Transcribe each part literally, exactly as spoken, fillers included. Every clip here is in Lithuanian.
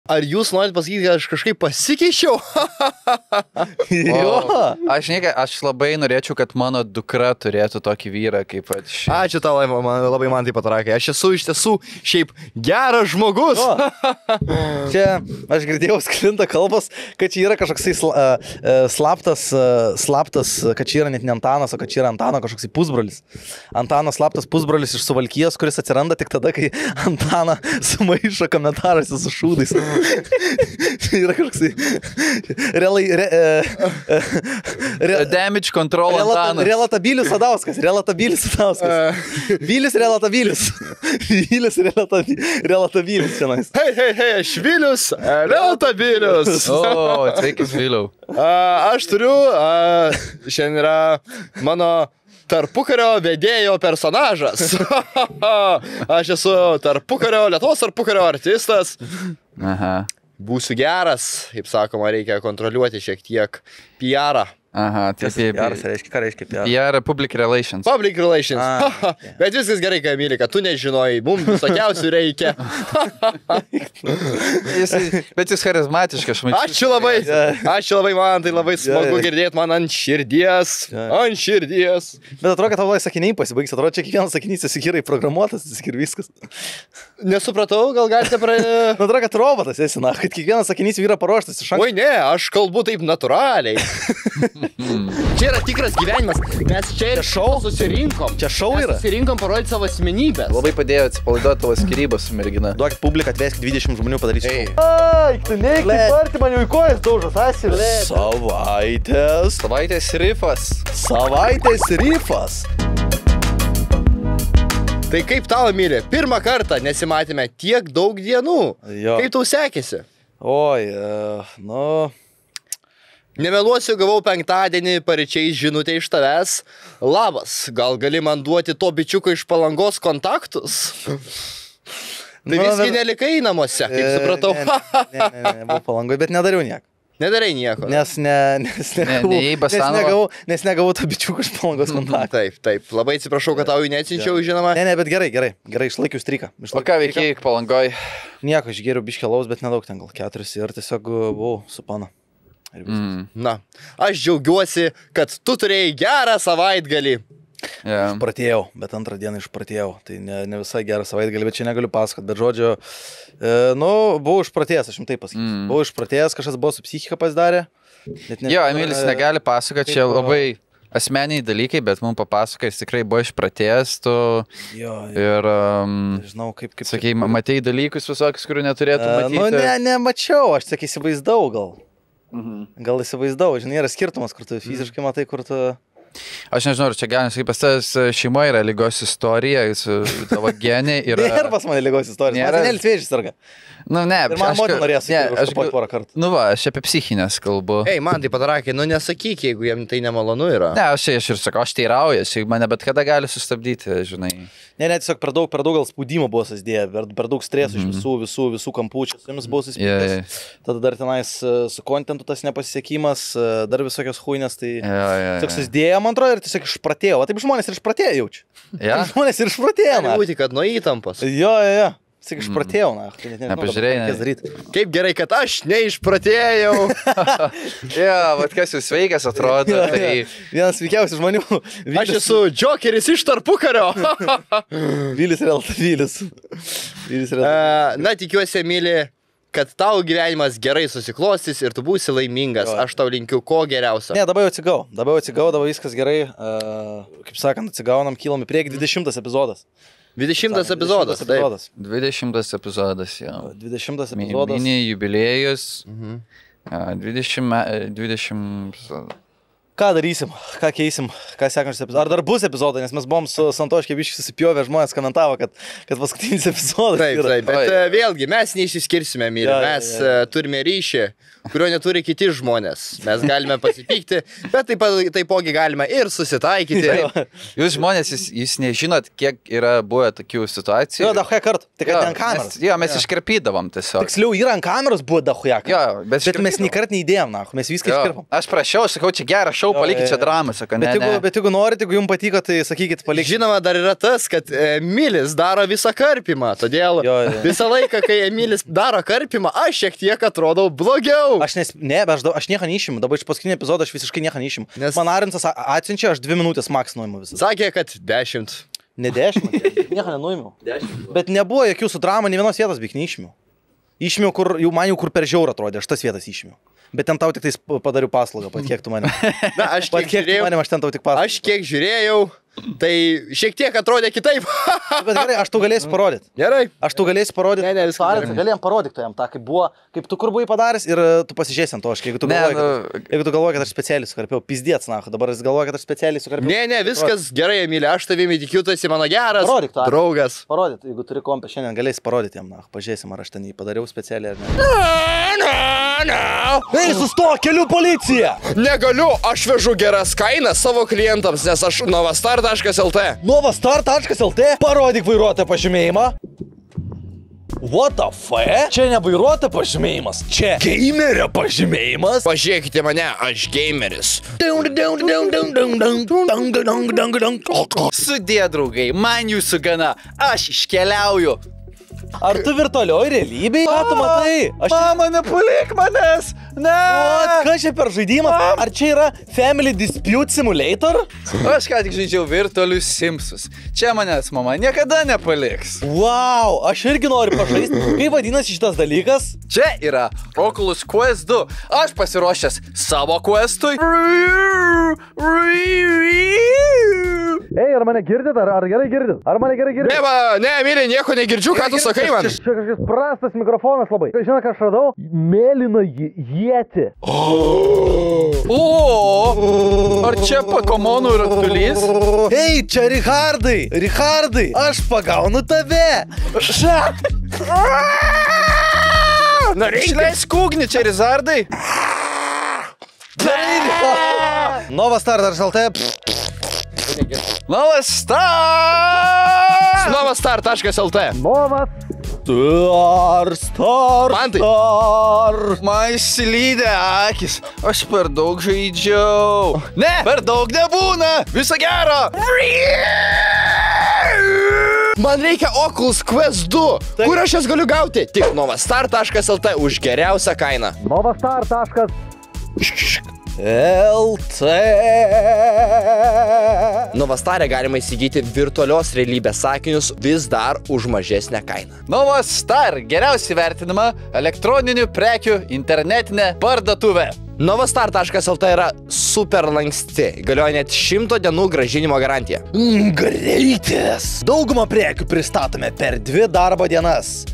Ar jūs norit pasakyti, kad aš kažkaip pasikeičiau? Jo. Aš, ne, aš labai norėčiau, kad mano dukra turėtų tokį vyrą kaip aš. Ačiū tau, man, labai man tai patrakai. Aš esu iš tiesų šiaip geras žmogus. Čia aš girdėjau sklinda kalbos, kad čia yra kažkoksai sla, uh, slaptas, uh, slaptas, kad čia yra net ne Antanas, o kad čia yra Antano kažkoksai pusbrolis. Antano slaptas pusbrolis iš Suvalkijos, kuris atsiranda tik tada, kai Antaną sumaišo komentaruose su šūdais. Tai yra kažkoksai relai... Re, re, re, damage control relata, Antanas. Relatabilius Sadauskas. Relatabilius Sadauskas. Vilius relatabilius. Vilius relatabilius šiandien. Hei, hei, hei, aš Vilius relatabilius. O, sveikis Viliau. Aš turiu, a, šiandien yra mano tarpukario vedėjo personažas. Aš esu tarpukario, Lietuvos tarpukario artistas. Aha. Būsiu geras, kaip sakoma, reikia kontroliuoti šiek tiek P R-ą. Aha, tai apie... P R, reiškia, ką reiškia P R? P R, public relations. Public relations. A, Bet viskas gerai, Kamilė, kad tu nežinojai, mums visokiausių reikia. jis, bet jis charizmatiškas, aš mačiau. Ačiū labai, ačiū labai, man tai labai smagu girdėti man ant širdies, ant širdies. Bet atrodo, kad tavo sakiniai pasibaigs, atrodo, čia kiekvienas sakinys esi gerai programuotas ir viskas. Nesupratau, gal galite pra... Atrodo, kad robotas esi, na, kad kiekvienas sakinys yra paruoštas iš anksto. Oi ne, aš kalbu taip natūraliai. Čia yra tikras gyvenimas, mes čia ir šou susirinkom. Čia šou yra. Mes susirinkom parodyti savo asmenybės. Labai padėjo atsipalaiduoti tavo skirybas su mergina. Duokit publiką, atveskit dvidešimt žmonių padaryti šou. Ai, tu neik, kaip arti man jau į kojas daužas, asi. Savaitės. Savaitės rifas. Savaitės rifas. Tai kaip tau, Emilė, pirmą kartą nesimatėme tiek daug dienų. Jo. Kaip tau sekėsi? Oi, uh, nu... Nemeluosiu, gavau penktadienį paryčiais žinutę iš tavęs. Labas, gal gali man duoti to bičiuko iš Palangos kontaktus? Tai Nu, visgi bet- nelikai namuose, kaip supratau. Ne, ne, ne, ne, ne, buvau Palangoj, bet nedariau nieko. Nedarai nieko. Nes, ne, nes, negavau, neėjai nes, Basanovo? negavau, nes negavau to bičiuko iš Palangos kontaktą. Taip, taip. Labai atsiprašau, kad tau jų neatsinčiau, žinoma. Ne, ne, bet gerai, gerai, gerai, išlaikiau stryką. O ką veikėjai Palangoj? Nieko, išgėriau biškelaus, bet nedaug ten, gal keturis ir tiesiog buvau su pana. Mm. Na, aš džiaugiuosi, kad tu turėjai gerą savaitgalį. Yeah. Išpratėjau, bet antrą dieną išpratėjau. Tai ne, ne visai gerą savaitgalį, bet čia negaliu pasakot. Bet žodžiu, e, nu, buvau išpratėjęs, aš jums taip pasakysiu. Mm. Buvau išpratėjęs, kažkas buvo su psichika pasidarė. Net ne, Jo, Emilis negali pasakoti, čia kaip, labai asmeniai dalykai, bet mums papasakai, jis tikrai buvo išpratėjęs, tu Jo, jo. ir, um, Nežinau, kaip... kaip sakei, matei dalykus visokius, kurių neturėtų E, matyti. nu, ne, nemačiau, aš tik įsivaizdau gal. Mhm. Gal įsivaizdau, žinai, yra skirtumas, kur tu fiziškai matai, kur tu... Aš nežinau, ar čia galima sakyti, pas tas šeimoje yra lygos istorija, jis tavo genė yra... Nėra pas mane ligos istorijos, Nėra- man senėlis vėžys sarga. Nu, ne, Ir man aš- motina norės ne, aš užkapoti porą kartų. Nu va, aš apie psichinės kalbu. Ei, man tai padarakė, nu nesakyk, jeigu jam tai nemalonu yra. Ne, aš, aš ir sakau, aš teirauju, mane bet kada gali sustabdyti, žinai. Ne, ne, tiesiog per daug, per daug gal spaudimo buvo susidėję, per, per daug streso iš visų, visų, visų kampų, čia su jumis buvo suspėjęs. Yeah, yeah. Tada dar tenais e, su kontentu tas nepasisekimas, e, dar visokios huinės, tai Jo, jo, tiesiog jo. susidėjo, man atrodo, ir tiesiog išpratėjo. O taip žmonės ir išpratėjo jaučia. Ja? Žmonės ir išpratėjo, Gali na. būti, kad nuo įtampos. Jo, jo, jo. Tiesiog išpratėjau, na. Tai net nežinau, pažiūrėjai, ką ne. reikės daryti. Kaip gerai, kad aš neišpratėjau. Jo, vat kas jūs sveikas atrodo, Jo, tai... jo. Vienas sveikiausių žmonių. Aš esu džokeris iš tarpukario. Vylis relatavylis. Vylis relatavylis. E, Na, tikiuosi, Emilė, kad tau gyvenimas gerai susiklostys ir tu būsi laimingas. Jo. Aš tau linkiu ko geriausio. Ne, dabar jau atsigau, dabar jau atsigau, dabar viskas gerai. Uh, kaip sakant, atsigaunam, kylam į priekį, dvidešimtas epizodas. dvidešimtas epizodas. dvidešimtas Taip. epizodas. dvidešimtas epizodas, jo. dvidešimtas epizodas. Mini jubiliejus. Mhm. dvidešimt, me- dvidešimt... Ką darysim, ką keisim, ką sekančius epizodas. Ar dar bus epizodai, nes mes buvom su Santoškė biškai susipjovę, žmonės komentavo, kad, kad paskutinis epizodas. Taip, yra. taip, bet Oi. e, vėlgi mes neišsiskirsime, Emilė. Jo, jo, Mes jo. e, turime ryšį, kurio neturi kiti žmonės. Mes galime pasipykti, bet taip, pat- taipogi galime ir susitaikyti. Jo. Jūs žmonės, jūs, jūs nežinot, kiek yra buvę tokių situacijų. Jo, dahuja kartų, tik kad Jo, ne ant kameros. mes, jo, mes iškarpydavom tiesiog. Tiksliau, yra ant kameros buvo dahuja. Jo, bet Bet mes iškarpydavom. nei kart neįdėjom, na, mes viską Jo, iškirpom. aš prašiau, sakau, čia geras prašiau, palikit čia dramą, sako, ne, Bet jeigu, ne. bet jeigu norit, jeigu jums patiko, tai sakykit, palikit. Žinoma, dar yra tas, kad Emilis daro visą karpimą, todėl Jo, jo. visą laiką, kai Emilis daro karpimą, aš šiek tiek atrodau blogiau. Aš nes, ne, bet aš, da- aš nieko neišimu, dabar iš paskutinio epizodo aš visiškai nieko neišimu. Nes- Nes... Man Arinsas a- atsiunčia, aš dvi minutės maks nuimu visą. Sakė, kad dešimt. Ne dešimt, nieko nenuimiau. Bet nebuvo jokių su drama, ne vienos vietos beveik neišmiau. Išmiau, kur jau man jau kur per žiaurą atrodė, aš tas vietas išmiau. Bet ten tau tik tais padariau paslaugą, pat kiek tu mane. Na, aš Pat kiek kiek tu žiūrėjau, mane, aš ten tau tik paslaugą. aš kiek žiūrėjau, tai šiek tiek atrodė kitaip. Bet gerai, aš tau galėsiu parodyti. Gerai. Aš tau galėsiu parodyti. Ne, ne, viskas Arinsą, gerai. galėjom parodyti jam tą, kaip buvo, kaip tu kur buvai padaręs ir e, tu pasižiūrėsi ant to, aš, jeigu tu Ne, galvoji, nu- kad, jeigu tu galvoji, kad aš specialiai sukarpiau, pizdėts, na, dabar jis galvoja, kad aš specialiai sukarpiau. Ne, ne, viskas gerai, Emilė, aš tavimi tikiu, tu esi mano geras Parodyk tą. draugas. Parodyt, jeigu turi kompę, šiandien galėsi parodyti jam, na, pažiūrėsim, ar aš ten jį padariau specialiai ar ne. Ei, sustok, kelių policija! Negaliu, aš vežu geras kainas savo klientams, nes aš novastar taškas el te. Novastar taškas el te, parodyk vairuotojo pažymėjimą. What the fuck? Čia ne vairuotojo pažymėjimas, čia gamerio pažymėjimas. Pažiūrėkite mane, aš gameris. Sudė, draugai, man jūsų gana, aš iškeliauju. Ar tu virtualioj realybėj? Ką tu matai? Aš Mama, nepalik manęs! Ne! What? Kas čia per žaidimas? Ar čia yra Family Dispute Simulator? Aš ką tik žaidžiau virtualius Simsus. Čia manęs mama niekada nepaliks. Wow, aš irgi noriu pažaisti. Kaip vadinasi šitas dalykas? Čia yra Oculus Quest du. Aš pasiruošęs savo questui. Ei, ar mane girdit? Ar, ar gerai girdit? Ar mane gerai girdit? Ne, va, ne, Emilė, nieko negirdžiu, ką tu sakai man. Čia kažkoks prastas mikrofonas labai. Žinai, ką aš radau? Mėlyna jieti. O, ar čia Pokemonų ratulys? Ei, čia Richardai. Richardai, aš pagaunu tave. Šak. Išleisk ugnį, čia Rizardai. Novastar taškas el te. Novas Star! novastar taškas el te. Novas. Star, star, Mantai. star. Man išsilydė akis. Aš per daug žaidžiau. Ne, per daug nebūna. Viso gero. Man reikia Oculus Quest du. Kur aš jas galiu gauti? Tik novastar taškas el te už geriausią kainą. Novastar taškas el te. Novastarė galima įsigyti virtualios realybės sakinius vis dar už mažesnę kainą. Novas Star geriausiai vertinama elektroninių prekių internetinė parduotuvė. novastar taškas el te yra super lanksti. Galioja net šimto dienų grąžinimo garantija. Greitis. Daugumą prekių pristatome per dvi darbo dienas.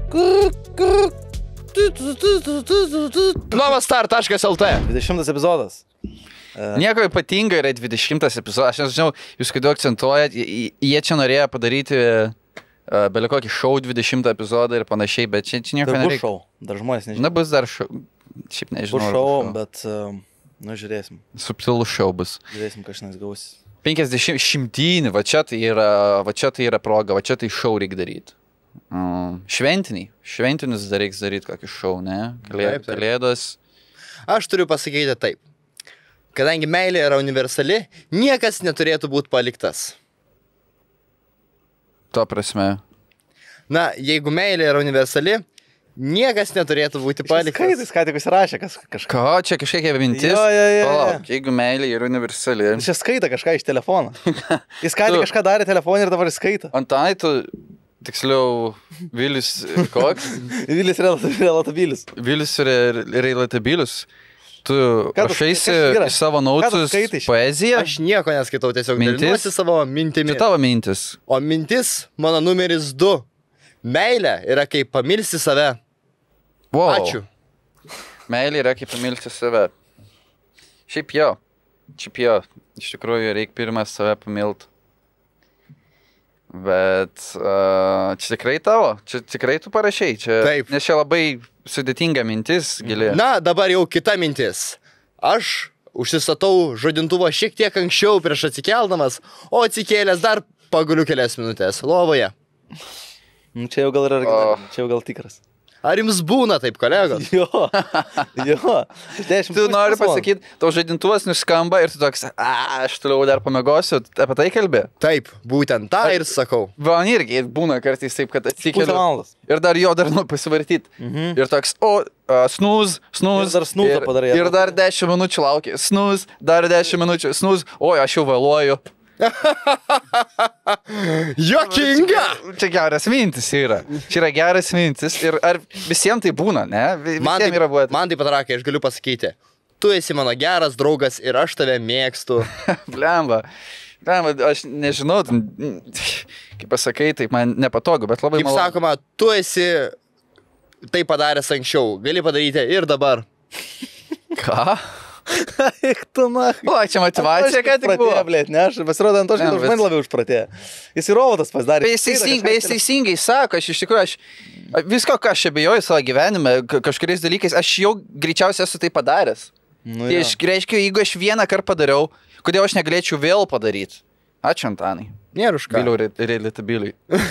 novastar taškas el te. dvidešimtas epizodas. Nieko ypatingo yra dvidešimtas epizodas. Aš nežinau, jūs kodėl akcentuojat, jie jie čia norėjo padaryti uh, belį kokį šou dvidešimtą epizodą ir panašiai, bet čia, čia nieko Tai bus nereikia. šau. Dar žmonės nežino. Na, bus dar šou. Šiaip nežinau. Bus ar šau, bus bet, um, nu, žiūrėsim. Subtilus šou bus. Žiūrėsim, ką šiandien gausis. penkiasdešimt šimtinį, va čia tai yra, va čia tai yra proga, va čia tai šou reikia daryti. Mm, šventiniai. Šventinius dar reikia daryti kokį šou, ne? Kalė, Taip, taip. kalėdos. Aš turiu pasakyti taip. Kadangi meilė yra universali, niekas neturėtų būti paliktas. Tuo prasme. Na, jeigu meilė yra universali, niekas neturėtų būti paliktas. Skaitai, ką tik užsirašė kas, kažką. Ko, čia kažkokia mintis? Jo, jo, jo, jo. Palauk, jeigu meilė yra universali. Jis čia skaita kažką iš telefono. Jis ką tik Tu- kažką darė telefoną ir dabar jis skaita. Antanai, tu, tiksliau, Vilius, koks? Vilis relatibilis. Vilius yra relatabilius. Tu Ką tu- rašaisi kas yra? į savo Ką tu nautus skaitai šiaip? poeziją. Aš nieko neskaitau, tiesiog Mintis? dalinuosi savo mintimi. Čia tavo mintis. O mintis, mano numeris du. Meilė yra kaip pamilsti save. Wow. Ačiū. Meilė yra kaip pamilti save. Šiaip jo. Šiaip jo. Iš tikrųjų, reikia pirmą save pamilti. Bet uh, čia tikrai tavo. Čia tikrai tu parašai. Čia, Taip. Nes čia labai sudėtinga mintis, gili. Na, dabar jau kita mintis. Aš užsistatau žadintuvą šiek tiek anksčiau prieš atsikeldamas, o atsikėlęs dar paguliu kelias minutės lovoje. Nu, čia jau gal yra, O. čia jau gal tikras. Ar jums būna taip, kolegos? Jo, jo. Tu nori pasakyti, tau žaidintuvas nuskamba ir tu toks, a, aš toliau dar pamėgosiu, apie tai kalbė? Taip, būtent tą ir sakau. Va, man irgi būna kartais taip, kad atsikeliu. Ir dar jo dar noriu pasivartyti. Mhm. Ir toks, o, uh, snūz, snūz. Ir dar snūzą padarai. Ir dar dešimt minučių laukia. Snūz, dar dešimt minučių. Snūz, oi, aš jau vėluoju. Jokinga! Čia, čia geras mintis yra. Čia yra geras mintis. Ir ar visiems tai būna, ne? Visiems Man taip, yra buvę. man taip atrakai, aš galiu pasakyti. Tu esi mano geras draugas ir aš tave mėgstu. Blemba. Blemba, aš nežinau, kaip pasakai, tai man nepatogu, bet labai Kaip malonu. sakoma, tu esi tai padaręs anksčiau. Gali padaryti ir dabar. Ką? Eik tu, na. O, čia motivacija, kad tik buvo. Blėt, ne, aš pasirodo, ant to žinau, už mane labiau užpratėjo. Jis ir robotas pasidarė. Bet jis teisingai, bet jis teisingai sako, aš iš tikrųjų, aš visko, ką aš abejoju savo gyvenime, ka- kažkuriais dalykais, aš jau greičiausiai esu tai padaręs. Nu, Tai jo. iš- reiškia, jeigu aš vieną kartą padariau, kodėl aš negalėčiau vėl padaryti? Ačiū, Antanai. Nėra už ką. Vėliau re- relatabiliai.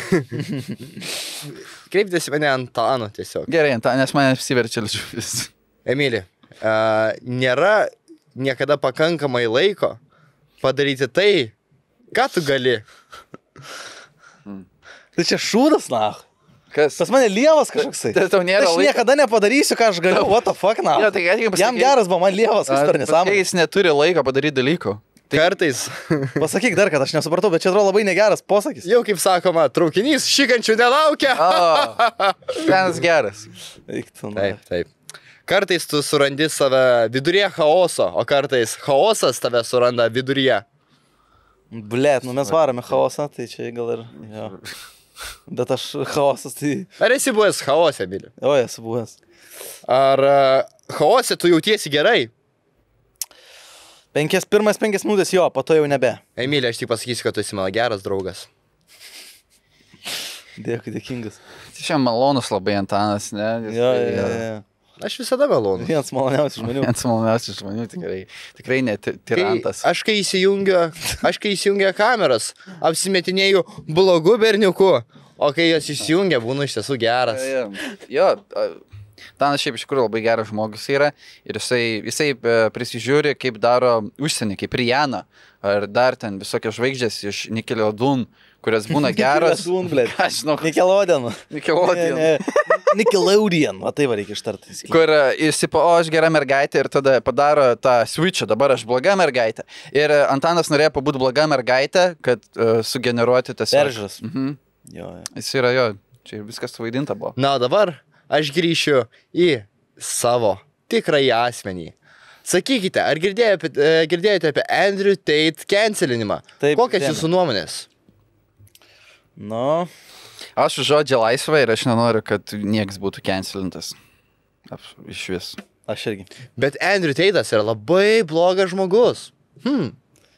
Kreiptis mane Antano tiesiog. Gerai, Antanai, nes mane apsiverčia liūdžiuvis. Emilį, uh, nėra niekada pakankamai laiko padaryti tai, ką tu gali. Tai čia šūdas, na. Kas? Pas mane lievas kažkoksai. Tai tau nėra Aš laiko. niekada nepadarysiu, ką aš galiu. What the fuck, na. Jo, tai ką tik Jam geras buvo, man lievas, kas per nesąmonė. Jis neturi laiko padaryti dalykų. Tai kartais, Pasakyk dar, kad aš nesupratau, bet čia atrodo labai negeras posakis. jau kaip sakoma, traukinys šikančių nelaukia. O, planas geras. Eik tu, na. Taip, taip. Kartais tu surandi save viduryje chaoso, o kartais chaosas tave suranda viduryje. Blet, nu mes varome chaosą, tai čia gal ir... Jo. Bet aš chaosas, tai... Ar esi buvęs chaose, Emilį? O, esu buvęs. Ar uh, chaose tu jautiesi gerai? Penkias, pirmas penkias minutės jo, po to jau nebe. Emilė, aš tik pasakysiu, kad tu esi mano geras draugas. Dėkui, dėkingas. Tai čia malonus labai Antanas, ne? Jis- Jo, jo, jo, jo. Aš visada malonu. Vienas maloniausių žmonių. Vienas maloniausių žmonių, tikrai, tikrai ne ti- Kai, tirantas. aš kai įsijungiu, aš kai įsijungiu kameras, apsimetinėjau blogu berniuku, o kai jos įsijungia, būnu iš tiesų geras. Jo, jo, Tanas šiaip iš tikrųjų labai geras žmogus yra ir jisai, jisai e, prisižiūri, kaip daro užsienį, kaip Rihanna, ar dar ten visokios žvaigždės iš Nickelodeon, kurios būna geros. Nickelodeon, blet. Ką aš žinau, Nickelodeon. Nickelodeon. Ne, ne. Nickelodeon, va tai va reikia ištarti. Kur e, jis tipo, o aš gera mergaitė ir tada padaro tą switchą, dabar aš bloga mergaitė. Ir e, Antanas norėjo pabūti bloga mergaitė, kad uh, sugeneruoti tas Peržiūras. Mhm. Jo, jo. Jis yra jo, čia viskas suvaidinta buvo. Na, o dabar aš grįšiu į savo tikrąjį asmenį. Sakykite, ar girdėjote apie, e, girdėjote apie Andrew Tate cancelinimą? Taip, Kokios girdėjome. jūsų nuomonės? Nu, Aš už žodžią laisvą ir aš nenoriu, kad nieks būtų cancelintas. Aps- Iš vis. aš irgi. Bet Andrew Tate'as yra labai blogas žmogus. Hmm.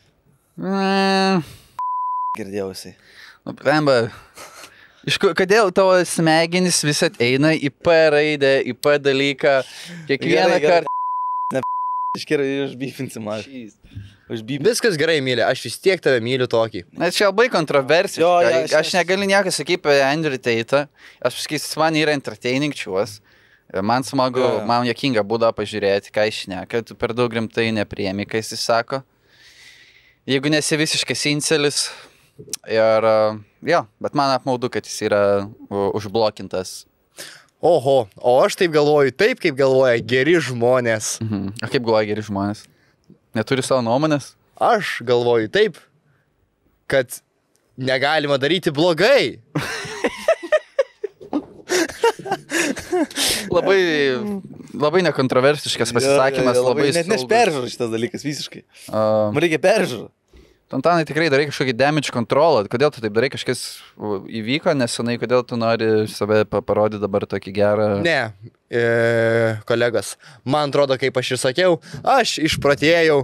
Mm, Girdėjau jisai. nu, blemba. Iš ko- kodėl tavo smegenys vis eina į P raidę, į P dalyką, kiekvieną Gerai, gerai. kartą. Iškirai, išbyfinsim, man. Užbyfinsim. Viskas gerai, myli, aš vis tiek tave myliu tokį. Na, čia labai kontroversiška. Jo, jo, aš, aš- aš negaliu nieko sakyti apie Andrew Tate'ą. Aš pasakysiu, jis man yra entertaining čiuos. Man smagu, Jo, jo. man jokinga būda pažiūrėti, ką jis šneka, tu per daug rimtai nepriemi, ką jis sako. Jeigu nesi visiškas incelis. Ir, uh, jo, bet man apmaudu, kad jis yra uh, užblokintas. Oho, o aš taip galvoju, taip kaip galvoja geri žmonės. Mhm. O kaip galvoja geri žmonės? Neturi savo nuomonės? Aš galvoju taip, kad negalima daryti blogai. Labai, labai nekontroversiškas pasisakymas, Jo, jo, jo, labai... Net saugus. nešperžiūrų šitas dalykas visiškai. Uh, Man reikia peržiūrų. Antanai, tikrai darai kažkokį damage controlą. Kodėl tu taip darai, kažkas uh, įvyko nesenai, kodėl tu nori save pa- parodyti dabar tokį gerą... Ne, e, kolegos, man atrodo, kaip aš ir sakiau, aš išpratėjau.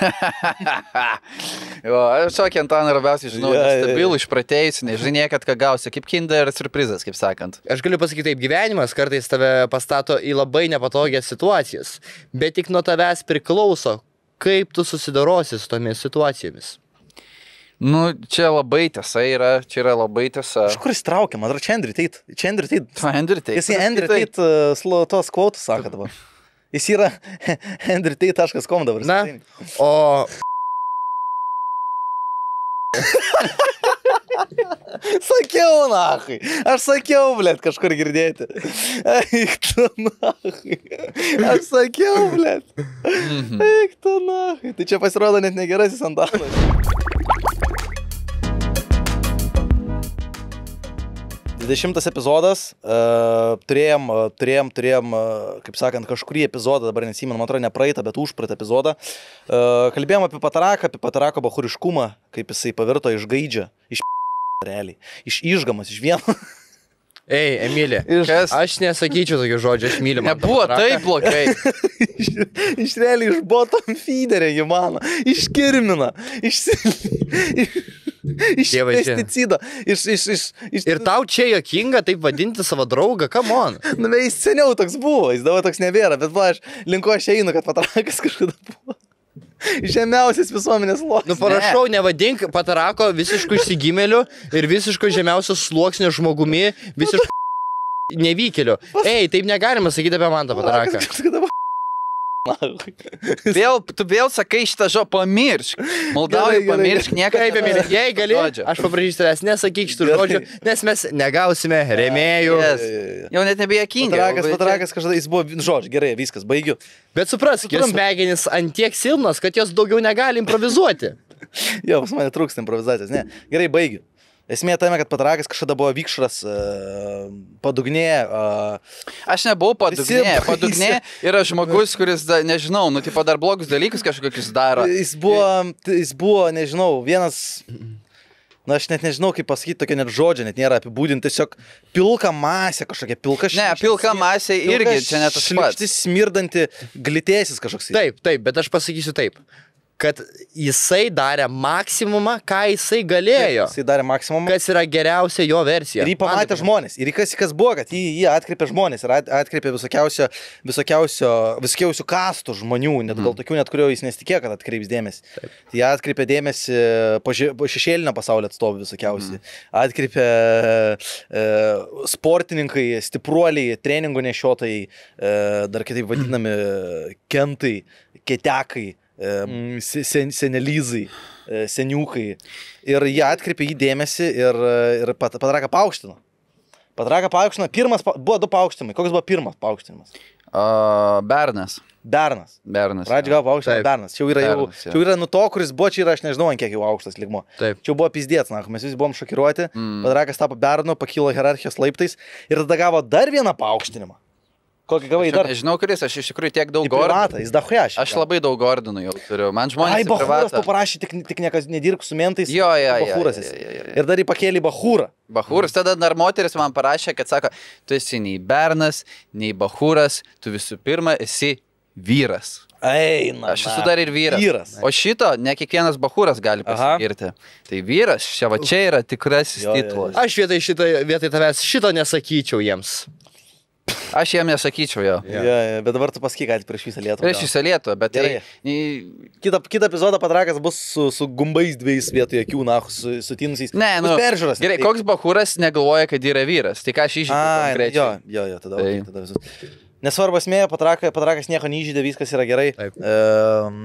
Jo, aš tokį Antaną labiausiai žinau, Jo, jo, jo. stabilų, išpratėjusi, nežinai niekad, ką gausi, kaip kinder surprizas, kaip sakant. Aš galiu pasakyti taip, gyvenimas kartais tave pastato į labai nepatogias situacijas, bet tik nuo tavęs priklauso, kaip tu susidorosi su tomis situacijomis. Nu, čia labai tiesa yra, čia yra labai tiesa. Iš kur jis traukia, man atrodo, čia Andrew Tate. Čia Andrew Tate. Tu Andrew Tate. Jis į Andrew Tate uh, tos kvautus sako dabar. Jis yra andrew tate taškas com dabar. Na, o... Sakiau, nachai. Aš sakiau, blėt, kažkur girdėti. Eik tu, nachai. Aš sakiau, blėt. Eik tu, nachai. Tai čia pasirodo net negerasis Antanas. dvidešimtas epizodas. Uh, turėjom, uh, turėjom, turėjom, uh, kaip sakant, kažkurį epizodą, dabar nesimenu, man atrodo, ne praeitą, bet užpraeitą epizodą. Uh, kalbėjom apie Pataraką, apie Patarako bachuriškumą, kaip jisai pavirto iš gaidžio, iš realiai, iš išgamas, iš vieno. Ei, Emilė, Kas? aš nesakyčiau tokių žodžių, aš myliu. Nebuvo taip blogai. iš, iš realiai iš bottom feederio jį mano, iš kirmino, iš... iš... Iš pesticido, iš, iš, iš, iš... Ir tau čia jokinga taip vadinti savo draugą, come on. Nu, bet jis seniau toks buvo, jis dabar toks nebėra, bet va, aš linko aš einu, kad Patarakas kažkada buvo. Žemiausias visuomenės sluoksnis. Nu, parašau, ne. nevadink Patarako visiškų išsigimėlių ir visiško žemiausios sluoksnio žmogumi, visiškų nevykėlių. Ei, taip negalima sakyti apie Mantą Pataraką. Vėl, tu vėl sakai šitą žodį, pamiršk. Moldavai, pamiršk, niekada. Taip, Emilė, jei gali, aš paprašysiu tavęs, nesakyk šitų žodžių, nes mes negausime rėmėjų. Yes. Jau net nebejakinga. Patarakas, Patarakas kažkada, jis buvo, žodžiu, gerai, viskas, baigiu. Bet suprask, jos smegenys ant tiek silpnos, kad jos daugiau negali improvizuoti. Jo, pas mane trūksta improvizacijos, ne. Gerai, baigiu. Esmė tame, kad Patarakas kažkada buvo vikšras uh, padugnė. Uh, Aš nebuvau padugnė. Padugnė yra žmogus, kuris, da, nežinau, nu, tipo, dar blogus dalykus kažkokius daro. Jis buvo, jis buvo, nežinau, vienas, na, aš net nežinau, kaip pasakyti, tokia net žodžia, net nėra apibūdinti, tiesiog pilka masė kažkokia, pilka šliukštis. Ne, pilka masė irgi, čia net tas pats. Šliukštis smirdanti glitėsis kažkoks. Taip, taip, bet aš pasakysiu taip, kad jisai darė maksimumą, ką jisai galėjo. Jisai darė maksimumą. Kas yra geriausia jo versija. Ir jį pamatė Man, žmonės. Ir kas, kas buvo, kad jį, jį atkreipė žmonės. Ir atkreipė visokiausio, visokiausio, visokiausių kastų žmonių. Net gal tokių, net kurio jis nesitikėjo, kad atkreips dėmesį. Taip. Tai jie atkreipė dėmesį po, ži, po šešėlinio pasaulio atstovų visokiausiai. Mm. Atkreipė e, sportininkai, stipruoliai, treningų nešiotojai, e, dar kitaip vadinami kentai, ketekai. Sen, senelizai, seniukai. Ir jie atkreipė į dėmesį ir, ir Pataraką paaukštino. Pataraką paaukštino. Pirmas, buvo du paaukštinimai. Koks buvo pirmas paaukštinimas? Uh, Bernas. Bernas. Bernas. Pradžią gavo paaukštiną Bernas. Čia yra, jau, Bernas, čia yra nu to, kuris buvo, čia yra, aš nežinau, ant kiek jau aukštas lygmo. Taip. Čia buvo pizdėts, na, mes visi buvom šokiruoti. Mm. Patarakas tapo Bernu, pakilo hierarchijos laiptais ir tada gavo dar vieną paaukštinimą. Kokį gavai dar? Nežinau, kuris, aš iš tikrųjų tiek daug ordinų. Jis dahujaš. Aš labai daug ordinų jau turiu. Man žmonės Ai, Bahuras paprašė, tik, tik niekas nedirbk su mentais. Jo, jo, jo. Bahuras esi. Jo, jo, jo. Ir dar į pakėlį Bahurą. Bahuras, tada dar moteris man parašė, kad sako, tu esi nei Bernas, nei Bahuras, tu visų pirma esi vyras. Eina. Aš esu dar ir vyras. vyras. O šito ne kiekvienas Bahuras gali paskirti. Aha. Tai vyras, čia va čia yra tikrasis jo, titulas. Aš vietoj, šito, vietoj tavęs šito nesakyčiau jiems. Aš jam nesakyčiau jo. Ja. Ja, ja, bet dabar tu pasakyk, kad prieš visą Lietuvą. Prieš visą Lietuvą, bet tai... Kitą, kitą epizodą Patarakas bus su, su gumbais dviejais vietoj akių, na, su, su tinusiais. Ne, nu, peržiūras. Gerai, tai... koks Bahuras negalvoja, kad yra vyras? Tai ką aš išžydžiu konkrečiai? Jo, jo, jo, tada, tai. tada visus. Nesvarbu esmė, Patarakas, Patarakas nieko neįžydė, viskas yra gerai. Um,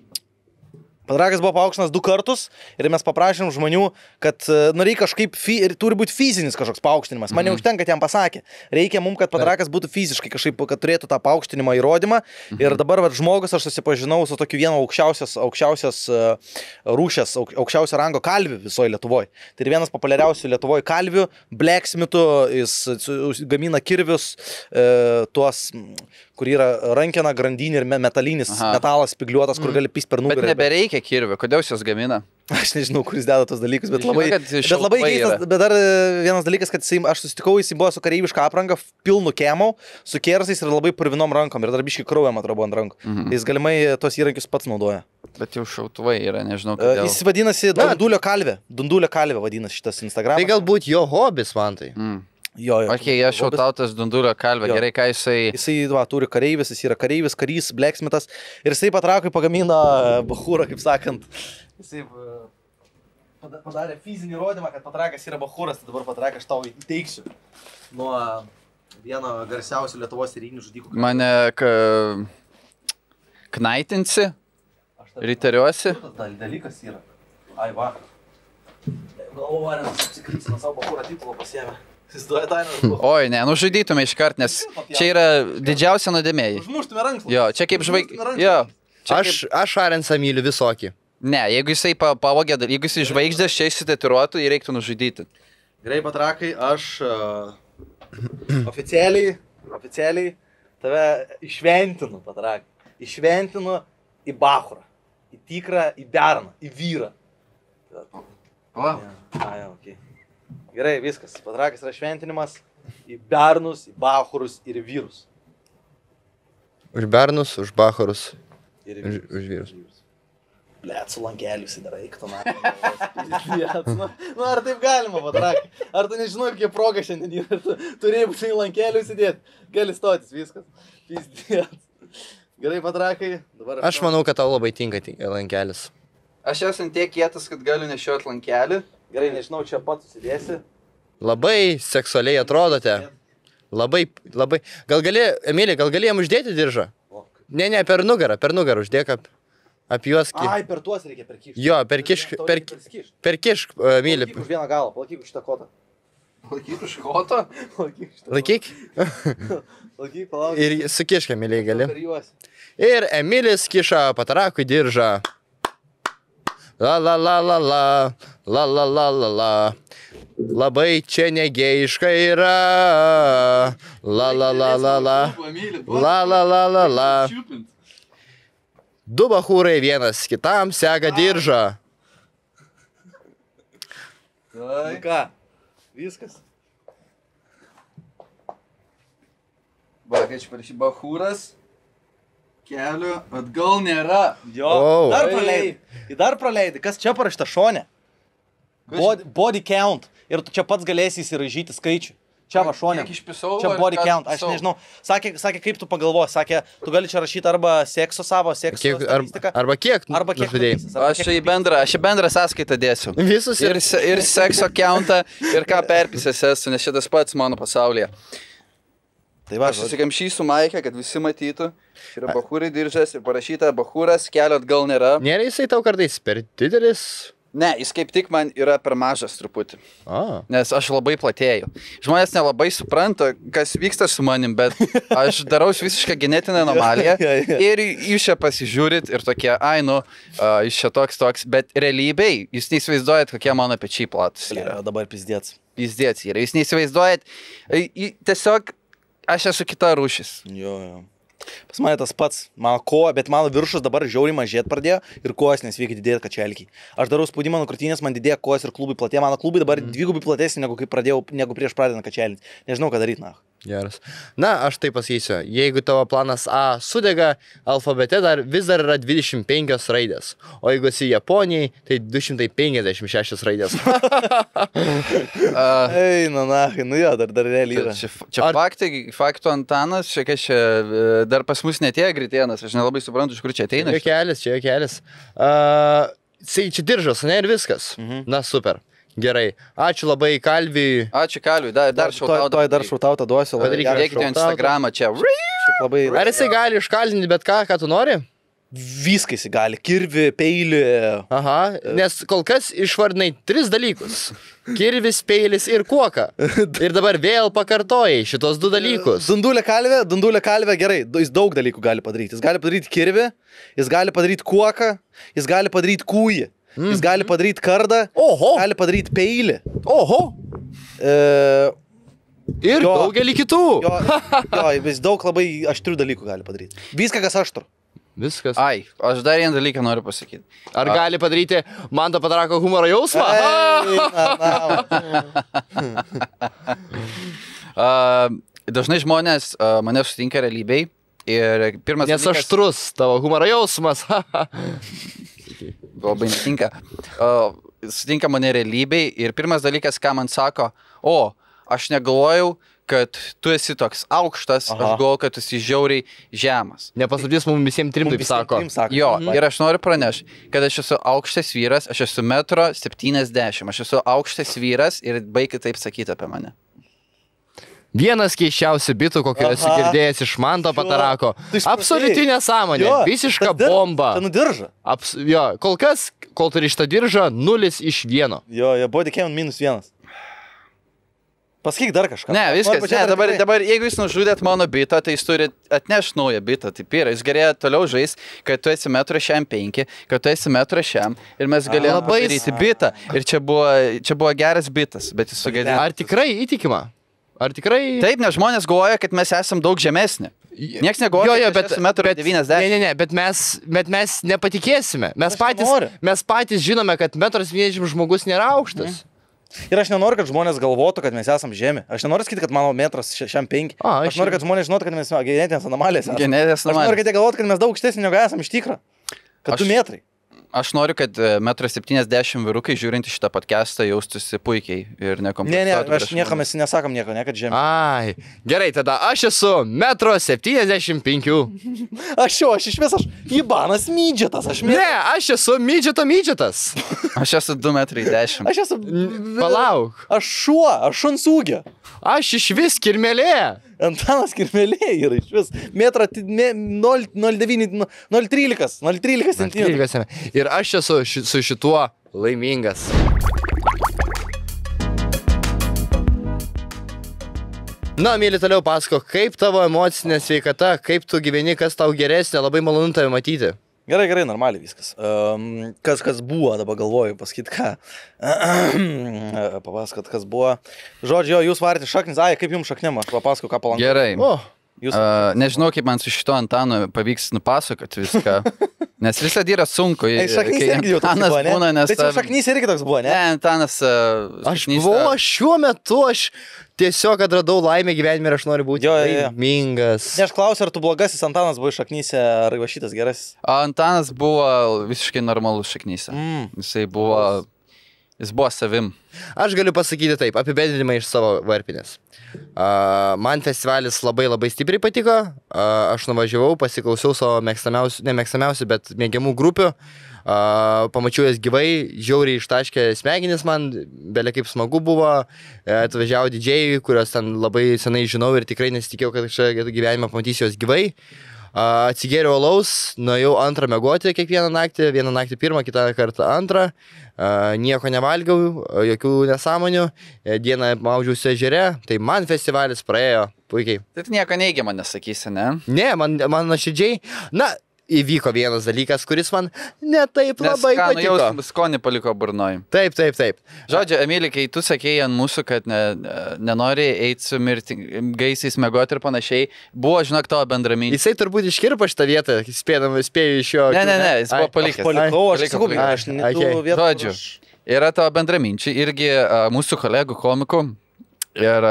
Patarakas buvo paaukštinas du kartus ir mes paprašėm žmonių, kad nu, reikia kažkaip, fi, turi būti fizinis kažkoks paaukštinimas. Man neužtenka, kad jam pasakė. Reikia mums, kad Patarakas būtų fiziškai kažkaip, kad turėtų tą paaukštinimo įrodymą. Mhm. Ir dabar va, žmogus, aš susipažinau su tokiu vienu aukščiausios, aukščiausios uh, rūšės, auk, aukščiausio rango kalvių visoje Lietuvoje. Tai yra vienas populiariausių Lietuvoje kalvių, blacksmithų, jis gamina kirvius, uh, tuos, kur yra rankena, grandinė ir metalinis Aha. metalas spigliuotas, kur gali pist per nugarą. Bet nebereikia kirvių, kodėl jūs gamina? Aš nežinau, kuris deda tos dalykus, bet labai, bet labai keistas, bet dar vienas dalykas, kad jisai, aš susitikau, jisai buvo su kareiviška apranga, pilnu kemau, su kersais ir labai purvinom rankom ir dar biškai kraują, man atrodo, ant rankų. Mhm. Jis galimai tos įrankius pats naudoja. Bet jau šautuvai yra, nežinau, kodėl. Jis vadinasi Dundulio kalvė. Dundulio kalvė vadinasi šitas Instagramas. Tai galbūt jo hobis, man tai. Mm. Jo, jo. Ok, aš šautautas Dundulio kalvė. Jo. Gerai, ką jisai... Jisai, va, turi kareivis, jis yra kareivis, karys, blacksmithas. Ir jisai Patrakui pagamina Bahurą, kaip sakant. Jisai... padarė fizinį įrodymą, kad Patrakas yra bachūras, tai dabar Patraką aš tau įteiksiu. Nuo vieno garsiausių Lietuvos serijinių žudikų. Mane ka... knaitinsi, riteriuosi. Tas dalykas yra. Ai, va. Galvoju, ar apsikrys nuo savo bachūrą titulo pasiėmė. Įsiduoja tainą. Oi, ne, nužudytume iškart, nes čia yra didžiausia nuodėmėjai. Užmuštume rankų. Jo, čia kaip žvaig... Jo. Aš, aš Arensą myliu visokį. Ne, jeigu jisai pa, pavogė, jeigu jisai žvaigždės čia įsitatiruotų, jį reiktų nužudyti. Gerai, Patrakai, aš uh, oficialiai, oficialiai tave išventinu, Patrakai. Išventinu į bachūrą, į tikrą, į berną, į vyrą. O. Ja. A, ja, okay. Gerai, viskas. Patrakas yra šventinimas į bernus, į bachūrus ir į vyrus. Už bernus, už bachorus. Ir į Už, vyrus. už vyrus. Blet, su lankeliu įsidarai, tu na. nu, nu, ar taip galima, Patrakai? Ar tu nežinai, kokia proga šiandien yra? Tu turėjai būti į lankeliu įsidėti. Gali stotis, viskas. Pizdėt. Gerai, Patrakai. Dabar Aš manau, kad tau labai tinka tinka lankelis. Aš esu tiek kietas, kad galiu nešioti lankelį. Gerai, nežinau, čia pat susidėsi. Labai seksualiai atrodote. Labai, labai. Gal gali, Emilija, gal gali jam uždėti diržą? Ne, ne, per nugarą, per nugarą uždėk ap, apjuoski. Ai, per tuos reikia perkišti. Jo, perkišk, per, perkišk, Emilija. Palaikyk už vieną galą, palaikyk už šitą kotą. Laikyk už koto. Palaikyk šitą. Laikyk. Palaikyk, palauk. Ir sukišk, Emilijai, gali. Per juos. Ir Emilis kiša Patrakui diržą. La la la la la, la la la la la. Labai čia negeiška yra. La la la la la. La la la la la. Du bachūrai vienas kitam sega diržą. Nu ką, viskas. Va, kai čia parašy bachūras, kelio atgal nėra. Jo, Oh. dar Ei. praleidai. Tai dar praleidai. Kas čia parašyta šone? Body, body count. Ir tu čia pats galėsi įsiražyti skaičių. Čia va šone. Kiek išpisau, Čia ar body ką count. Aš išpisau? nežinau. Sakė, sakė, kaip tu pagalvoji. Sakė, tu gali čia rašyti arba sekso savo, sekso Kiek, ar, statistiką. arba kiek Arba kiek nužudėjai? nužudėjai. Arba Aš kiek čia į bendrą, aš į bendrą sąskaitą dėsiu. Visus ir... Ir, se- ir sekso countą, ir ką perpisęs esu, nes šitas pats mano pasaulyje. Tai va, Aš susikamšysiu maikę, kad visi matytų. Čia yra bachūrai diržas ir parašyta bachūras, kelio atgal nėra. Nėra jisai tau kartais per didelis? Ne, jis kaip tik man yra per mažas truputį. A. Nes aš labai platėjau. Žmonės nelabai supranta, kas vyksta su manim, bet aš darau visišką genetinę anomaliją. Jo, jo, jo. Ir jūs čia pasižiūrit ir tokie, ai nu, uh, jūs čia toks toks, bet realybėj jūs neįsivaizduojat, kokie mano pečiai platus yra. dabar pizdėts. Jis dėts yra, jūs neįsivaizduojat. Į- į- Tiesiog aš esu kita rūšis. Jo, jo. Pas mane tas pats, mano koja, bet mano viršus dabar žiauriai mažėt pradėjo ir kojas nesveikia didėti kačialkiai. Aš darau spaudimą nuo krūtinės, man didėja kojas ir klubai platėja. Mano klubai dabar mm. dvigubai platesni negu, kai pradėjau, negu prieš pradedant kačialinti. Nežinau, ką daryti, na. Geras. Na, aš tai pasakysiu. Jeigu tavo planas A sudega, alfabete dar vis dar yra dvidešimt penkios raidės. O jeigu esi Japonijai, tai du šimtai penkiasdešimt šešios raidės. Uh, Ei, na, na, nu jo, dar, dar realiai yra. Čia, čia Ar- faktai, faktų Antanas, čia kas čia, e, dar pas mus netėjo Gritėnas, aš nelabai suprantu, iš kur čia ateina. Čia kelias, čia kelias. Uh, čia diržas, ne, ir viskas. Mhm. Na, super. Gerai. Ačiū labai Kalviui. Ačiū Kalviui, dar, dar Toj- šautautą. toj dar šautautą duosiu. labai Padaryk geras Žiūrėkite šautautą. Instagramą čia. Šiaip labai... Ar jisai gali iškaldinti bet ką, ką tu nori? Viską jis gali. Kirvi, peilį. Aha, nes kol kas išvardinai tris dalykus. Kirvis, peilis ir kuoka. Ir dabar vėl pakartojai šitos du dalykus. Dundulė kalvė, dundulė kalvė, gerai, du- jis daug dalykų gali padaryti. Jis gali padaryti kirvį, jis gali padaryti kuoką, jis gali padaryti kūjį, jis gali padaryti kardą, Oho, gali padaryti peilį. oho. E, Ir Jo. daugelį kitų. jo, jo, jis daug labai aštrių dalykų gali padaryti. Viską, kas aštru. Viskas. Ai, aš dar vieną dalyką noriu pasakyti. Ar gali padaryti man to Patrako humoro jausmą? Ei, na, na. Uh, dažnai žmonės uh, mane sutinka realybėj ir pirmas Nes dalykas- aštrus tavo humoro jausmas. Labai netinka. Uh, sutinka mane realybėj ir pirmas dalykas, ką man sako, o, aš negalvojau, kad tu esi toks aukštas, Aha. aš galvoju, kad tu esi žiauriai žemas. Nepaslaptis mums visiems trim taip sako. Jo, ir aš noriu pranešti, kad aš esu aukštas vyras, aš esu metro septyniasdešimt, aš esu aukštas vyras ir baigi taip sakyti apie mane. Vienas keiščiausių bitų, kokį esu Aha. girdėjęs iš Manto Patarako. Tu išprotėjai. Absoliuti nesąmonė, Jo, visiška tas dir- bomba. Ta nudirža. Abs jo, kol kas, kol turi šitą diržą, nulis iš vieno. Jo, jo, body count minus vienas. Pasakyk dar kažką. Ne, viskas, Noriu ne, pačiam dabar, tikrai- dabar jeigu jūs nužudėt mano bitą, tai jūs turite atnešti naują bitą, taip yra, jūs galėjot toliau žais, kad tu esi metro šiam penki, kad tu esi metro šiam ir mes galėjome Labai padaryti bitą ir čia buvo, čia buvo geras bitas, bet jis sugadino. Ar tikrai įtikima? Ar tikrai... Taip, nes žmonės galvoja, kad mes esam daug žemesni. Niekas negalvoja, Jo, jo, kad bet, aš esu metro bet, devyniasdešimt. ne, ne, ne, bet mes, bet mes nepatikėsime. Mes Aš patys, nenoriu. mes patys žinome, kad metras septyniasdešimt žmogus nėra aukštas. Ir aš nenoriu, kad žmonės galvotų, kad mes esam žemė. Aš nenoriu sakyti, kad mano metras še- šiam penki. A, Aš aš- noriu, kad žmonės žinotų, kad mes genetinės anomalijas esame. Genetinės Aš noriu, anomalijas. kad jie galvotų, kad mes daug aukštesni negu esam iš tikro. Kad Aš- du metrai. Aš noriu, kad metro septyniasdešimt vyrukai žiūrint į šitą podcastą jaustųsi puikiai ir nekomplektuotų. Ne, ne, prieš aš niekam žmones. mes nesakom nieko, ne kad žemė. Ai, gerai, tada aš esu metro septyniasdešimt penkių. Aš jau, aš iš vis, aš Ibanas mydžiatas, aš Ne, mėgau. aš esu mydžeto mydžetas. Aš esu du metrai dešimt. Aš esu... Palauk, Aš šuo, aš šunsūgė. aš iš vis kirmelė. Antanas kirmelė yra iš vis. Metra nol devyni, nol trylika, nol trylika centimetrų. trylika centimetrų. Ir aš esu ši, su šituo laimingas. Na, mėly, toliau pasako, kaip tavo emocinė sveikata, kaip tu gyveni, kas tau geresnė, labai malonu tave matyti. Gerai, gerai, normaliai viskas. Um, kas, kas buvo, dabar galvoju, pasakyti ką. Papasakot, kas buvo. Žodžiu, jo, jūs varėte šaknis, ai, kaip jums šaknim, aš papasakau, ką palanku. Gerai. O, Jūs... Uh, nežinau, kaip man su šito Antanu pavyks nupasakoti viską, nes visada yra sunku. Ei, šaknys kai irgi jau toks Antanas buvo, ne? būna, nes... Bet jau ta- šaknys irgi toks buvo, Ne, ne? Antanas... Uh, aš šaknyse- buvau, aš šiuo metu, aš tiesiog atradau laimę gyvenime ir aš noriu būti Jo, jo, jo. laimingas. Ne, aš klausiu, ar tu blogasis Antanas buvo šaknyse, ar va šitas gerasis. Antanas buvo visiškai normalus šaknyse. Mm. Jisai buvo... Jis buvo savim. Aš galiu pasakyti taip, apibendrinimai iš savo varpinės. Uh, man festivalis labai labai stipriai patiko, uh, aš nuvažiavau, pasiklausiau savo mėgstamiausių, ne mėgstamiausių, bet mėgiamų grupių, uh, pamačiau jas gyvai, žiauriai ištaškė smegenis man, belia kaip smagu buvo, uh, atvažiavo didžėjai, kuriuos ten labai senai žinau ir tikrai nesitikėjau, kad čia gyvenime pamatysiu jos gyvai. Uh, atsigėriau alaus, nuėjau antrą mėgoti kiekvieną naktį, vieną naktį pirmą, kitą kartą antrą, uh, nieko nevalgiau, uh, jokių nesąmonių, uh, dieną maudžiausi ežere, tai man festivalis praėjo puikiai. Tai tu nieko neigiamo nesakysi, ne? Ne, man, man nuoširdžiai, na, įvyko vienas dalykas, kuris man ne taip Nes labai ką, nu, patiko. jau skonį paliko burnoj. Taip, taip, taip. Žodžiu, Emilį, kai tu sakėjai ant mūsų, kad ne, nenori eiti su mirtingaisiais mėgoti ir panašiai, buvo, žinok, tavo bendramintis. Jisai turbūt iškirpo šitą vietą, spėdam, spėjau iš jo. Ne, ne, ne, jis buvo Ai, palikęs. Palikau, aš Paliko, sakau, paliko. aš ne Ai, tų okay. vietų. Žodžiu. aš- Yra tavo bendraminčiai, irgi a, mūsų kolegų komikų. Ir...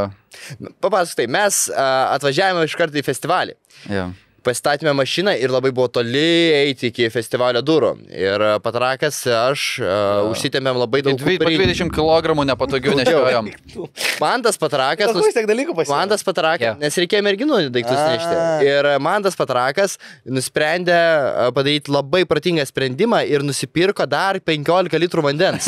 a, Papasakok, tai mes uh, atvažiavome iš karto į festivalį. Jo. Pastatėme mašiną ir labai buvo toli eiti iki festivalio durų. Ir uh, Patrakas, aš uh, užsitėmėm labai daug Dvi- Po kuprinį. dvidešimt kilogramų nepatogių nešiojom. Man tas Patrakas, Kas tiek dalykų pasidarė? man tas Patrakas, Jo. nes reikėjo merginų daiktus A. nešti. Ir man tas Patrakas nusprendė uh, padaryti labai protingą sprendimą ir nusipirko dar penkiolika litrų vandens.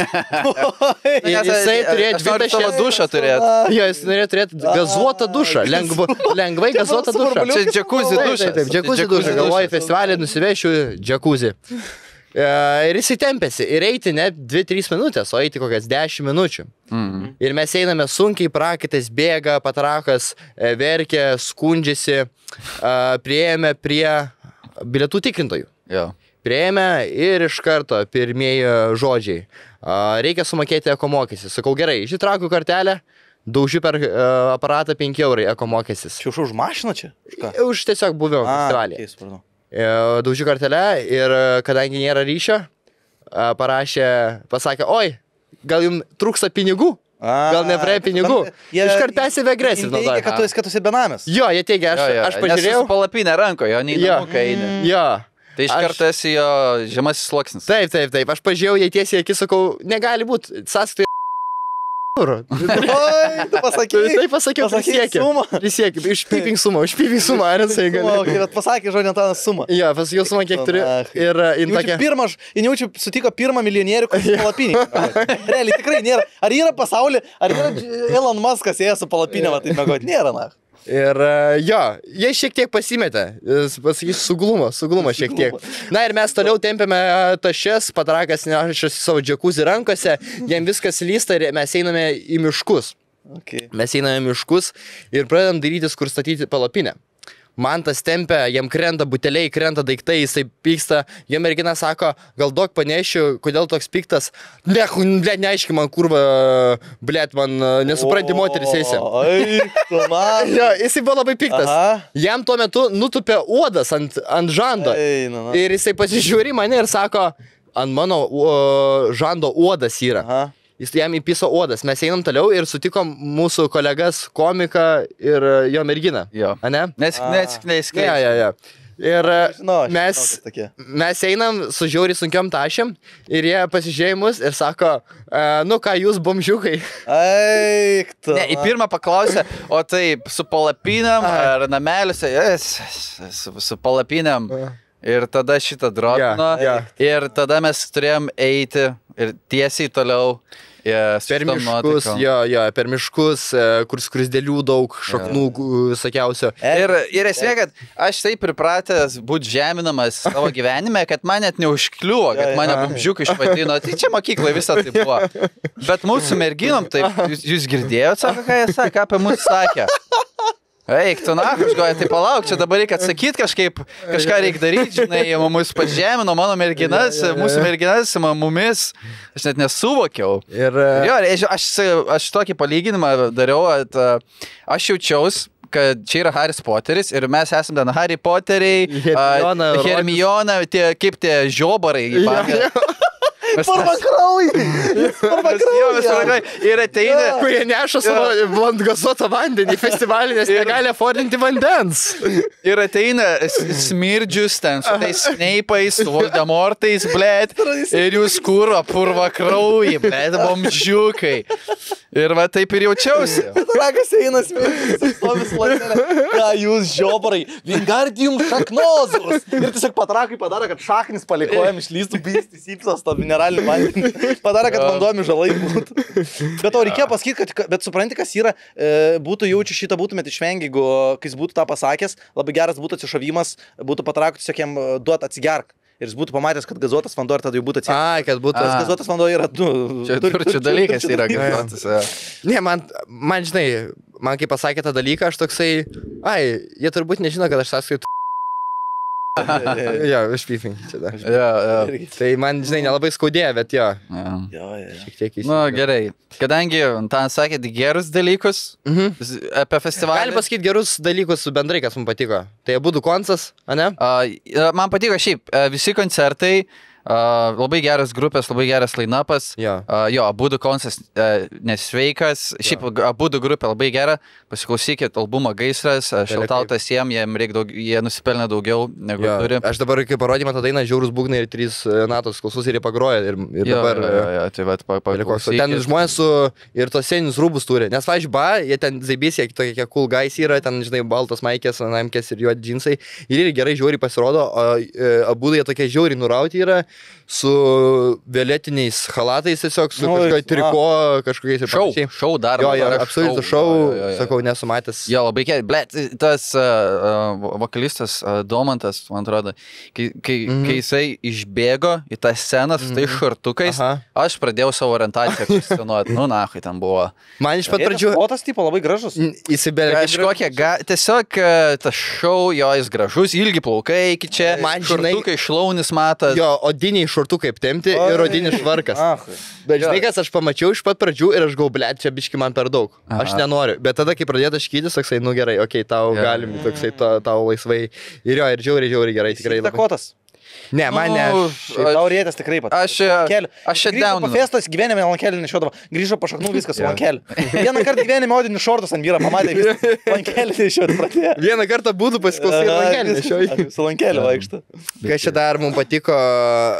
Ir jisai turėjo Aš noriu savo dvidešimt... dušą turėti. Jo, jis norėjo turėti gazuotą dušą, lengva, lengvai gazuotą dušą. suburbuliukas Čia džiakuzi Taip, dušas. taip, taip, džiakuzi dušą, galvoju, į festivalį nusivešiu džiakuzi. E, ir jisai tempėsi. Ir eiti ne dvi trys minutės, o eiti kokias dešimt minučių. Mhm. Ir mes einame sunkiai, prakaitais bėga, Patrakas e, verkia, skundžiasi, e, prieėjome prie bilietų tikrintojų. Jo. Prieėjome ir iš karto pirmieji žodžiai. E, reikia sumokėti ekomokesį. Sakau, gerai, išsitraukiu kartelę, daužiu per e, aparatą penki eurai ekomokestis. Čia už už mašiną čia? Už ką? Už tiesiog buvimą festivalį. okei, supratau. Daužiu kartelę ir kadangi nėra ryšio, a, parašė, pasakė, oi, gal jums trūksta pinigų? Gal nepraėjo pinigų? Jie- Iškart passive aggressive Jie teigia, naudoja. kad tu esi, kad tu esi benamis. Jo, jie teigia, aš, Jo, jo, aš pažiūrėjau. Nes su palapinė rankoje, o ne į Jo. namuką eini. Jo. Tai iš Aš- karto esi jo žemasis sluoksnis. Taip, taip, taip. Aš pažiūrėjau, jie tiesiai akis sakau, negali būti. Sąskaitą eurų. Oi, tu pasakai. Tai pasakiau, prisiekiu. Sumą. Prisiekiu, išpypink sumą, išpypink sumą, ar jisai gali. Okay, bet pasakė žodį Antanas sumą. Jo, pasakiau sumą, kiek turiu. Ir jin tokia... Pirmą, jin jaučiu sutiko pirmą milijonierių, kuris palapinį. Realiai tikrai nėra. Ar yra pasaulyje, ar yra Elon Muskas ėjęs su palapinė, va, taip mėgot? Nėra, na. Ir jo, jie šiek tiek pasimetė, pasakysiu, suglumo, suglumo šiek tiek. Na ir mes toliau tempėme tašes, Patarakas nešasi savo džekuzį rankose, jam viskas lysta ir mes einame į miškus. Okay. Mes einame į miškus ir pradedam darytis, kur statyti palapinę. Man tas tempia, jam krenta buteliai, krenta daiktai, jisai pyksta. Jo mergina sako, gal duok panešiu, kodėl toks piktas. Ne, ble, neaiški man, kurva, blėt, man nesupranti moteris eisi. Ai, tu man. Jo, jisai buvo labai piktas. Aha. Jam tuo metu nutupė uodas ant, ant žando. Ei, na, na. Ir jisai pasižiūri mane ir sako, ant mano o, žando uodas yra. Aha. Jis jam įpiso uodas. Mes einam toliau ir sutikom mūsų kolegas, komiką ir jo merginą. Jo. Ane? Nesik, nesik, nesik. Ja, ja, ja. Ir žinau, aš mes, žinau, mes einam su žiauriai sunkiom tašėm ir jie pasižiūrėjo mus ir sako, e, nu ką jūs bomžiukai. Eik, tu. Ne, į pirmą paklausė, o taip, su palapinėm ar nameliuose, yes, su, su palapinėm. Ir tada šitą dropino. Yeah, yeah. Ir tada mes turėjom eiti ir tiesiai toliau. Yeah, per miškus, jo, jo, per miškus, kur skrisdėlių daug, šaknų yeah. visokiausio. Ir, ir esmė, kad aš taip pripratęs būti žeminamas savo gyvenime, kad man net neužkliuvo, kad mane bomžiukai išvadino. Tai čia mokykloje visą tai buvo. Bet mūsų merginom, taip, jūs, jūs girdėjote, sako, ką jie sakė, apie mus sakė. Eik, tu na, aš galvoju, tai palauk, čia dabar reikia atsakyti kažkaip, kažką reikia daryti, žinai, mus pažemino, mano merginas, mūsų merginas, mumis, aš net nesuvokiau. Ir jo, aš, aš tokį palyginimą dariau, aš jaučiaus, kad čia yra Haris Poteris ir mes esame ten Harry Potteriai, Hermiona, Hermiona, tie, kaip tie žiobarai. Purva kraują! Purva kraują! Ir ateina, kurie neša savo gazuotą vandenį į festivalį, nes negali afordinti vandens. Ir ateina smirdžius ten su tais Snape'ais, su Voldemortais, blėt. Ir jūs kurva, purva kraują, blėt, bomžiukai. Ir va taip ir jaučiausi. Rakas eina smirdžius, stovis latelė. Ką jūs žiobarai? Wingardium šaknozus! Ir tiesiog Patrakai padarė, kad šaknis palikojam išlystų bystis įpsas to mineralinį vandenį. Padarė, kad vanduomi žalai būtų. Bet to reikėjo pasakyti, kad, bet supranti, kas yra, e, būtų jaučiu šitą būtumėt išvengę, jeigu kai jis būtų tą pasakęs, labai geras būtų atsišavimas, būtų Patrakų tiesiog jam duot atsigerk. Ir jis būtų pamatęs, kad gazuotas vanduo ir tada jau būtų atsigerk. Ai, kad būtų. Tas gazuotas vanduo yra, nu... Čia turčių dalykas yra gazuotas. Ne, man, man, žinai, man kai pasakė tą dalyką, aš toksai, ai, jie turbūt nežino, kad aš sąskaitu. Jo, išpypink čia dar. Jo, jo. Tai man, žinai, nelabai skaudėjo, bet jo. Jo, jo, jo. Šiek tiek įsivaizduoju. Nu, gerai. Kadangi Antanas sakė gerus dalykus mhm. apie festivalį. Gali pasakyti gerus dalykus bendrai, kas mums patiko. Tai abudu koncas, ane? Uh, man patiko šiaip, uh, visi koncertai. Uh, labai geras grupės, labai geras line-upas. Jo, uh, jo abudu koncas uh, nesveikas. Šiaip abudu grupė labai gera. Pasiklausykit albumą Gaisras, uh, šiltautas jiem, jiem reik daug, jie nusipelnė daugiau negu jo. Turi. Aš dabar, kai parodymą tą dainą, žiaurus būgnai ir trys natos klausus ir jie pagroja. Ir, ir jo, dabar... Jo, jo, tai vat, pa, paklausykit. Ten žmonės su ir tos seninius rūbus turi. Nes, važiuoju, ba, jie ten zaibys, jie tokie cool guys yra, ten, žinai, baltas maikės, naimkės ir juodi džinsai. Ir irgi gerai žiauriai pasirodo, o abudu jie tokie žiauriai nurauti yra. Su violetiniais halatais tiesiog, su kažkokiai triko, kažkokiais ir panašiai. Šau, šau dar. Jo, jo, absoliutų šau, sakau, nesu matęs. Jo, labai kėdė. Blet, tas uh, vokalistas uh, Domantas, man atrodo, kai, kai, mm-hmm. kai jisai išbėgo į tą sceną su mm-hmm. tais šartukais, aha. Aš pradėjau savo orientaciją kvestionuoti. Nu, na, kai ten buvo. Man iš pat pradžių... O tas tipo labai gražus. Įsibėlė. Kažkokia, ga... tiesiog uh, tas šau, jo, jis gražus, ilgi plaukai iki čia. Man, šartukai, žinai, šlaunis matas. Jo, odiniai šortukai aptempti ir rodinis švarkas. Bet žinai, kas aš pamačiau iš pat pradžių ir aš gau, blėt, čia biški man per daug. Aha. Aš nenoriu. Bet tada, kai pradėta škytis, toksai, nu gerai, okei, okay, tau ja. Galim, toksai, tau laisvai. Ir jo, ir žiauriai, žiauriai gerai, tikrai. Įtakotas. Ne, man ne. Tau rėtas tikrai pat. Aš čia down. Po festos gyvenime lankelį nešiodavo. Grįžo po šaknų viskas su lankeliu. Vieną kartą gyvenime odinius šortus ant vyro pamatė viską. Lankelį nešiodavo pradėjo. Vieną kartą būtų pasiklausyti lankelį nešiodavo. Su lankeliu vaikšto. Kas čia dar mums patiko...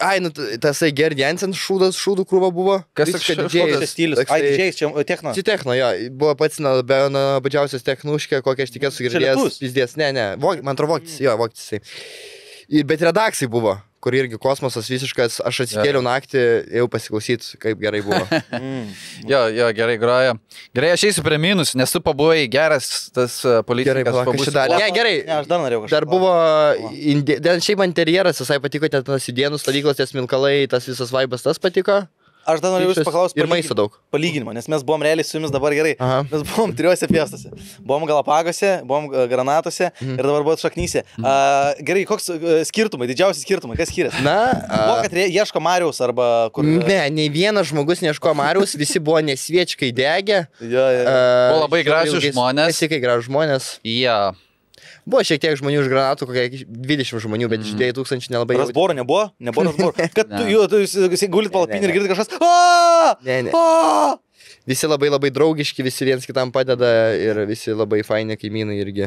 Ai, nu, tasai Gerd Jensen šūdas, šūdų krūva buvo. Kas toks Visiškai šūdas? didžėjus. Stilius. Ai, didžiais, čia techno. Čia techno, jo. Buvo pats labiau badžiausias technuškė, kokią aš tikėjau sugirdėjęs. Pizdės, ne, ne. Vok, man atrodo, voktis, jo, voktis. Ir, bet redaksai buvo, kur irgi kosmosas visiškas. Aš atsikėliau ja. naktį, jau pasiklausyti, kaip gerai buvo. mm. Jo, jo, gerai groja. Gerai, aš eisiu prie minus, nes tu pabuvai geras tas politikas. Gerai, ne, gerai. Ne, aš dar norėjau kažką. Dar buvo, indi... šiaip interjeras visai patiko, ten tas įdienų stovyklos, ties Milkalai, tas visas vaibas, tas patiko. Aš dar norėjau jūs paklausti ir maisto daug. Palyginimą, nes mes buvom realiai su jumis dabar gerai. Aha. Mes buvom trijuose fiestose. Buvom Galapagose, buvom Granatose mhm. ir dabar buvom Šaknyse. Mhm. Uh, gerai, koks uh, skirtumai, didžiausi skirtumai, kas skiriasi? Na, uh, buvo, kad ieško Mariaus arba kur... Ne, nei vienas žmogus neieško Mariaus, visi buvo nesviečkai degę. Jo, jo. Uh, buvo labai gražus žmonės. Visi kai gražus žmonės. Ja. Buvo šiek tiek žmonių iš Granatų, kokie dvidešimt žmonių, bet iš dviejų tūkstančių nelabai jau. Rasboro nebuvo? Nebuvo Rasboro. Kad tu, jo, tu gulit palapinį ir girdit kažkas. Ne, ne. Visi labai labai draugiški, visi viens kitam padeda ir visi labai faini kaimynai irgi.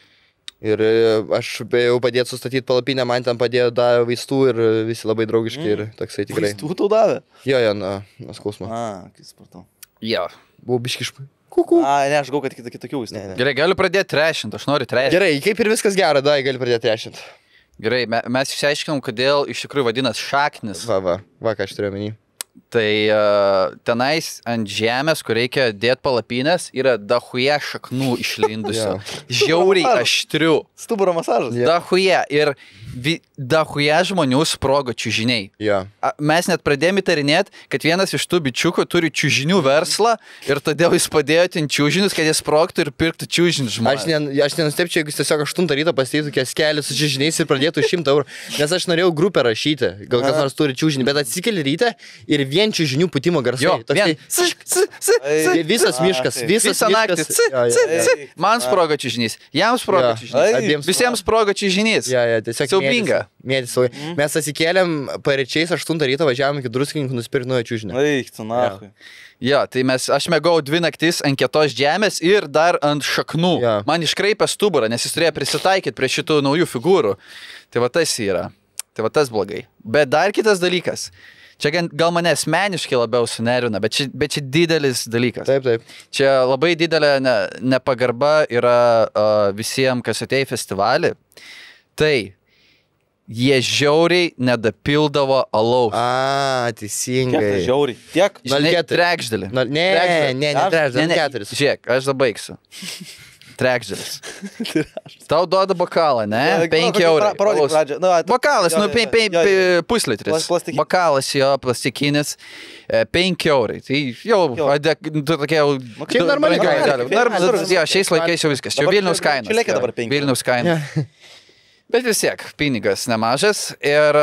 Ir aš jau padėjau sustatyti palapinę, man ten padėjo davė vaistų ir visi labai draugiški mm. ir toksai tikrai. Vaistų tau davė? Jo, jo, na, na skausmo. A, kai supratau. Jo. Buvau biškišpai. Kuku. A, ne, aš gau, kad kit kitokių vis. Gerai, galiu pradėti trešint, aš noriu trešint. Gerai, kaip ir viskas gera, da, gali pradėti trešint. Gerai, me, mes išsiaiškinom, kodėl iš tikrųjų vadinas šaknis. Va, va, va, ką aš turiu omeny. Tai uh, tenais ant žemės, kur reikia dėti palapinės, yra dahuje šaknų išlindusių. Žiauriai aštrių. Stuburo masažas. Dahuje. Ir vi, dahuje žmonių sprogo čiužiniai. Yeah. Mes net pradėjome įtarinėti, kad vienas iš tų bičiukų turi čiužinių verslą ir todėl jis padėjo ten čiužinius, kad jis sprogtų ir pirktų čiužinius žmonės. Aš, ne, aš nenustepčiau, jeigu jis tiesiog aštuntą ryto pastatytų keskelį su čiužiniais ir pradėtų šimtą eurų. Nes aš norėjau grupę rašyti, gal kas nors turi čiužinį, bet atsikeli ryte ir vien čiužinių putimo garsai. Jo, vien. S, s, s, s. Visas miškas, visas Visą naktį. C, c, c. Man sprogo čiužinys, jam sprogo čiužinys, visiems sprogo čiužinys. Ja, ja, tiesiog siaubinga. Mėtis, mm. Mes atsikėlėm pareičiais aštuntą ryto, važiavom iki Druskininkų nusipirkti naują čiužinį. Eik, tu nahui. Jo, tai mes, aš mėgau dvi naktis ant kietos žemės ir dar ant šaknų. Ja. Man iškraipė stuburą, nes jis turėjo prisitaikyti prie šitų naujų figūrų. Tai va tas yra. Tai va tas blogai. Bet dar kitas dalykas. Čia gal mane asmeniškai labiau sunervina, bet čia, bet čia didelis dalykas. Taip, taip. Čia labai didelė ne, nepagarba yra uh, visiems, kas atėjo į festivalį. Tai jie žiauriai nedapildavo alaus. A, teisingai. Kiek tai žiauriai? Tiek? Žinai, trečdalį. Ne, ne, ne, ne, trečdalį, ne, keturis. Žiūrėk, aš dabaigsiu. Trečdalis. Tau duoda bokalą, ne? penki eurai. Parodyk pradžią. Bokalas, nu, puslitris. Bokalas jo, plastikinis. penki eurai. Tai jau, tu tokia jau... Čia normaliai gali. Jo, šiais laikais jau viskas. Čia Vilniaus kainos. Čia lėkia dabar penki. Vilniaus kainos. Bet vis tiek, pinigas nemažas. Ir,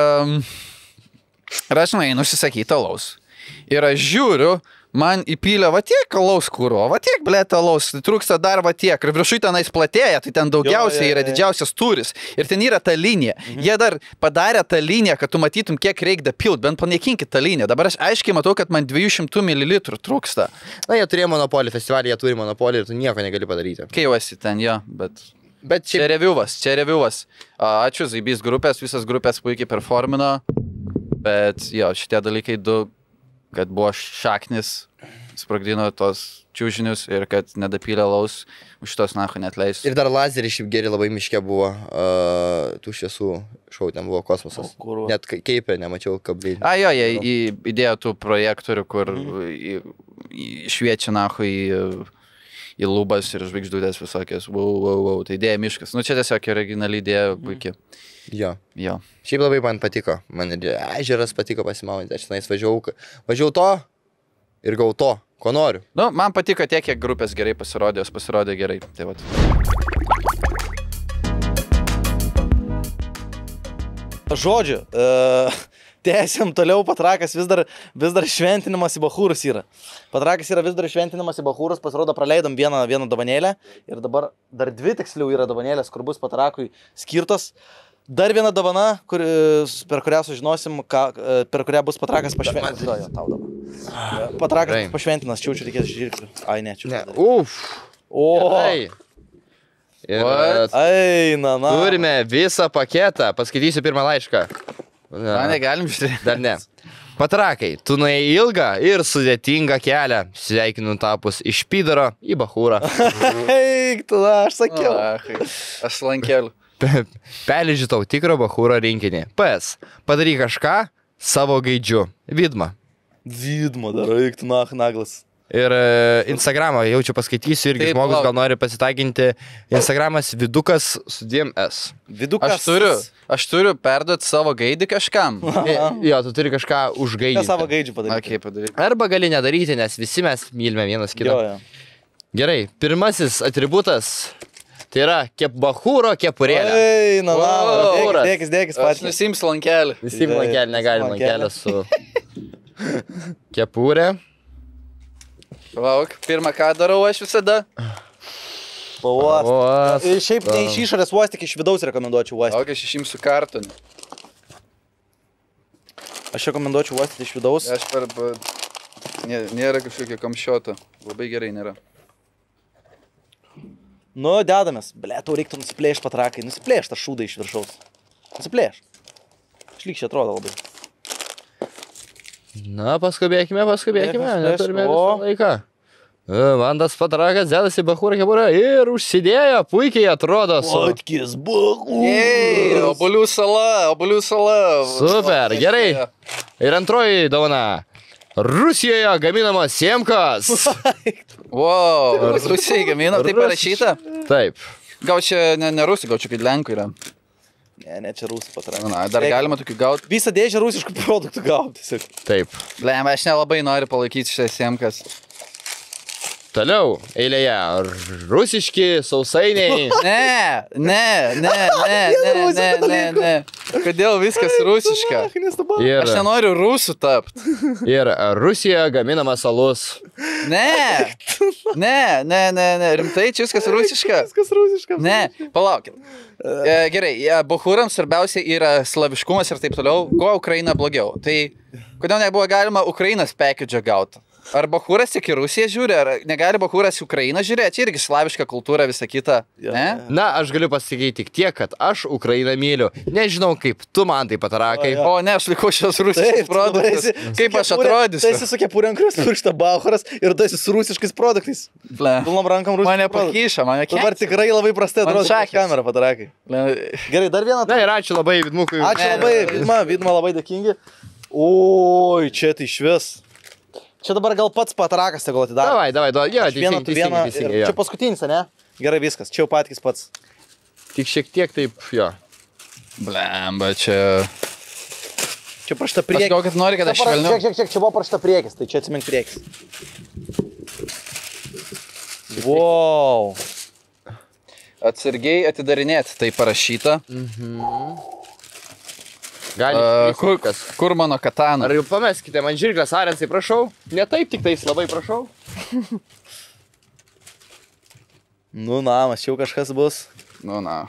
ir aš nueinu užsisakyti alaus. Ir aš žiūriu, man įpylė va tiek alaus kūro, va tiek, blėt, alaus, trūksta dar va tiek. Ir viršui tenais platėja, tai ten daugiausiai yra didžiausias turis. Ir ten yra ta linija. Mhm. Jie dar padarė tą liniją, kad tu matytum, kiek reikia dapilt, bent panaikinkit tą liniją. Dabar aš aiškiai matau, kad man dviejų šimtų mililitrų trūksta. Na, jie turėjo monopolį, festivalį jie turi monopolį ir tu nieko negali padaryti. Kai jau esi ten, jo, bet... Bet šiaip... Čia reviuvas, čia reviuvas. Ačiū, Zaibys grupės, visas grupės puikiai performino. Bet jo, šitie dalykai du, kad buvo šaknis, sprogdino tos čiužinius ir kad nedapylė laus, už šitos nacho neatleis. Ir dar lazerį šiaip geri labai miške buvo, uh, tų šviesų šau, ten buvo kosmosas. O, net keipė, nemačiau kablį. A, jo, jie įdėjo tų projektorių, kur mm. šviečia nacho į... į lubas ir žvaigždutės visokias, wow, wow, wow, tai idėja miškas. Nu, čia tiesiog originali idėja puikiai. Jo. Jo. Šiaip labai man patiko, man ir ežeras patiko pasimauti, aš tenais važiavau, važiavau to ir gau to, ko noriu. Nu, man patiko tiek, kiek grupės gerai pasirodė, jos pasirodė gerai, tai vat. Žodžiu, uh... Tęsiam toliau, Patrakas vis dar, vis dar šventinimas į Bachūrus yra. Patrakas yra vis dar šventinimas į Bachūrus, pasirodo praleidom vieną, vieną dovanėlę ir dabar dar dvi tiksliau yra dovanėlės, kur bus Patrakui skirtos. Dar viena dovana, kur, per kurią sužinosim, ką, per kurią bus Patrakas pašventinas. Jo, jo, tau dabar. Patrakas pašventinas, čia čia reikės žirklių. Ai, ne, čia. Ne, uf. O. Ai. Ir Ai, na, na. Turime visą paketą, paskaitysiu pirmą laišką. Na, negalim žiūrėti. Dar ne. Patrakai, tu nuėjai ilgą ir sudėtingą kelią. Sveikinu tapus iš Pydaro į Bachūrą. Eik, tada aš sakiau. Achai, aš lankeliu. Perliži tau tikro Bachūro rinkinį. P S. Padaryk kažką savo gaidžiu. Vidma. Vidma dar, eik, tu nach naglas. Ir e, Instagramą jaučiu paskaitysiu irgi Taip, žmogus lauk. gal nori pasitaginti. Instagramas vidukas su dviem S. Vidukas. Aš turiu, aš turiu perduoti savo gaidį kažkam. I- Jo, tu turi kažką Ne užgaidinti. savo gaidžių padaryti. Okei, padaryti. Arba gali nedaryti, nes visi mes mylime vienas kitą. Jo, jo. Gerai, pirmasis atributas. Tai yra kep Bachūro kepurėlė. Ei, na, na, Wow. dėkis, dėkis, dėkis, Aš patys. nusimsiu lankelį. Visi Gerai, lankelį negalima lankelį. lankelę su kepurė. Lauk, pirmą ką darau aš visada. Pauost. Pauost. Ir šiaip ne iš išorės uosti, tik iš vidaus rekomenduočiau uosti. Lauk, aš išimsiu kartonį. Aš rekomenduočiau uostyti iš vidaus. Aš per... per- Nė, nėra kažkokio kamščioto. Labai gerai nėra. Nu, dedamės. Ble, tau reiktų nusiplėšti patrakai. Nusiplėšti tą šūdą iš viršaus. Nusiplėšti. Šlykščiai atrodo labai. Na, paskubėkime, paskubėkime, Plėšk, neturime plėšk, visą o. laiką. E, Vandas patrakas dėdasi Bachūro kepurę ir užsidėjo, puikiai atrodo su... Atkis bachūras. Ei, obolių sala, obolių sala. Super, gerai. Ir antroji dovana. Rusijoje gaminamos siemkos. Wow, Rusijai gamina, tai Rus- parašyta. Taip. Gal čia ne, ne Rusija, gal čia kaip Lenkų yra. Ne, ne, čia rusų patrakai. Na, dar galima tokių gauti. Visą dėžę rusiškų produktų gauti. tiesiog. Taip. Blem, aš nelabai noriu palaikyti šitas siemkas. Toliau eilėje. Rusiški sausainiai. Ne, ne, ne, ne, ne, ne, ne, ne. Kodėl viskas rusiška? Ach, nestabau. Ir, Aš nenoriu rusų tapti. ir Rusijoje gaminamas alus. Ne, ne, ne, ne, ne, rimtai, čia viskas rusiška. Viskas rusiška. Ne, palaukit. E, gerai, e, Bachūrams svarbiausia yra slaviškumas ir taip toliau. Kuo Ukraina blogiau? Tai kodėl nebuvo galima Ukrainos package gauti? Ar Bachūras tik į Rusiją žiūri, ar negali Bachūras į Ukrainą žiūrėti? Čia irgi slaviška kultūra, visa kita. Jo, Ne? jo. Na, aš galiu pasakyti tik tiek, kad aš Ukrainą myliu. Nežinau, kaip tu man tai patarakai. O, jo. O ne, aš likau šios Taip, rusiškus tu dabar produktus. esi su Kaip aš kepure- Tu atrodysiu? esi su kepurė ant kurios piršta Bachūras ir tu esi su rusiškais produktais. Ble. Pilnom rankom rusiškais Mane produktais. pakyša, mane Tu dabar kekia. tikrai labai prastai Man atrodo prieš šakės. kamerą patarakai. Ble. Gerai, dar vieną. Na ir ačiū labai Vidmukui. Ačiū Ne, labai, ne, ne. Vidma, Vidma labai dėkingi. Oi, čia tai švis. Čia dabar gal pats patarakas tegul atidaro. Davai, davai, davai. Jo, Aš vieną, teisingai, tu vieną. teisingai, teisingai, ir jo. Čia paskutinis, ne? Gerai, viskas. Čia jau patikis pats. Tik šiek tiek taip, jo. Blemba, čia... Čia prašta Aš priekis. gal, kad nori, kad aš Čia, švelniau. čia, čia, čia buvo prašta priekis, tai čia atsimink priekis. Wow. Atsargiai atidarinėti, tai parašyta. Gali. Uh, kur, kas. kur mano katana? Ar jau pameskite man žirklės, Arensai, prašau? Ne taip, tik tais labai prašau. Nu, na, mačiau kažkas bus. Nu, na.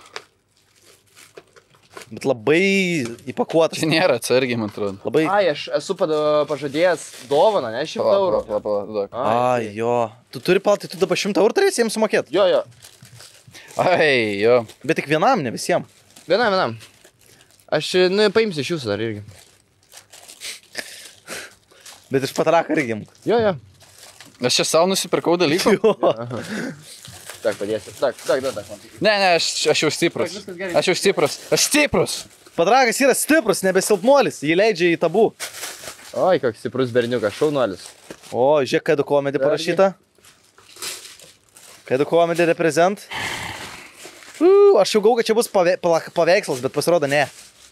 Bet labai įpakuotas. Čia nėra atsargiai, man atrodo. Labai... Ai, aš esu pada- pažadėjęs dovaną, ne šimtą eurų. Pala, pala, pala, duok. Ai, jo. Tu turi paltai, tu dabar šimtą eurų turėsi jiems sumokėti. Jo, jo. Ai, jo. Bet tik vienam, ne visiems. Vienam, vienam. Aš, nu, paimsiu iš jūsų dar irgi. Bet iš patarako irgi. imk. Jo, jo. Aš čia savo nusipirkau dalykų. Jo. Tak, padėsiu. Tak, tak, tak, tak. man. Ne, ne, aš, aš jau stiprus. Viskas gerai. Aš jau stiprus. Aš stiprus. Patarakas yra stiprus, nebesilpnuolis. Jį leidžia į tabų. Oi, koks stiprus berniukas, šaunuolis. O, žiūrėk, Kaidu komedį parašyta. Kaidu komedį reprezent. Uh, aš jau gau, kad čia bus pave pala- paveikslas, bet pasirodo ne.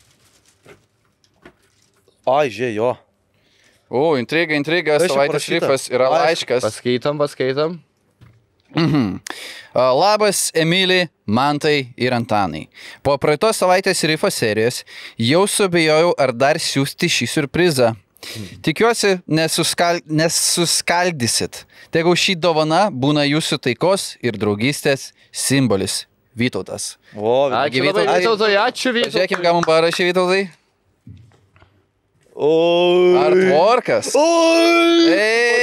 Ai, žiūrėk, jo. O, intriga, intriga, Kas čia savaitės parašyta? šrifas yra Laiškas. laiškas. Paskaitom, paskaitom. Mhm. A, Labas, Emilį, Mantai ir Antanai. Po praeitos savaitės rifo serijos jau subijojau, ar dar siūsti šį surprizą. Tikiuosi, nesuskal... nesuskaldysit. Tegu šį dovana būna jūsų taikos ir draugystės simbolis. Vytautas. O, Ačiū Vytautai. labai, Vytautai, ačiū Vytautai. Pažiūrėkim, ką man parašė Vytautai. Oi. Artworkas. Oi.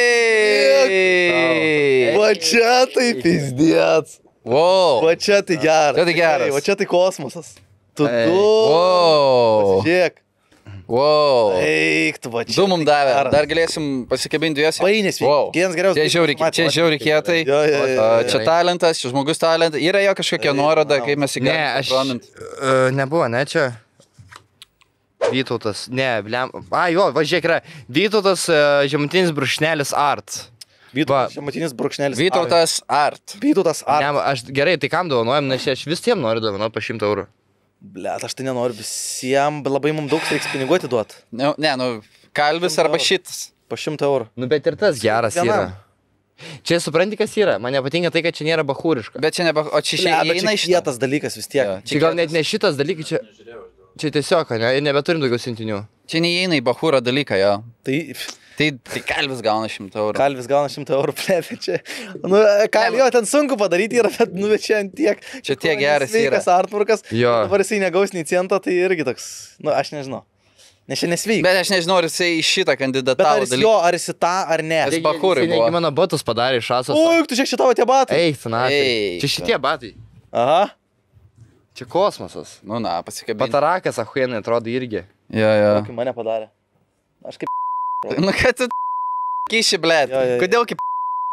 Ei! Va čia tai pizdėts. Wow. Va čia tai geras. Čia tai geras. Va čia tai kosmosas. Tu Ei. du. Wow. Žiūrėk. Wow. Eik, tu va čia. Du mum davė. Geras. Dar galėsim pasikabinti juos. Painės veikia. Wow. Vienas geriausias. Čia žiauri, čia žiauri kietai. Jo, jo, jo, A, jo. Čia talentas, čia žmogus talentas. Yra jo kažkokia Taip, nuoroda, manau. kaip mes Ne, įgalime aš... promint. Uh, nebuvo, ne čia. Vytautas, ne, blem... A, jo, va, žiūrėk, yra Vytautas uh, žemutinis brūkšnelis art. Vytautas žemutinis brūkšnelis. Vytautas Art. Vytautas Art. Ne, aš gerai, tai kam dovanojam, nes aš vis tiem noriu dovanoti po šimtą eurų. Blet, aš tai nenoriu visiems, bet labai mums daug reiks pinigų atiduoti. Ne, ne, nu, kalvis arba šitas. Po šimtą eurų. Nu, bet ir tas geras Vienam. yra. Čia supranti, kas yra. Man nepatinka tai, kad čia nėra bahūriška. Bet čia neba... O čia Blet, bet išeina čia iš to. kietas dalykas vis tiek. Jo. Čia gal net ne šitas dalykas, čia... Čia tiesiog, ne, ir nebeturim daugiau siuntinių. Čia neįeina į bahūro dalyką, jo. Tai Tai, tai kalvis gauna šimtą eurų. kalvis gauna šimtą eurų, plėpė čia. Nu, kal, jo, ten sunku padaryti yra, bet nu, bet čia ant tiek. Čia tiek geras yra. Sveikas artworkas. Jo. Dabar jisai negaus nei cento, tai irgi toks, nu, aš nežinau. Nes čia nesveikas. Bet aš nežinau, ar jisai į šitą Bet ar kandidatavo jis jo, ar jis į tą, ar ne. Jis bahūrai Jis negi buvo. mano batus padarė iš asos. Ui, tu čia šitavo tie batai. Eik, sanatai. Eik. Čia šitie batai. Aha. Čia kosmosas. Nu, na, pasikabinti. Patarakas, ahuienai, atrodo irgi. Jo, jo. Kaip mane padarė. Aš kaip... Nu, kad tu kiši, blėt. Jo, jo, jo. Kodėl kaip...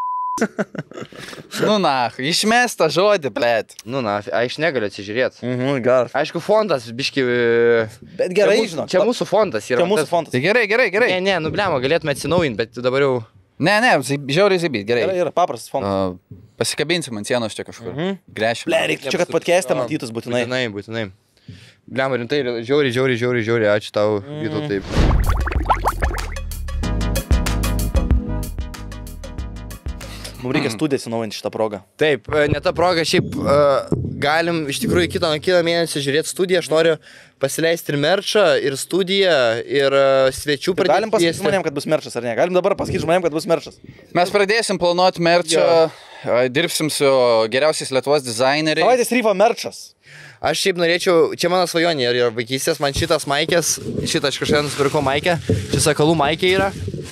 Nu, na, išmesta žodį, blėt. Nu, na, aš negaliu atsižiūrėti. Mhm, geras. Aišku, fondas, biški... Bet gerai, čia, mūsų- žinok. Čia mūsų fondas yra. Čia mūsų tas- fondas. Tai gerai, gerai, gerai. Ne, ne, nu, blemo, galėtume atsinaujinti, bet dabar jau... Ne, ne, zai- žiauriai zabyt, Gerai, gerai. yra paprastas fondas. Uh, pasikabinsim ant sienos čia kažkur. Mhm. Grešim. Ble, reiktų čia, kad podcast'e matytus būtinai. Būtinai, būtinai. Blemo, rimtai, žiauriai, žiauriai, žiauriai, žiauriai, ačiū tau, Mm. Vytau, taip. Mums reikia studiją atsinaujinti šitą progą. Taip, e, ne ta proga, šiaip uh, galim iš tikrųjų kitą, kitą mėnesį žiūrėti studiją, aš noriu pasileisti ir merčą, ir studiją, ir uh, svečių Ir galim pasakyti kviesti. žmonėm, kad bus merčas, ar ne? Galim dabar pasakyti žmonėm, kad bus merčas. Mes pradėsim planuoti merčą, Jo. dirbsim su geriausiais Lietuvos dizaineriais. Savaitės ryfo merčas. Aš šiaip norėčiau, čia mano svajonė yra vaikystės, man šitas maikės, šitą aš kažkada nusipirkau maikę, čia sakalų maikė yra.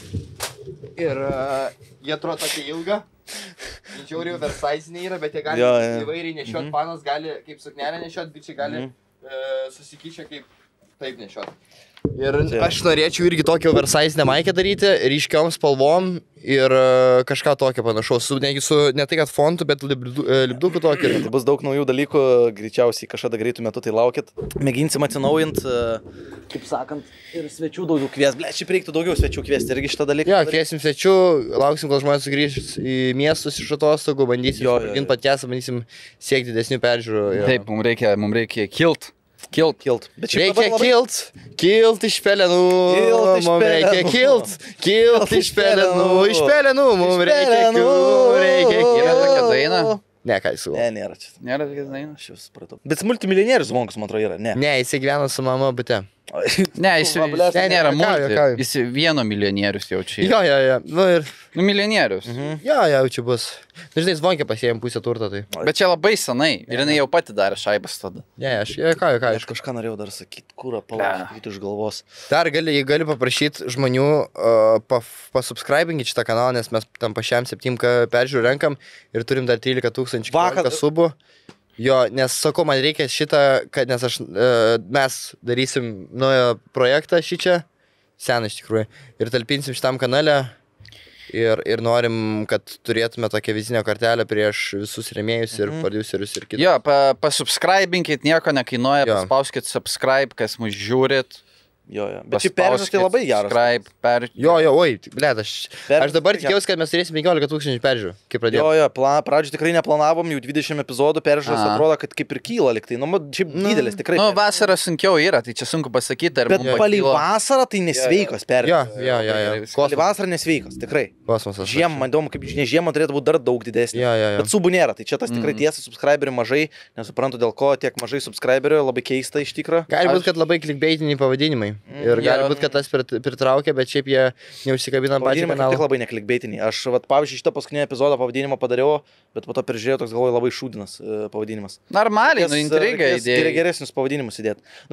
Ir uh, jie atrodo tokia ilga. Žiauriai oversizinė yra, bet jie gali Jo, jo, jo. įvairiai nešiot, Mhm. panas gali kaip suknelę nešiot, bičiai gali Mhm. e, susikišę kaip taip nešiot. Ir Čia. aš norėčiau irgi tokią oversizinę maikę daryti, ryškiom spalvom ir e, kažką tokio panašaus, su, negi su ne tai kad fontu, bet lipdu- e, lipduku tokį. Tai bus daug naujų dalykų, greičiausiai kažkada greitų metų, tai laukit. Mėginsim atsinaujinti, kaip sakant, ir svečių daugiau kvies. Ble, šiaip reiktų daugiau svečių kviesti irgi šitą dalyką. Jo, padaryt. kviesim svečių, lauksim, kol žmonės sugrįžs į miestus iš atostogų, bandysim Jo, jo, jo. sprogint podcastą, bandysim siekti didesnių peržiūrų. jo. Taip, mums reikia, mums reikia kilt. Kilt. Kilt. Bet šiaip Reikia dabar labai- kilt, kilt iš pelenų, Kilt iš mums reikia pelenų. kilt, kilt iš pelenų, iš pelenų, mums Iš reikia pelenų. kilt, reikia Yra kilt. tokia daina. Ne, ką jis Ne, nėra čia. Nėra tokia daina. Aš jau supratau. Bet jis multimilionierius žmogus, man atrodo, yra. Ne. Ne, jis gyvena su mama bute. Ne, jis, Va, blės, jis ne, nėra juokauju, multi. juokauju. Jis vieno milijonierius jau čia. Jo, jo, jo, nu ir, Nu, milijonierius. Mhm. jo, jo, čia bus. Nu, žinai, zvonkė pasiėmė pusę turto, tai. Bet čia labai senai. Ir jinai jau pati darė šaibas tada. Ne, aš, jo, ką, ką, Aš aš. kažką norėjau dar sakyti, kurą palaukti iš galvos. Dar gali, gali paprašyti žmonių uh, pasubscribingi šitą kanalą, nes mes tam pašiam septymką peržiūrų renkam ir turim dar trylika tūkstančių Vakar- subų. Jo, nes sakau, man reikia šitą, kad nes aš, uh, mes darysim naują projektą šį čia, seną iš tikrųjų, ir talpinsim šitam kanale. Ir, ir norim, kad turėtume tokią vizinę kortelę prieš visus rėmėjus ir Mhm. producerius ir kitus. Jo, pa, pasubscribinkit, nieko nekainuoja, Jo. paspauskit subscribe, kas mus žiūrit. Jo, jo. Bet šiaip peržiūros tai labai geras. Subscribe, per... Jo, jo, oi, blėt, aš, Per- aš dabar tikėjausi, kad mes turėsim penkiolika tūkstančių peržiūrų, kai pradėjome. Jo, jo, plan, pradžio tikrai neplanavom, jau dvidešimt epizodų peržiūros Aha. atrodo, kad kaip ir kyla liktai. Nu, mat, šiaip Nu, didelis tikrai. Nu, peržiūros. vasara sunkiau yra, tai čia sunku pasakyti, ar Bet mum palei pakilo. vasarą tai nesveikos Jo, peržiūros. jo, jo, jo. Palei Kosmosas. vasarą nesveikos, tikrai. Kosmosas. Žiemą, man įdomu, kaip žinia, žiemą turėtų būti dar daug didesnė. Jo, jo, jo. Bet subų nėra, tai čia tas tikrai Mhm. tiesa, subscriberių mažai, nesuprantu dėl ko tiek mažai subscriberių, labai keista iš tikrųjų. Gali Aš- būti, kad labai klikbeitiniai pavadinimai. Ir Jo. gali būti, kad tas prit- pritraukia, bet šiaip jie neužsikabina ant pačią Pavadinimą kaip tik kanalą. labai neklikbeitiniai. Aš, vat, pavyzdžiui, šitą paskutinį epizodą pavadinimą padariau, bet po to peržiūrėjau toks galvoju labai šūdinas e, pavadinimas. Normaliai, nu Reikės, intriga reikės gerai- idėja. geresnius pavadinimus įdėti. Nu, bet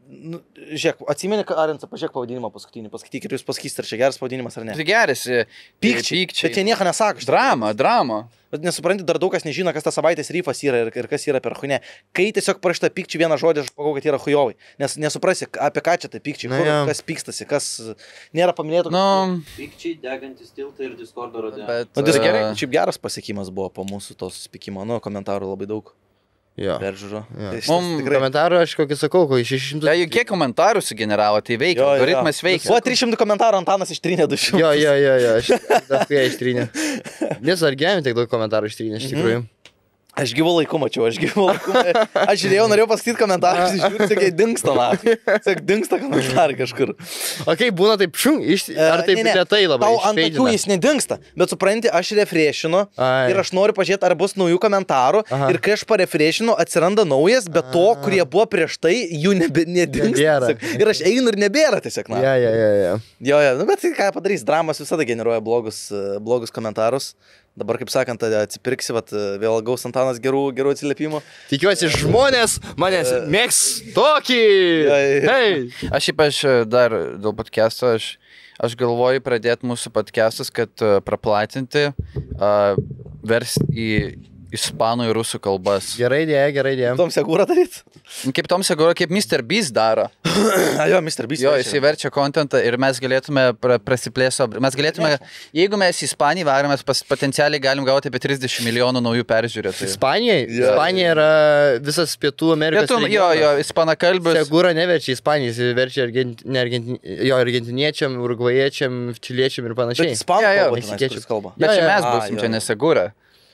nu, žiūrėk, atsimeni, Arenca, pažiūrėk pavadinimą paskutinį, paskaityk ir jūs pasakysite, ar čia geras pavadinimas ar ne. Tai geras. Pykčiai. Pykčiai. Bet jie nieko nesako. Drama, drama. Bet nesupranti, dar daug kas nežino, kas tas savaitės ryfas yra ir, ir kas yra per chune. Kai tiesiog parašyta pykčiai vieną žodį, aš pagalvoju, kad yra chujovai. Nes nesuprasi, apie ką čia tai pykčiai, kur, ja. kas pykstasi, kas nėra paminėta. Nu, Pykčiai, degantis tiltai ir Discordo rodė. bet... Nu, dis, e, gerai, šiaip geras pasiekimas buvo po mūsų to susitikimo, nu, komentarų labai daug. Jo. Peržiūro. Jo. Tai šitas Mum tikrai... Komentarų aš kokį sakau, kokį šešis šimtus. Tai kiek komentarų sugeneravo, tai veikia, Jo, jo. algoritmas veikia. Buvo trys šimtai komentarų, Antanas ištrynė du šimtus. Jo, jo, jo, jo, aš dar kai ištrynė. Nes ar gyvenime tiek daug komentarų ištrynė, iš tikrųjų. Aš gyvo laiku mačiau, aš gyvo laiku. Aš žiūrėjau, norėjau pasakyti komentarus, žiūrėjau, sakai, dingsta, na. Sakai, dingsta komentarai kažkur. O kai būna taip, šum, iš... ar taip Ne, ne, lėtai labai? Tau ant išfeidina? akių jis nedingsta, bet supranti, aš refreshinu Ai. ir aš noriu pažiūrėti, ar bus naujų komentarų. Aha. Ir kai aš parefreshinu, atsiranda naujas, bet to, kurie buvo prieš tai, jų nebe, nedingsta. Nebėra. tiesiog. Ir aš einu ir nebėra tiesiog, na. Ja, ja, ja, ja. Jo, jo, nu, bet tai ką padarys, dramas visada generuoja blogus, e, blogus komentarus. Dabar, kaip sakant, atsipirksi, vat, vėl gaus Antanas gerų, gerų atsiliepimų. Tikiuosi, žmonės manęs mėgs tokį. Ja, ja. Hei. Aš ypač dar dėl podcast'o, aš, aš galvoju pradėti mūsų podcast'us, kad uh, praplatinti, uh, versti į ispanų ir rusų kalbas. Gerai idėja, gerai idėja. Tom segūrą daryt? Kaip Tom Segura, kaip mister Beast daro. Jo, mister Beast. Jo, jisai verčia kontentą ir mes galėtume pra, prasiplėso. Mes galėtume, jeigu mes į Ispaniją varome, pas, potencialiai galim gauti apie trisdešimt milijonų naujų peržiūrėtojų. Ispanijai? Jo. Ispanija yra visas pietų Amerikos. Pietų, jo, jo, ispanakalbis. Segura neverčia Ispanijai, jis verčia argent, ne argent, jo, argentiniečiam, urugvajiečiam, čiliečiam ir Bet panašiai. ispanų Jo, jo, kalba, meksikiečių. tenais, kuris kalba. Bet čia Jo, jo. mes A, būsim, jo, čia jo. nesegura.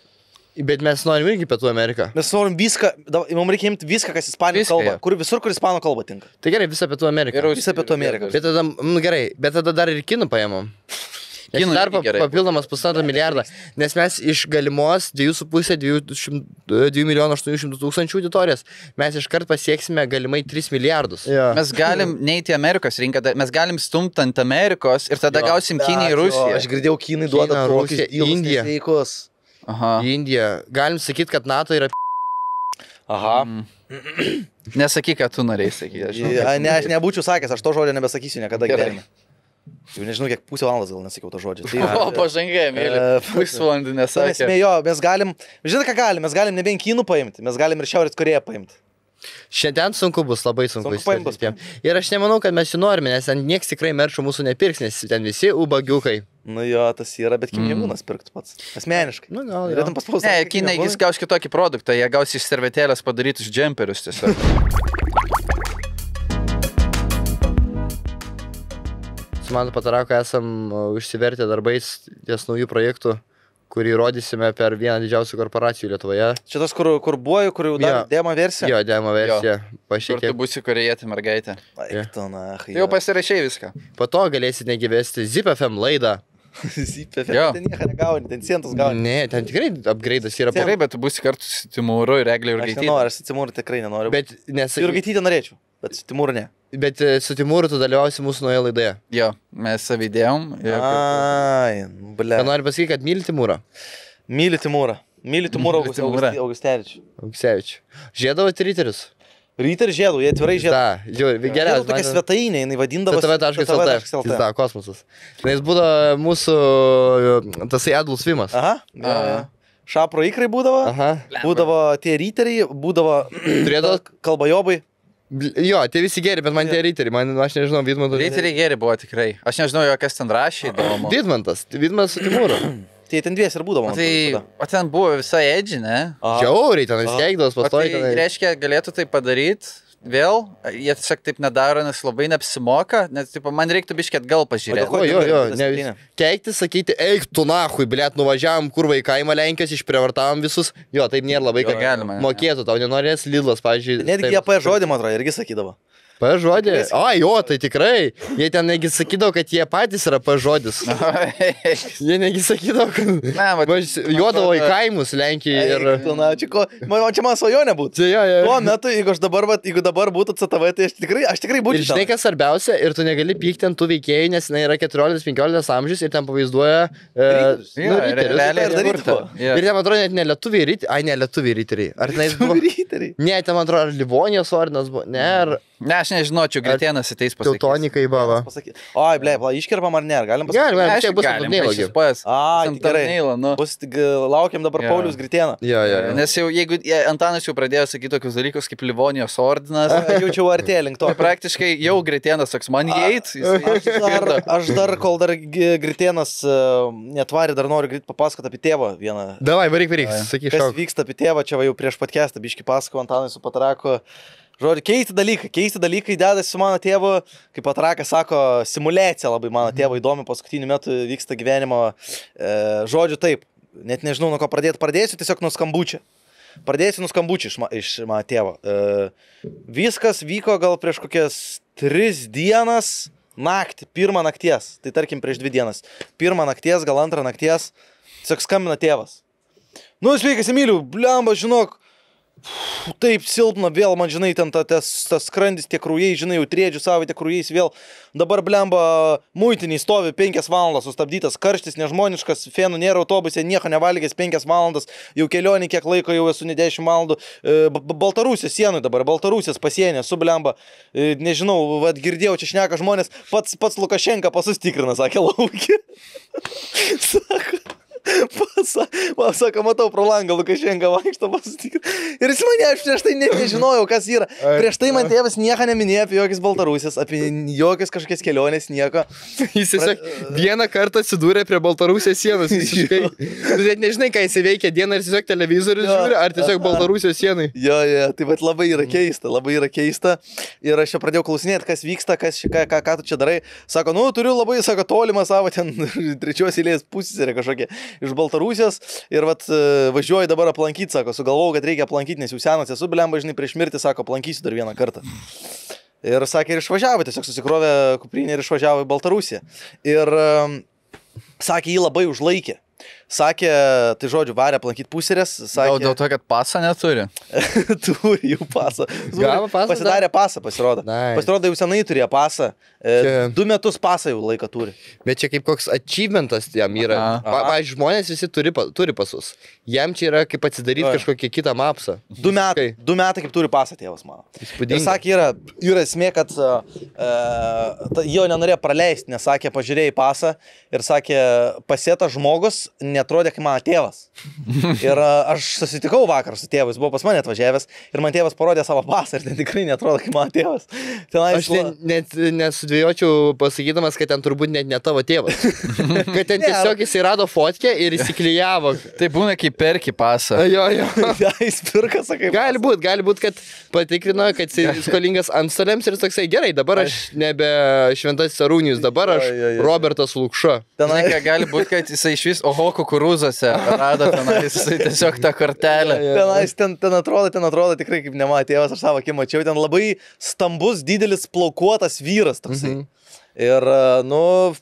Bet mes norim irgi pietų Ameriką. Mes norim viską, dabar- mums reikia imti viską, kas ispanų Viską, kalba. jo. Kur, visur, kur ispanų kalba tinka. Tai gerai, visą pietų Ameriką. Ir Visą Pietų Ameriką. Bet tada, nu gerai, bet tada dar ir kinų paėmam. Nes Kinų dar irgi pa- gerai. papildomas pusantro milijardą, nes mes iš galimos dviejų su pusė, dviejų milijonų aštuonių šimtų tūkstančių auditorijos, mes iškart pasieksime galimai tris milijardus. Ja. Mes galim neiti į Amerikos rinką, da- mes galim stumti ant Amerikos ir tada gausim Kiniją ir Rusiją. Aš girdėjau, Kinai duoda Kina, tokius Rusija, dealus Indija. nesveikus. Aha. Į Indiją. Galim sakyti, kad NATO yra... Aha. Mm. Nesakyk, ką tu norėjai sakyti. aš žinau, Ja, kad- ne, aš nebūčiau sakęs, aš to žodžio nebesakysiu niekada Gerai. gyvenime. Jau nežinau, kiek pusę valandos gal nesakiau to žodžio. O, pažangai, mėly. E, Pusvalandį Na, esmė, nesakė. jo, mes galim, žinai ką galim, mes galim ne vien Kinų paimti, mes galim ir Šiaurės Koreją paimti. Šiandien sunku bus, labai sunku. Sunku paimt bus. įsitvirtinti. Ir aš nemanau, kad mes jų norime, nes ten nieks tikrai merčio mūsų nepirks, nes ten visi ubagiukai. Nu jo, tas yra, bet Kim Mm. Jong-unas pirkti pats. Asmeniškai. Nu, gal, jo. Galėtum paspausti. Ne, Kinai jis gaus kitokį produktą, jie gaus iš servetėlės padarytus džemperius tiesiog. Su mano patarako esam uh, užsivertę darbais ties naujų projektų, kurį rodysime per vieną didžiausių korporacijų Lietuvoje. Čia tas, kur, kur buvo, kur jau dar Jo. demo versija. Jo, demo versija. Kur tu Pašiekė. būsi korėjėti mergaitė. Eik tu, na, Tai jau pasirašai viską. Po to galėsite negi vesti Zip F M laidą. Zipė, Jo. ten nieko negauni, ten sientus gauni. Ne, ten tikrai upgrade'as yra. Gerai, bet tu būsi kartu su Timūru ir Eglė Aš Jurgaitytė. nenoriu, aš su Timūru tikrai nenoriu. Bet Bet, nes, Jurgaitytę norėčiau, bet su Timūru ne. bet e, su Timūru tu dalyvausi mūsų naujoje laidoje. Jo, mes savidėjom. ir- Ai, ble. Ką nori pasakyti, kad myli Timūrą? Myliu Timūrą. Myliu Timūrą Myliu Timūrą. Augustevičių. Auksevičių. Žiedavo riterius. Ryte ir žiedų, jie atvirai žiedų. Ta, žiūrėjau, Geriausia. geriausia. Tokia svetainė, jinai vadindavosi. T V taškas L T. Ta, kosmosas. Jis būdavo mūsų tasai Adult Swimas. Aha. jo, jo. Šapro ikrai būdavo. Aha. Būdavo tie ryteriai, būdavo Turėdavo- kalbajobai. Bl- Jo, tie visi geri, bet man tie riteriai, man, aš nežinau, Vidmantas. Riteriai geri buvo tikrai. Aš nežinau, jo, kas ten rašė įdomu. Vidmantas, Vidmantas su Timūru. Tai ten dvies ir būdavo. O man tai, atrodo, o ten buvo visai edži, ne? Aha. Žiauriai, ten Aha. steigdavos O tai pastoji. tenai. reiškia, galėtų tai padaryti vėl. Jie tiesiog taip nedaro, nes labai neapsimoka. Nes tipo, man reiktų biškėt gal pažiūrėti. O O, jo, jo, Tas ne, septyni. keikti, sakyti, eik tu nahui, blėt, nuvažiavam kurva į kaimą Lenkijos, išprievartavom visus. Jo, taip nėra labai, Jo, kad galima, ne. mokėtų, tau nenorės Lidlas, pavyzdžiui. Netgi jie P žodį, man atrodo, irgi sakydavo. P žodį? O, jo, tai tikrai. Jie ten negi sakydavo, kad jie patys yra P žodis. Jie negi sakydavo, kad Na, vat- važ- juodavo į kaimus Lenkijoje ir... Eik tu, na, čia, ko, man, čia man svajonė būtų. Čia, jo, jo. Tuo metu, jeigu aš dabar, vat, jeigu dabar būtų C T V, tai aš tikrai, aš tikrai Ir būčiau. žinai, kas svarbiausia, ir tu negali pykti ant tų veikėjų, nes jinai yra keturioliktas penkioliktas amžius ir ten pavaizduoja... E, Ryterius. Jo, nu, re- riterius. realiai ir daryti kurta. buvo. Jo. Ir ten, man atrodo, net ne lietuviai riteriai. Ai, ne lietuviai riteriai. Ar tenais buvo... Ryteriai. Ne, ten, man atrodo, ar Livonijos ordinas buvo. Ne, ar... Ne, aš nežinočiau, Gritėnas ateis pasakyti. Teltonikai bava. Pasaky... Oi, ble, pla, iškirpam ar ne, ar galim pasakyti? Galim, Ne, galim, aš čia bus galim, apneilagi. šis pojas. A, Sam gerai. thumbnailą, nu. Bus, tik, laukiam dabar Jo. Paulius Gritėną. Jo, jo, jo. Nes jau, jeigu je, Antanas jau pradėjo sakyti tokius dalykus kaip Livonijos ordinas, Aš jaučiau artėję link to. tai praktiškai jau Gritėnas toks, man įeit, Aš dar, aš dar, kol dar G- Gritėnas uh, netvarė, dar noriu greit papasakoti apie tėvą vieną. Davai, varyk, varyk, sakyk, Kas šauk. vyksta apie tėvą, čia va jau prieš podcastą, biški pasako Antanui su Patraku. Žodžiu, keisti dalykai, keisti dalykai dedasi su mano tėvu, kaip Patrakas sako, simuliacija labai mano tėvo įdomi, paskutiniu metu vyksta gyvenimo, e, žodžiu taip, net nežinau nuo ko pradėti, pradėsiu tiesiog nuo skambučio. Pradėsiu nuo skambučio iš, ma, iš mano tėvo. E, viskas vyko gal prieš kokias tris dienas naktį, pirmą nakties, tai tarkim prieš dvi dienas. Pirmą nakties, gal antrą nakties, tiesiog skambina tėvas. Nu, sveikas, Emiliu, blemba, žinok, taip silpna vėl, man žinai, ten ta, tas, tas skrandis, tie kraujai, žinai, jau triedžių savo, tie kraujais vėl. Dabar blemba muitiniai stovi penkias valandas, sustabdytas karštis, nežmoniškas, fenų nėra autobuse, nieko nevalgęs penkias valandas, jau kelionį kiek laiko jau esu ne dešimt valandų. B Baltarusijos sienui dabar, Baltarusijos pasienė, su blemba, e, nežinau, vad girdėjau, čia šneka žmonės, pats, pats Lukašenka pasus tikrina, sakė, laukė. Sako. Pasa, man sako, matau pro langą Lukašenka vaikšto pasitikri. Ir jis mane, aš prieš tai net nežinojau, kas yra. Prieš tai man tėvas nieko neminėjo apie jokias Baltarusijas, apie jokias kažkokias kelionės, nieko. Jis tiesiog vieną kartą atsidūrė prie Baltarusijos sienos visiškai. Tu net nežinai, ką jis veikia dieną, ar tiesiog televizorius Jo. žiūri, ar tiesiog Baltarusijos sienai. Jo, jo, tai bet labai yra keista, labai yra keista. Ir aš čia pradėjau klausinėti, kas vyksta, kas, čia- ką, ką, ką tu čia darai. Sako, nu, turiu labai, sako, tolimą savo ten trečios eilės pusės kažkokia iš Baltarusijos. Ir vat e, važiuoju dabar aplankyti, sako, sugalvojau, kad reikia aplankyti, nes jau senas esu, blemba, žinai, prieš mirtį, sako, aplankysiu dar vieną kartą. Ir sakė, ir išvažiavo, tiesiog susikrovė kuprinę ir išvažiavo į Baltarusiją. Ir um, sakė, jį labai užlaikė. Sakė, tai žodžiu, varė aplankyti pusėrės. Gal Sakė, dėl to, kad pasą neturi. turi jau pasą. Turi. Gavo pasą Pasidarė pasą, pasirodo. Nice. Pasirodo, jau senai turėjo pasą. E, Čia- Du metus pasą jau laiką turi. Bet čia kaip koks achievementas jam yra. Aha. Pa, pavyzdžiui, žmonės visi turi, pa- turi pasus. Jam čia yra kaip atsidaryti Oi. kažkokią kitą mapsą. Du metai, Visiškai. du metai kaip turi pasą tėvas mano. Ir Įspūdinga. sakė, yra, yra esmė, kad uh, uh, jo nenorėjo praleisti, nes sakė, pažiūrėjai pasą ir sakė, pasėtas žmogus netrodė kaip mano tėvas. Ir uh, aš susitikau vakar su tėvais, buvo pas mane atvažiavęs ir man tėvas parodė savo pasą ir ten tikrai netrodo kaip mano tėvas. Tenais Aš ten, net nesudvėjočiau pasakydamas, kad ten turbūt net ne tavo tėvas. Kad ten Ne. tiesiog jis rado fotkę ir įsiklijavo. Tai būna kaip perki pasą. Jo, jo. Ja, jis pirka, sakai. Gali būt, gali būt, kad patikrino, kad jis skolingas antstoliams ir toksai, gerai, dabar aš nebe Šventasis Arūnijus, dabar aš Jo, jo, jo. Robertas Lukša. Žinai, ką gali būti, kad jisai iš vis, oho, kukurūzose rado tenais, jisai tiesiog tą kortelę. Tenais, ten, ten atrodo, ten atrodo tikrai kaip ne mano tėvas, aš savo akim mačiau, ten labai stambus, didelis, plaukuotas vyras toksai. Mhm. Ir, nu,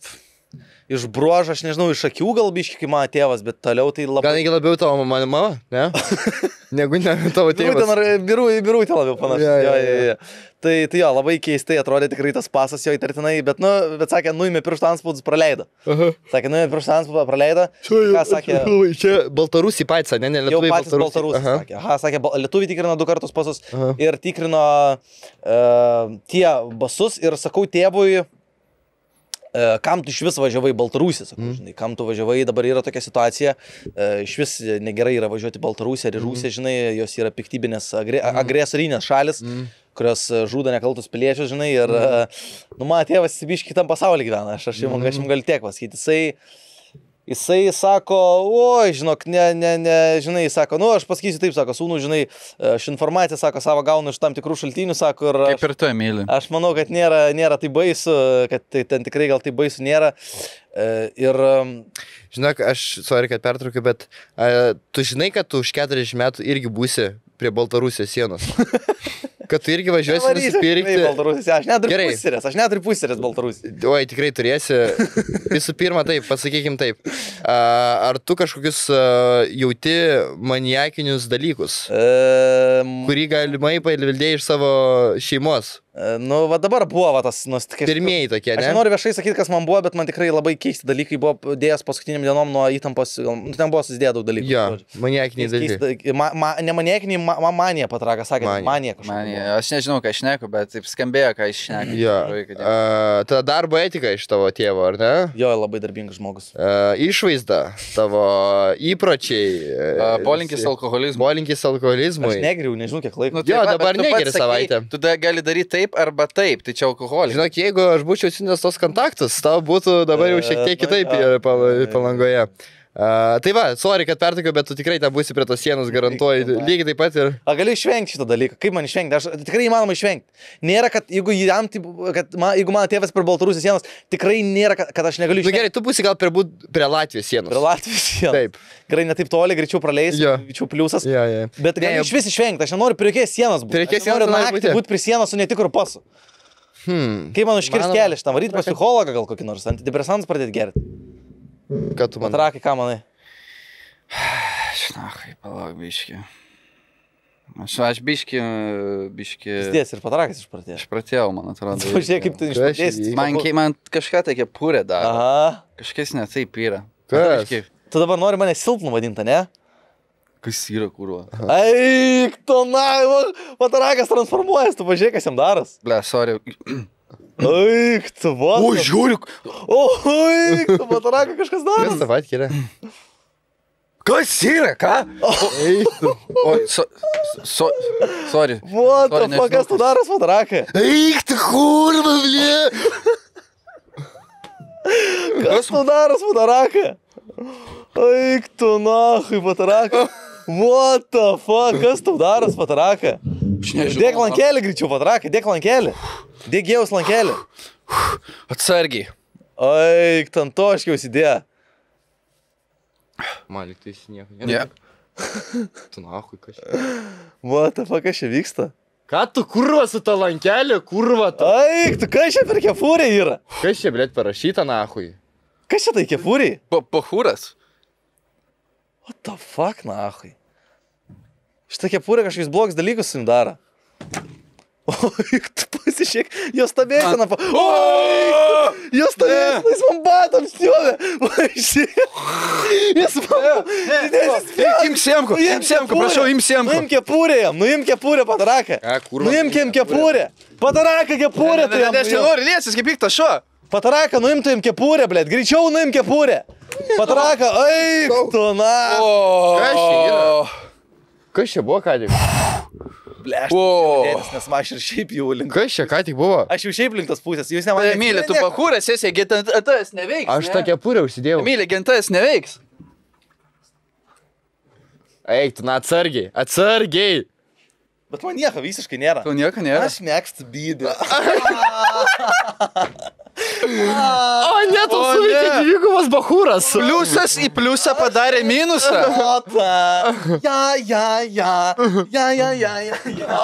iš bruožo, aš nežinau, iš akių gal biški kaip mano tėvas, bet toliau tai Gal labai... negi labiau tavo mama, mama, ne? Negu ne tavo Birutė, tėvas. ar birų, birutė labiau panašu. Jo, jo, Jo, jo, jo. Tai, tai jo, labai keistai atrodė tikrai tas pasas jo įtartinai, bet, nu, bet sakė, nuėmė pirštų anspaudus, praleido. Aha. Sakė, nuėmė pirštų anspaudą, praleido. Ką sakė? Čia Baltarusiai patys, ne, ne Jau lietuviai. patys baltarusiai Aha. sakė. Aha, sakė, bal- lietuviai tikrino du kartus pasus Aha. ir tikrino uh, tie basus ir sakau tėvui, uh, kam tu iš vis važiavai į Baltarusiją, sakau, mm. žinai, kam tu važiavai, dabar yra tokia situacija, uh, iš vis negerai yra važiuoti į Baltarusiją ar į Rusiją, žinai, jos yra piktybinės, agre, mm. agresorinės šalis. Mm. kurios e, žudo nekaltus piliečius, žinai, ir, mm. nu, mano tėvas biškai kitam pasaulyje gyvena, aš, aš jums mm. galiu tiek pasakyti, jisai, jisai sako, oi, žinok, ne, ne, ne, žinai, sako, nu, aš pasakysiu taip, sako, sūnų, žinai, aš informaciją, sako, savo gaunu iš tam tikrų šaltinių, sako, ir aš, Kaip ir tu, Emilį. aš manau, kad nėra, nėra tai baisu, kad tai, ten tikrai gal tai baisu nėra. E, ir Žinok, aš, sorry, kad pertraukiu, bet a, tu žinai, kad tu už keturiasdešimt metų irgi būsi prie Baltarusijos sienos. Kad tu irgi važiuosi nusipirkti. Baltarusija, aš neturiu Gerai. pusėrės, aš neturiu pusėrės Baltarusija. Oi, tikrai turėsi. Visų pirma, taip, pasakykim taip. A, ar tu kažkokius a, jauti maniakinius dalykus, E, kurį galimai paveldėjai iš savo šeimos? Nu, va dabar buvo va, tas, nu, kai... Pirmieji tokie, Aš ne? nenoriu viešai sakyti, kas man buvo, bet man tikrai labai keisti dalykai buvo dėjęs paskutiniam dienom nuo įtampos, nu, ten buvo susidėję daug dalykų. Jo, žodžiu. maniakiniai dalykai. Keisti- Ma, ma, ne maniakiniai, ma, ma, manija patrakas, sakė, Manija. manija kažkokia. Man, buvo. aš nežinau, ką aš šneku, bet taip skambėjo, ką aš šneku. Jo. Tikrai, kad- Uh, tada darbo etika iš tavo tėvo, ar ne? Jo, labai darbingas žmogus. Uh, išvaizda, tavo įpročiai. A, Polinkis alkoholizmui. Polinkis Aš alkoholizmui. negriau, nežinau, kiek laiko. Nu, Jo, tai va, dabar bet tu pats negeri sakei, savaitę. Tu da, gali daryti taip arba taip, tai čia alkoholis. Žinok, jeigu aš būčiau atsinęs tos kontaktus, tau būtų dabar jau šiek tiek E, kitaip nu, yra jo. pal- palangoje. Uh, tai va, sorry, kad pertokiau, bet tu tikrai ten būsi prie tos sienos, garantuoju. Eik, Lygiai taip pat ir... A, galiu išvengti šito dalyko. Kaip man išvengti? Aš tikrai įmanoma išvengti. Nėra, kad jeigu, jam, taip, kad man, jeigu mano tėvas prie Baltarusijos sienos, tikrai nėra, kad, kad aš negaliu Na nu, išvengti. gerai, tu būsi gal prie, būt, prie Latvijos sienos. Prie Latvijos sienos. Taip. Gerai, ne taip toli, greičiau praleis, Jo. greičiau pliusas. Ja, ja. Bet Ne, galiu jau- iš vis išvengti. Aš nenoriu prie jokios sienos būti. Prie jokios Aš nenoriu sienos nenori naktį būti. būti prie sienos su netikru pasu. Hmm. Kaip man užkirs Mano- kelią šitam, varyti pas psichologą gal kokį nors, antidepresantus pradėti gerti. Ką tu man... Patrakai, ką manai? Žinau, kaip palauk, biški. Aš, aš biški, biški. Dės ir patrakas išpratė. Aš pratėjau, man atrodo. Pažiūrėk, kaip tu Kas išpratėsi. įvyko? Man, kai- man kažką tokia pūrė dar. Aha. Kažkas ne taip yra. Kas? Biški, Tu dabar nori mane silpnu vadinti, ne? Kas yra kurva? Eik, tu na, patarakas transformuojas, tu pažiūrėk, kas jam daras. Ble, sorry. Eik, tu va. O, žiūriu. O, eik, tu patarakas kažkas Kas daras. tą patį yra? Kas yra, ką? Eik tu. O, so, so, sorry. What the Sorry, fuck, kas tu nežinau. daras, patarakai? Eik tu, kurva, blė. Kas tu daras, patarakai? Eik, tu nahui, patarakai. What the fuck, kas tu daras, patarakai? Dėk lankelį greičiau, patarakai, dėk lankelį. Dėk gėjaus lankelį. Atsargiai. Eik, ten to aš jau įsidėjo. Man lyg tai jis nieko Ne. Tu nahui, kas čia. What the fuck, kas čia vyksta? Ką tu kurva su ta lankelė, kurva tu? Eik, tu kas čia per kefūrė yra? Kas čia, blėt, parašyta nahui? Kas čia tai kefūrė? Pahūras. What the fuck, nahui? Šitą kepurę kažkokius blogus dalykus su jum daro. Oi, tu pasižiūrėk, jos stabėsena. Pa... Oi, jos stabėsena, jis man batam stjovė. Žiūrėk, jis man... Imk siemko, imk siemko, prašau, imk siemko. Nuim kepurę jam, nuim kepurę, pataraką. Ką, kurva? Nuimkim kepurę. Pataraką kepurę, tai jam. Aš nenoriu liestis, kaip piktas šuo. Pataraką nuimtum kepurę, blėt, greičiau nuim kepurę. Pataraką, eik, tu na. Kas čia yra? Kas čia buvo ką tik? Blėt, O. nes man aš ir šiaip jau link. Kas čia ką tik buvo? Aš jau šiaip link tos pusės, jūs nemanai. Emilė, tu pahūras esi, gentas neveiks. Aš tą kepurę užsidėjau. Emilė, gentas neveiks. Eik, tu na atsargiai, atsargiai. Bet man nieko visiškai nėra. Tu nieko nėra. Aš mėgstu bydį. O, ne, tu O, suveikė ne. dvigubas bahūras. Pliusas į pliusą padarė minusą. Ota. Ja, ja, ja. Ja, ja, ja, ja, ja.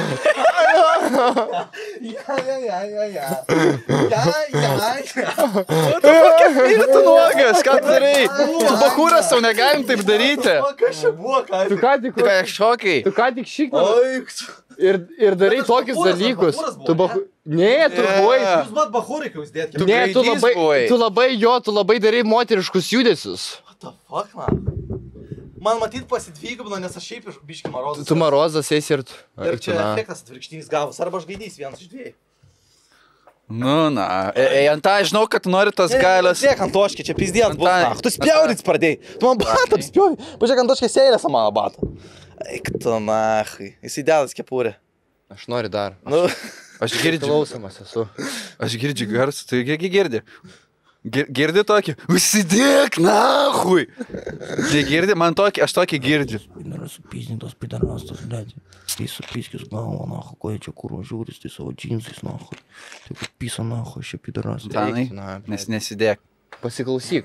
Ja, ja, ja, ja, ja. Ja, ja, ja. Ir tu nuogas, ką tu darai? Tu bahūras, tau negalim taip daryti. O, kas čia buvo, ką? Tu ką tik, Tu ką, šokiai? tu ką tik šiknai Oi, ir, ir darai Bet tokius bahūras, dalykus. bahūras buvo, Tu bahu... Ne, tu Ne. buvai... jūs mat bahūrai, kai jūs dėt. Tu Ne, tu gaidys labai, buvai. tu labai, jo, tu labai darai moteriškus judesius. What the fuck, man? Man matyt pasidvygubino, nes aš šiaip iš biški marozas. Tu marozas esi ir tu. Ir Eik tu, čia na. efektas atvirkštinis gavus. Arba aš gaidys vienas iš dviejų. Nu, na. Ei, ant tą žinau, kad tu nori tas galias. Tiek ant toškį, čia pizdėt bus. Antai. na. Tu spjaudyt pradėjai. Tu man batą spjaudy. Pažiūrėk, ant toškį seilės mano batą. Eik tu, nachai. Jis įdėdas kepurė. Aš noriu dar. Nu, Aš girdžiu. Klausomas esu. Aš girdžiu garsą, tu irgi girdi. Gir- Girdi tokį? Užsidėk, nahui. Tai girdi, man tokį, aš tokį girdžiu. Пидорас, пиздец, пидорастас, блядь. Ты суписки с голову, нахуй, кое-что курва журис, ты сова джинсы, нахуй. Ты как писа, нахуй, еще пидорас. Tanai, Eik tu, na, nes nesidėk. Pasiklausyk.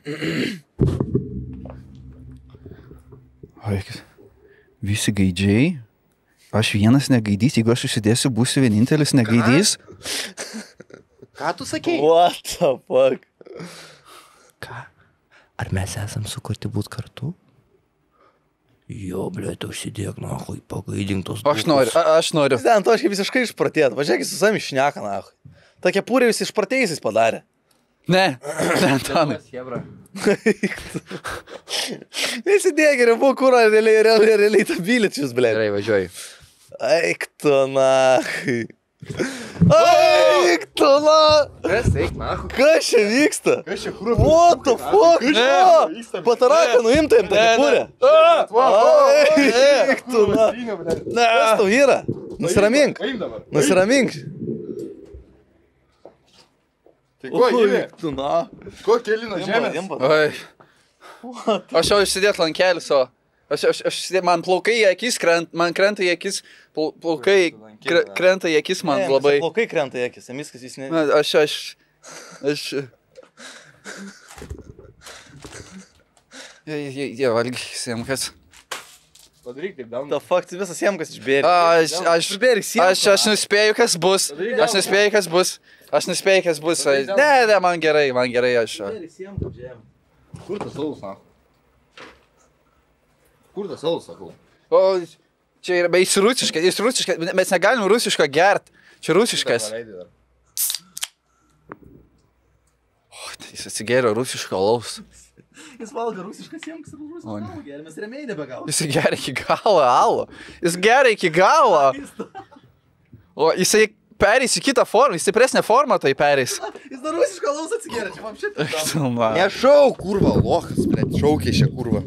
Oikis. Visi gaidžiai. Aš vienas negaidys, jeigu aš užsidėsiu, būsiu vienintelis negaidys. Ką tu sakei? what the fuck? Ką? Ar mes esam sukurti būt kartu? Jo, blėt, užsidėk, nahui, pagaidink tos Aš noriu, a, aš noriu. Ten, to aš kaip visiškai išpratėt. Važiuok, su savimi šneka, na. Ta kepurė jūs išpratėjusiais padarė. Ne, ne, Antanai. Nesidėk, geriau buvo kurą, realiai, realiai, realiai tą biličius, blėt. Gerai, važiuoju. Eik tu, na. Eik tu, na. Kas, eik, na. Kas čia vyksta? Kas čia krūpė? What the fuck? Ne. Pataraką nuimtaim tą kepurę. Eik tu, na. Kas tau yra? Nusiramink. Nusiramink. Tai ko, Gilė? Tu, na. Ko kelino žemės? Oi. Aš jau išsidėt lankelį savo. Aš, aš, aš išsidėt, man plaukai į akis, krent, man krenta į akis, plau- plaukai kre, krenta į akis man labai. Plaukai krenta į akis, viskas jis ne... Na, Aš, aš, aš... Jie, jie, jie valgy, siemkas. Padaryk taip, daun. Ta fakt, visas siemkas išbėrė. Aš, aš, Išbėrė siemką. aš, aš nuspėju, kas bus. Aš nuspėju, kas bus. Aš nuspėju, kas bus. Ne, ne, man gerai, man gerai, aš. Išbėrė siemką žemę. Kur tas saus, na? Kur tas saus, sakau? O, čia yra, bet jis rusiškas, jis rusiškas, mes negalim rusiško gert. Čia rusiškas. O, jis atsigėrė rusiško alaus. Jis valgo rusiškas siemkas ir rusiškas O, ne. alų geria, mes remiai nebegausim. Jis geria iki galo alų. Jis geria iki galo. O, jisai perės į kitą formą, į stipresnę formą tai perės. Jis dar rusišką alaus atsigėrė, čia man šitą. Nešau, kurva, lochas, blėt, šaukė šią kurvą.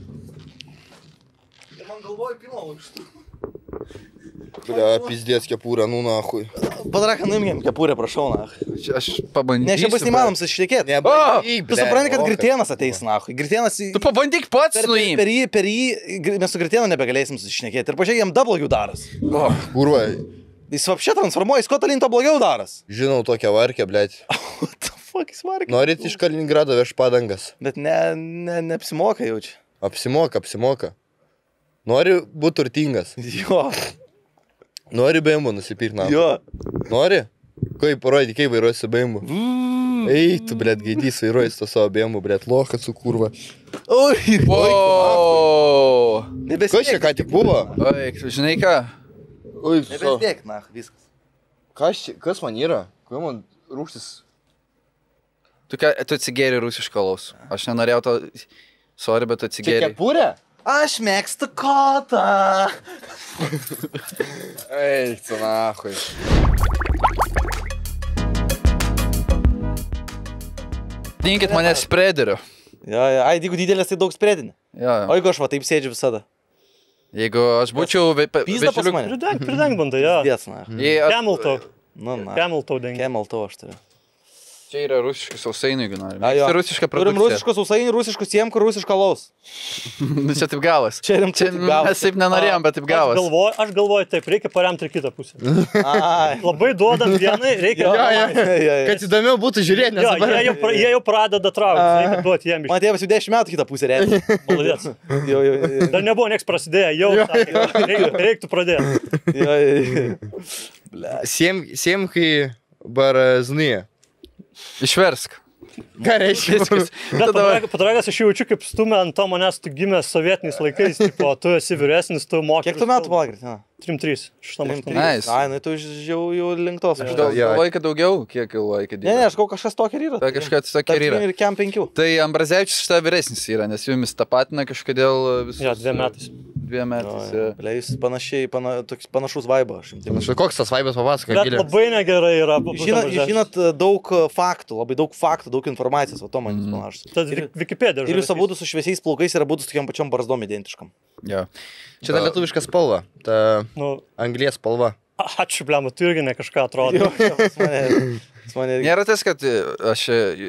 Man galvoju pilno lukštų. Bля, pizdės kepurę, nu nahui. Padaraką nuimėm kepurę, prašau, na. Čia aš pabandysiu. Ne, čia bus neįmanom susišnekėti. Nebandyk, Tu supranti, kad Gritėnas ateis, na. Gritėnas... į- Tu pabandyk pats Per, per, nuimti. per jį, per jį, Gri- mes su Gritėnu nebegalėsim susišnekėti. Ir pažiūrėk, jam dar blogiau daras. Kurva, Jis apšė transformuoja, jis kuo tolyn to blogiau daras. žinau tokią varkę, blėt. What the fuck, jis vargia. Norit iš Kaliningrado veš padangas? Bet ne, ne, neapsimoka jaučia. Apsimoka, apsimoka. Nori būti turtingas. Jo, Nori B M W nusipirkti, na. jo. Nori? Kaip parodyti, kaip vairuosi B M W? Eik, tu, blėt, gaidys vairuosi to savo B M W, blėt, lochas su kurva. Oi, O. Kas čia ką tik buvo? Oi, žinai ką? Oi, so. Nebesdėk, na, viskas. Kas, čia, kas man yra? Kuo man rūštis? Tu, ką, tu atsigėri rusiško alaus. Aš nenorėjau to... Sorry, bet tu Čia atsigėri. kepurė? Aš mėgstu kotą. Eik, tu nahui. Dinkit mane sprederiu. Jo, jo, ai, jeigu didelės, tai daug sprėdinė. Jo, O jeigu aš va taip sėdžiu visada. jeigu aš būčiau... ve- pe- Pizda pas vežiliuk- mane. Pridenk, pridenk bandai, jo. Dėts, na. Jei aš- Camel tau. Nu, na. Camel tau dengi. Camel to aš turiu. Čia yra rusiškas sausainių, jeigu nori. A, jo. Tai rusiška Turim produkcija. rusiškus sausainių, rusiškus siemkų, rusišką laus. Nu, čia taip gavas. Čia rimtai Čia taip gavos. mes taip nenorėjom, bet taip Aš gavas. galvoju, aš galvoju taip, reikia paremti ir kitą pusę. Ai. Labai duodam vienai, reikia... Jo, jo, jo, jo. Kad įdomiau būtų žiūrėti, nes Jo, dabar... jie jau, pra- jie jau pradeda traukti, reikia duoti jiem iš Man tėvas jau dešimt metų kitą pusę reikia. maladės. Jo, jo, jo. Dar nebuvo nieks prasidėję, jau sakė, reiktų, reiktų pradėti. Jo, jo, jo. Siem, siemkai baraznyje. Išversk. Ką reiškia? Viskas. Bet padragas aš jaučiu, kaip stumia ant to manęs, tu gimęs sovietiniais laikais, tipo, tu esi vyresnis, tu moki. Kiek tu metų palagrit? trim trys. šitam aštuoniam. Nice. Ai, nu tu jau, jau link tos. Aš Ne, gal- Jo. galvoju, kad daugiau, kiek galvoju, kad ne, aš gal kažkas tokio ir yra. Tai kažkas tokio ir yra. Ir kem penkių. Tai Ambrazevičius šitą vyresnis yra, nes jumis tapatina kažkodėl visus... Jo, dviem metais. Dviem metais. jo. Ble, jūs panašiai, pana, toks panašus vaibą. Aš jums taip Štai koks tas vaibas papasako, Bet Gilė? labai negerai yra. būtent Žinot, Ambrazevičius. žinot daug faktų, labai daug faktų, daug informacijos, o to man jūs panašus. Tas Ir, Wikipedia. ir jūs abudu su šviesiais plaukais ir abudu su tokiam pačiom barzdom identiškam. Jo. Čia ta lietuviška spalva, ta Nu, anglies spalva. ačiū, blemu, tu irgi ne kažką atrodo. Jo, jo, pas mane, pas mane irgi. Nėra tas, kad aš,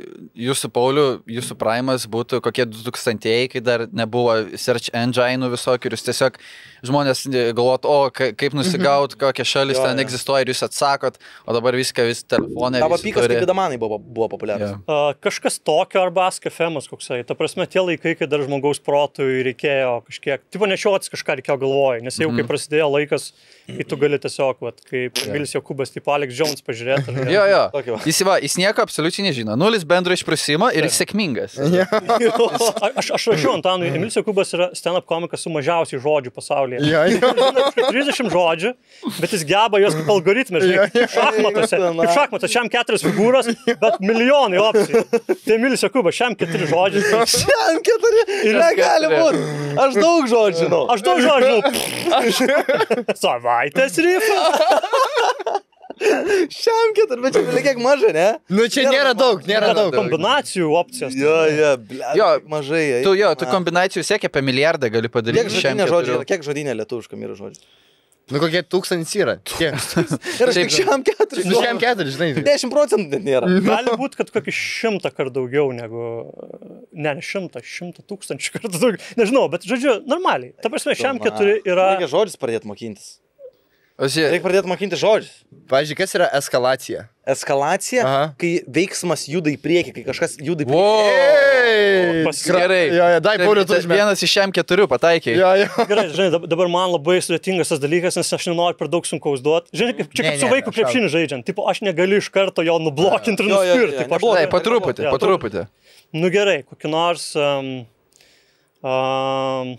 jūsų Paulių, jūsų primas būtų kokie du tūkstantieji, kai dar nebuvo search engine'ų visokių ir jūs tiesiog žmonės galvot, o ka- kaip nusigaut, kokie šalis Jo, ten jo. egzistuoja ir jūs atsakot, o dabar viską vis telefonė. Tavo visi pykas turi. kaip įdamanai buvo, buvo populiarus. Jo. Uh, kažkas tokio arba askafemas koksai. Ta prasme, tie laikai, kai dar žmogaus protui reikėjo kažkiek, tipo nešiotis kažką reikėjo galvoj, nes jau kai prasidėjo laikas, kai tu gali tiesiog, vat, kaip Vilis Jokubas, tipo Alex Jones pažiūrėti. ar ne? Jo, jo. Tokio tokį va. Jis, va, jis nieko absoliučiai nežino. Nulis bendro išprusimo ir jis sėkmingas. A- Aš, aš rašiau Antanui, Emilis Jokūbas yra stand-up komikas su mažiausiai žodžių pasaulyje. Jo, jo. trisdešimt žodžių, bet jis geba juos kaip algoritmai, žinai, kaip šachmatuose. Kaip šachmatuose, šiam keturios figūros, bet milijonai opcijų. Tai Emilis Jokūbas, šiam keturi žodžiai. Šiandien keturi. Ir negali būti. Aš daug žodžių žinau. Aš daug žodžių. Savaitės rifas. Šiam keturi, bet čia gali kiek mažai, ne? Nu, čia nėra daug, nėra daug. Kombinacijų opcijos. Jo, jo, ble, Jo, mažai. ei. Tu jo, tu kombinacijų siekia apie milijardą gali padaryti. Kiek šiam žodinė žodžių keturių. yra, kiek žodinė lietuviškam yra žodžių? Nu, kokie tūkstantis yra. Kiek? Ir aš tik šiam keturi. Nu, šiam keturi, žinai. dešimt procentų net nėra. Gali būti, kad kokį šimtą kartų daugiau negu... Ne, ne šimtą, šimtą tūkstančių kartų daugiau. Nežinau, bet žodžiu, normaliai. Ta prasme, šiam keturi yra... Reikia žodžius pradėti mokintis. O žiūrėk, Reikia pradėti mokinti žodžius. Pavyzdžiui, kas yra eskalacija? Eskalacija, Aha. kai veiksmas juda į priekį, kai kažkas juda į priekį. Wow. Pas- Gerai. Jo, jo, dai, Pauliau, tu Tai užmė. vienas iš šiam keturių pataikiai. Jo, jo. Gerai, žinai, dab- dabar man labai sudėtingas tas dalykas, nes aš nenoriu per daug sunkaus duoti. Žinai, kaip, čia Ne, kaip su ne, vaiku aš krepšinį žaidžiant. Tipo, aš negaliu iš karto jo nublokinti ir Jo, jo, jo, nuspirti. Tipo, aš neblogai. Tai po truputį, Jo, po truputį. Nu gerai, kokį nors... Um, um,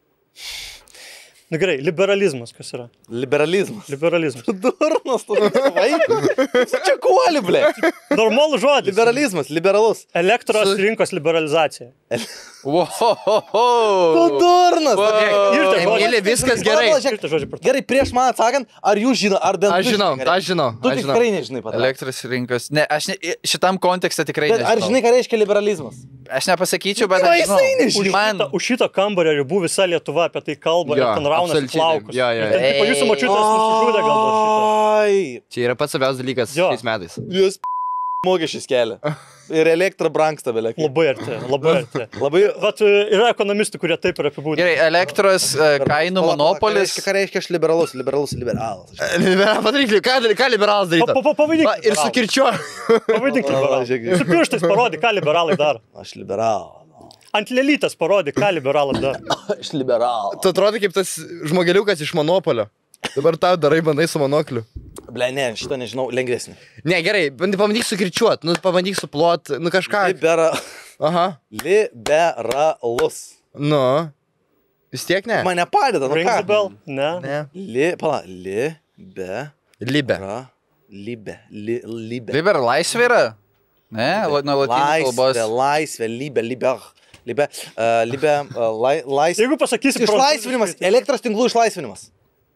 nu gerai, liberalizmas kas yra? Liberalizmas. Liberalizmas. Durnas, tu vaikų. Čia kuoli, ble. Normalų žodis. Liberalizmas, liberalus. Elektros rinkos liberalizacija. Wow. Tu durnas. Ir tai Emilė, žodžiai. viskas gerai. Pala, žiūrėk, Ir tai žodžiai per Gerai, prieš man atsakant, ar jūs žino, ar bent Aš tu žinau, žinai, ką aš žinau, Tu aš žinau. tikrai nežinai pat. Elektros rinkos. Ne, aš ne, šitam kontekste tikrai Bet ar nežinau. žinai, ką reiškia liberalizmas? Aš nepasakyčiau, bet Va, aš jisai žinau. nežino. Už, Man- šitą, už šito kambario ribų visa Lietuva apie tai kalba Jo, ir ten raunasi absoliučiai. plaukus. Jo, jo, Ir ten, jo. tipo, jūsų močiutės nusižudė gal dėl šito. Ai, Čia yra pats svarbiausias dalykas Jo. šiais metais. jūs mokesčius kelia. Ir elektra brangsta beveik. Labai arti, labai arti. Labai... Vat e, yra ekonomistų, kurie taip yra apibūdinti. Gerai, elektros e, kainų Pala, pala, monopolis. Ką reiškia, ką reiškia aš liberalus? Liberalus, liberalas. Liberal, padaryk, ką, ką liberalas Pa- darytų? pa- pa- Pavaidink. Va, ir su kirčiu. Pavaidink liberalai. žiūrėk. Su pirštais parodi, ką liberalai daro. Aš liberalas. Ant lelytės parodi, ką liberalai daro. Aš liberalas. Tu atrodo kaip tas žmogeliukas iš Monopolio. Dabar tau darai bandai su monokliu. Ble, ne, šitą nežinau, lengvesnį. Ne, gerai, bandy- pabandyk sukirčiuot, nu pabandyk suplot, nu kažką. Libera... Aha. Liberalus. Nu. Vis tiek ne? Man nepadeda, nu Rings the ką? bell? Ne. Ne. Li... Pala, li... Be... Libe. Ra... Libe. Li... Libe. Liber laisvė yra? Ne, la- nuo latinių kalbos. Laisvė, laisvė, libe, liber. Libe, uh, libe, uh, lai, laisvė. Jeigu pasakysi Išlaisvinimas, elektros tinklų išlaisvinimas.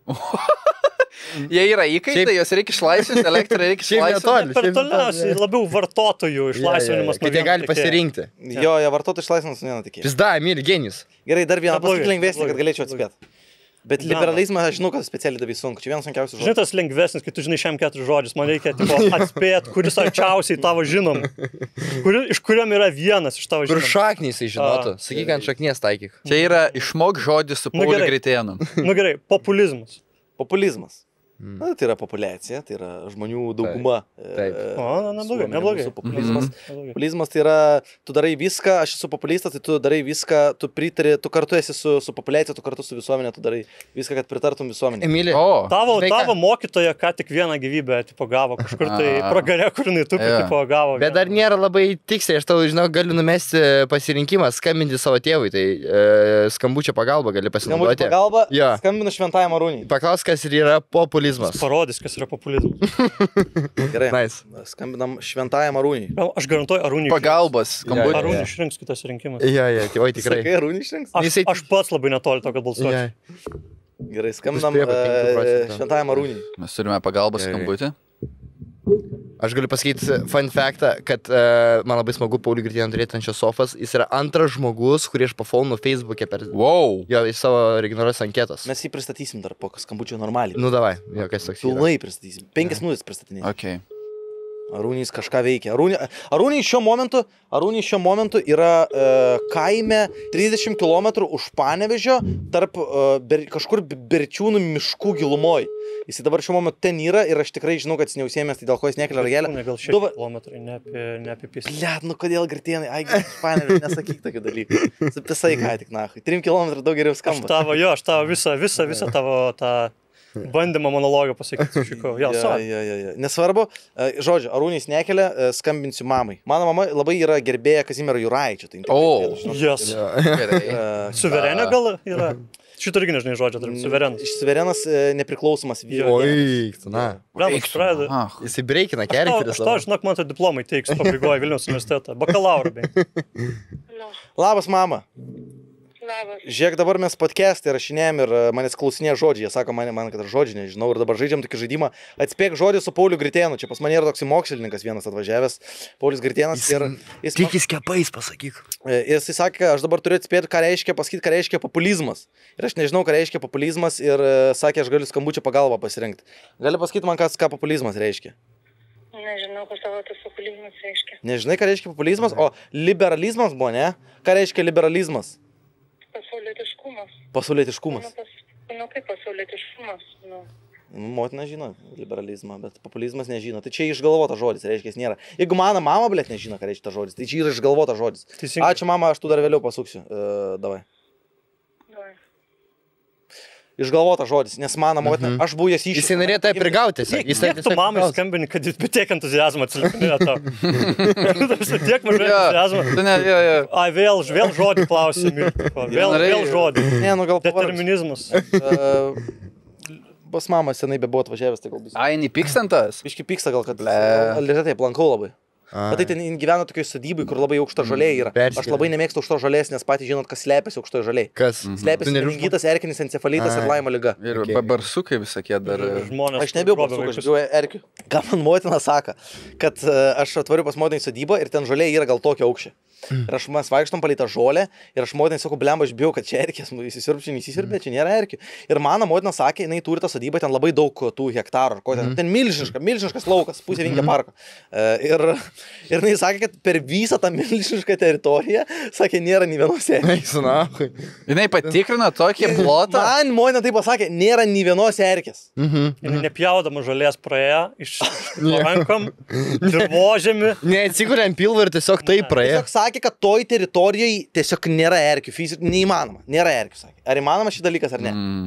Jie yra įkaitai, Šiaip- juos reikia išlaisvinti, elektrą reikia Šiaip išlaisvinti. netoli. per šiaip toliausiai netoli. labiau vartotojų išlaisvinimas. Kad jie gali pasirinkti. Jo, jie vartotojų išlaisvinimas vieną tikėjimą. Pizda, myli, genijus. Gerai, dar vieną Neblogai, pasakyk lengvesnį, kad neblogai, galėčiau atspėti. Bet Blemba. liberalizmą aš žinau, kad specialiai davai sunku. Čia vienas sunkiausių Žinai, žodžių. tas lengvesnis, kai tu žinai šiam keturis žodžius, man reikia tipo, atspėti, kuris arčiausiai tavo žinom. Kuri, iš kuriam yra vienas iš tavo Kur žinomų. šakniais jis žinotų. A. Sakyk, ant šaknies taikyk. Čia yra išmok žodį su Nu, Pauliu gerai. Greitėnu. Nu gerai, populizmas. Populizmas. Na, tai yra populiacija, tai yra žmonių dauguma. Taip. e, O, na, neblogai, visuomenė, neblogai. mūsų Populizmas. Neblogai. Populizmas tai yra, tu darai viską, aš esu populistas, tai tu darai viską, tu pritari, tu kartu esi su, su populiacija, tu kartu su visuomenė, tu darai viską, kad pritartum visuomenė. Emilė. O, Tavo, Žinai ką? tavo mokytoja ką tik vieną gyvybę tipo, gavo kažkur tai A. pragarė, kur jinai tupė, Jo. tipo, gavo. Bet vieną. dar nėra labai tiksliai, aš tau, žinau, galiu numesti pasirinkimą, skambinti savo tėvui, tai e, skambučio pagalba gali Skambučių pasinaudoti. pagalba, Jo. skambinu šventajam arūnį. Paklaus, kas ir yra populizmas. Parodys, kas yra populizmas. Gerai. Nice. Skambinam šventajam arūnį. Gal Aš garantuoju, Arūnį. pagalbos, Jo, skambutį. jo. Arūnį išrinks kitas rinkimas. Jo, jo, tai oi tikrai. Sakai, arūnį išrinks? Aš, Jisai- aš pats labai netoli to, kad balsuosiu. Jo. Gerai, skambinam Spėjo apie penkių e, procentų. šventajam arūnį. Mes turime pagalbos Gerai. skambutį. Aš galiu pasakyti fun faktą, kad uh, man labai smagu Paulių Greitėną turėti ant šios sofas. Jis yra antras žmogus, kurį aš pafolnu Facebook'e per... Wow. Jo, iš savo originalios anketos. Mes jį pristatysim dar po skambučio normaliai. Nu, davai, jo, kas toks yra. Pilnai pristatysim. Penkias minutės pristatinėsim. Okay. Arūnys kažką veikia. Arūnį, Arūnį šiuo momentu, Arūnį šiuo momentu yra e, kaime trisdešimt kilometrų už Panevežio, tarp e, ber, kažkur Be- Berčiūnų miškų gilumoj. Jis dabar šiuo momentu ten yra ir aš tikrai žinau, kad jis neusiemės, tai dėl ko jis nekelia ragelio. Ne, gal Du šeši va- kilometrai, ne apie, ne apie pisą. Blet, nu kodėl Gritėnai, ai, Panevežio, nesakyk tokių dalykų. Supisai ką tik, na, trim kilometrų daug geriau Aš skamba. tavo, jo, aš tavo visą, visą, visą tavo tą bandymą monologą pasakyti. Šiko. Jo, Ja, sorry. ja, ja, ja. Nesvarbu, e, žodžiu, Arūnės nekelia, e, skambinsiu mamai. Mano mama labai yra gerbėja Kazimiero Juraičio. Tai O. Yes. Gerai. Suverenė gal yra? Šitą irgi nežinai žodžio, tarp suverenas. Iš suverenas e, nepriklausomas vyras. Oi, tu na. Bravo, pradeda. Ah, Jisai breikina Aš, keriteris. to, žinok, man tai diplomai teiks pabaigoje Vilniaus universitetą. Bakalauro beje. Labas, mama. Labas. Žiūrėk, dabar mes podcast'ą rašinėjom ir e, manęs klausinėja žodžiai. Jie sako, man, man kad aš žodžiai nežinau. Ir dabar žaidžiam tokį žaidimą. Atspėk žodį su Pauliu Gritėnu. Čia pas mane yra toks mokslininkas vienas atvažiavęs. Paulius Gritėnas. Ir jis, Tik jis kepais, pasakyk. e, ir jisai sakė, aš dabar turiu atspėti, ką reiškia, pasakyti, ką reiškia populizmas. Ir aš nežinau, ką reiškia populizmas. Ir e, sakė, aš galiu skambučio pagalbą pasirinkti. Gali pasakyti man, kas, ką populizmas reiškia. Nežinau, kas tavo tas populizmas reiškia. Nežinai, ką reiškia populizmas, o liberalizmas buvo, ne? Ką reiškia liberalizmas? Pasaulietiškumas. Pasaulietiškumas. Nu, pas, nu kaip pasaulietiškumas? Nu. Nu, motina žino liberalizmą, bet populizmas nežino. Tai čia išgalvotas žodis, reiškia, jis nėra. Jeigu mano mama, blėt, nežino, ką reiškia tas žodis, tai čia yra išgalvotas žodis. Teisingai. Ačiū, mama, aš tu dar vėliau pasuksiu. Uh, davai. Davai. Išgalvotas žodis, nes mano motina, aš buvau jas iššūkis. Jisai norėjo tai prigauti. Kiek, kiek tu mamai skambini, kad jis tiek entuzijazmą atsilikinėjo tau? Tiek mažai Jo, entuzijazmą. tu ne, jo, jo. Ai, vėl, vėl žodį klausim. Vėl, Norėjai- vėl žodį. Ne, nu gal pavargsiu. Determinizmas. Uh, pas mamą senai be buvo atvažiavęs, tai gal bus. Ai, nepykstantas? Biški pyksta gal, kad Ble. retai aplankau labai. Bet tai ten jin gyvena tokioj sodybai, kur labai aukšta žolė yra. Aš Persikėlė. labai nemėgstu aukštos žolės, nes patys žinot, kas slepiasi aukštoje žolėje. Kas? Slepiasi Tu nežinai? meningitas, erkinis encefalitas ir Ai. laimo liga. Ir Okay. okay. barsukai visokie dar. Žmonės. Aš nebijau grobia pasukų, aš vaikus. bijau erkių. Ką man motina sako, kad uh, aš atvariu pas motiną į sodybą ir ten žolė yra gal tokio aukščio. Ir aš mes vaikštom palei tą žolę ir aš motinai sakau, blemba, aš bijau, kad čia erkės, įsisiurbčiau, neįsisiurbė, čia nėra erkių. Ir mano motina sakė, jinai turi tą sodybą, ten labai daug tų hektarų, ar ko ten, ten milžiniška, milžiniškas laukas, pusė Vingio parko. Uh, ir, ir jinai sakė, kad per visą tą milžinišką teritoriją, sakė, nėra nei vienos erkės. Eik su nahui. Jinai patikrino tokį plotą. Man motina tai pasakė, nėra nei vienos erkės. Jinai nepjaudama žolės praėjo iš po rankom, dirvožėmi. Neatsigulė ant pilvo ir tiesiog taip praėjo. Tiesiog sakė, kad toj teritorijoje tiesiog nėra erkių, fiziškai neįmanoma, nėra erkių, sakė. Ar įmanoma šis dalykas ar ne? Mm.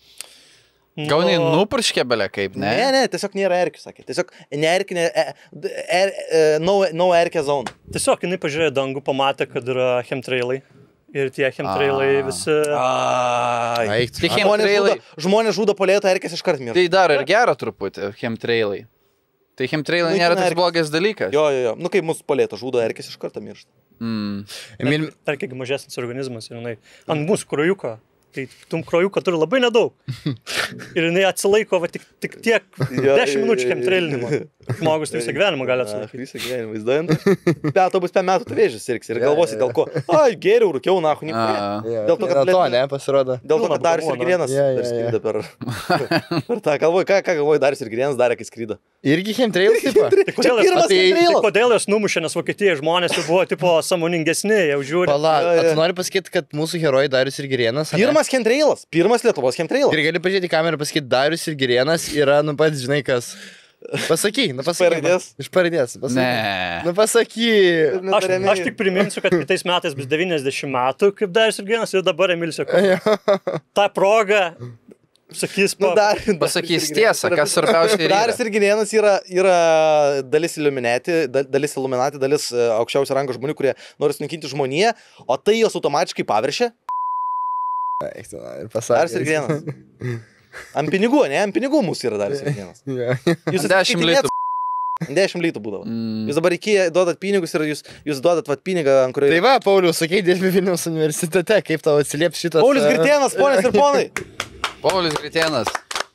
Gal jinai nupurškė belė kaip, ne? Ne, ne, tiesiog nėra erkių, sakė. Tiesiog neerkinė, e, er, e, no, no erkė zone. Tiesiog jinai pažiūrėjo dangų, pamatė, kad yra chemtrailai. Ir tie chemtrailai A. visi... Ai. Eik, tu. Tik Žmonės chemtrailai. žudo, žmonės žudo polėto erkės iš karto miršta. Tai daro ir gero truputį, chemtrailai. Tai chemtrailai Naikina nėra toks erkes. blogas dalykas. Jo, jo, jo. Nu, kai mūsų polėto žudo erkės iš karto miršta. Mm. Emil, Tarkiai, jeigu mažesnis organizmas ir jinai ant mūsų krojuko, tai tum krojuko turi labai nedaug. Ir jinai atsilaiko va, tik, tik tiek Jo, dešimt minučių jo, jo, chemtrailinimo. Žmogus tai visą gyvenimą gali atsilaikyti. Visą gyvenimą vaizduojant. Peto bus per metų tu vėžys sirgs ir galvosi dėl ko. Ai, geriau, rūkiau, nahu, nieko. A. Dėl to, kad dėl to, blėt- ne, pasirodo. Dėl to, Pilna kad Darius ir bukomų, Girėnas Jo, jo, dar jo. skrydo per... per tą. Galvoju, ką, ką galvoju, Darius ir Girėnas darė, kai skrydo. Irgi chemtrails, tipo. Tai kodėl, Čia pirmas jos, tai, tai chemtrailas. kodėl jos numušė, nes Vokietijai žmonės jau buvo tipo samoningesni, jau žiūri. Pala, Jo, jo. tu nori pasakyti, kad mūsų herojai Darius ir Girėnas? ane? Pirmas chemtrailas, pirmas Lietuvos chemtrailas. Ir gali pažiūrėti į kamerą ir pasakyti, Darius ir Girėnas yra, nu pats žinai kas. Pasakyk, nu pasakyk. pavardės? Iš pavardės. pasakyk. Ne. Nu pasakyk. Aš, aš tik priminsiu, kad kitais metais bus devyniasdešimt metų, kaip Darius ir Girėnas, ir dabar Emilis Jakovas. Ta proga sakys, Nu, pa, dar, Pasakys tiesą, kas svarbiausia ir Darius yra. ir Girėnas yra, yra dalis Illuminati, da- dalis Illuminati, dalis e, aukščiausio rango žmonių, kurie nori sunaikinti žmoniją, o tai jos automatiškai paviršė. Eik, tu, na, ir pasakė. Darius ir Girėnas. Ant pinigų, ne? Ant pinigų mūsų yra Darius ir Girėnas. Jo. Jūs Dešimt litų. atsiskaitinėt- dešimt litų būdavo. Mm. Jūs dabar iki duodat pinigus ir jūs, jūs duodat vat pinigą, ant kurio... Tai va, Paulius, sakei, dirbi Vilniaus universitete, kaip tau atsilieps šitas... Paulius e, Gritėnas, ponės ir ponai. Paulius Gritėnas.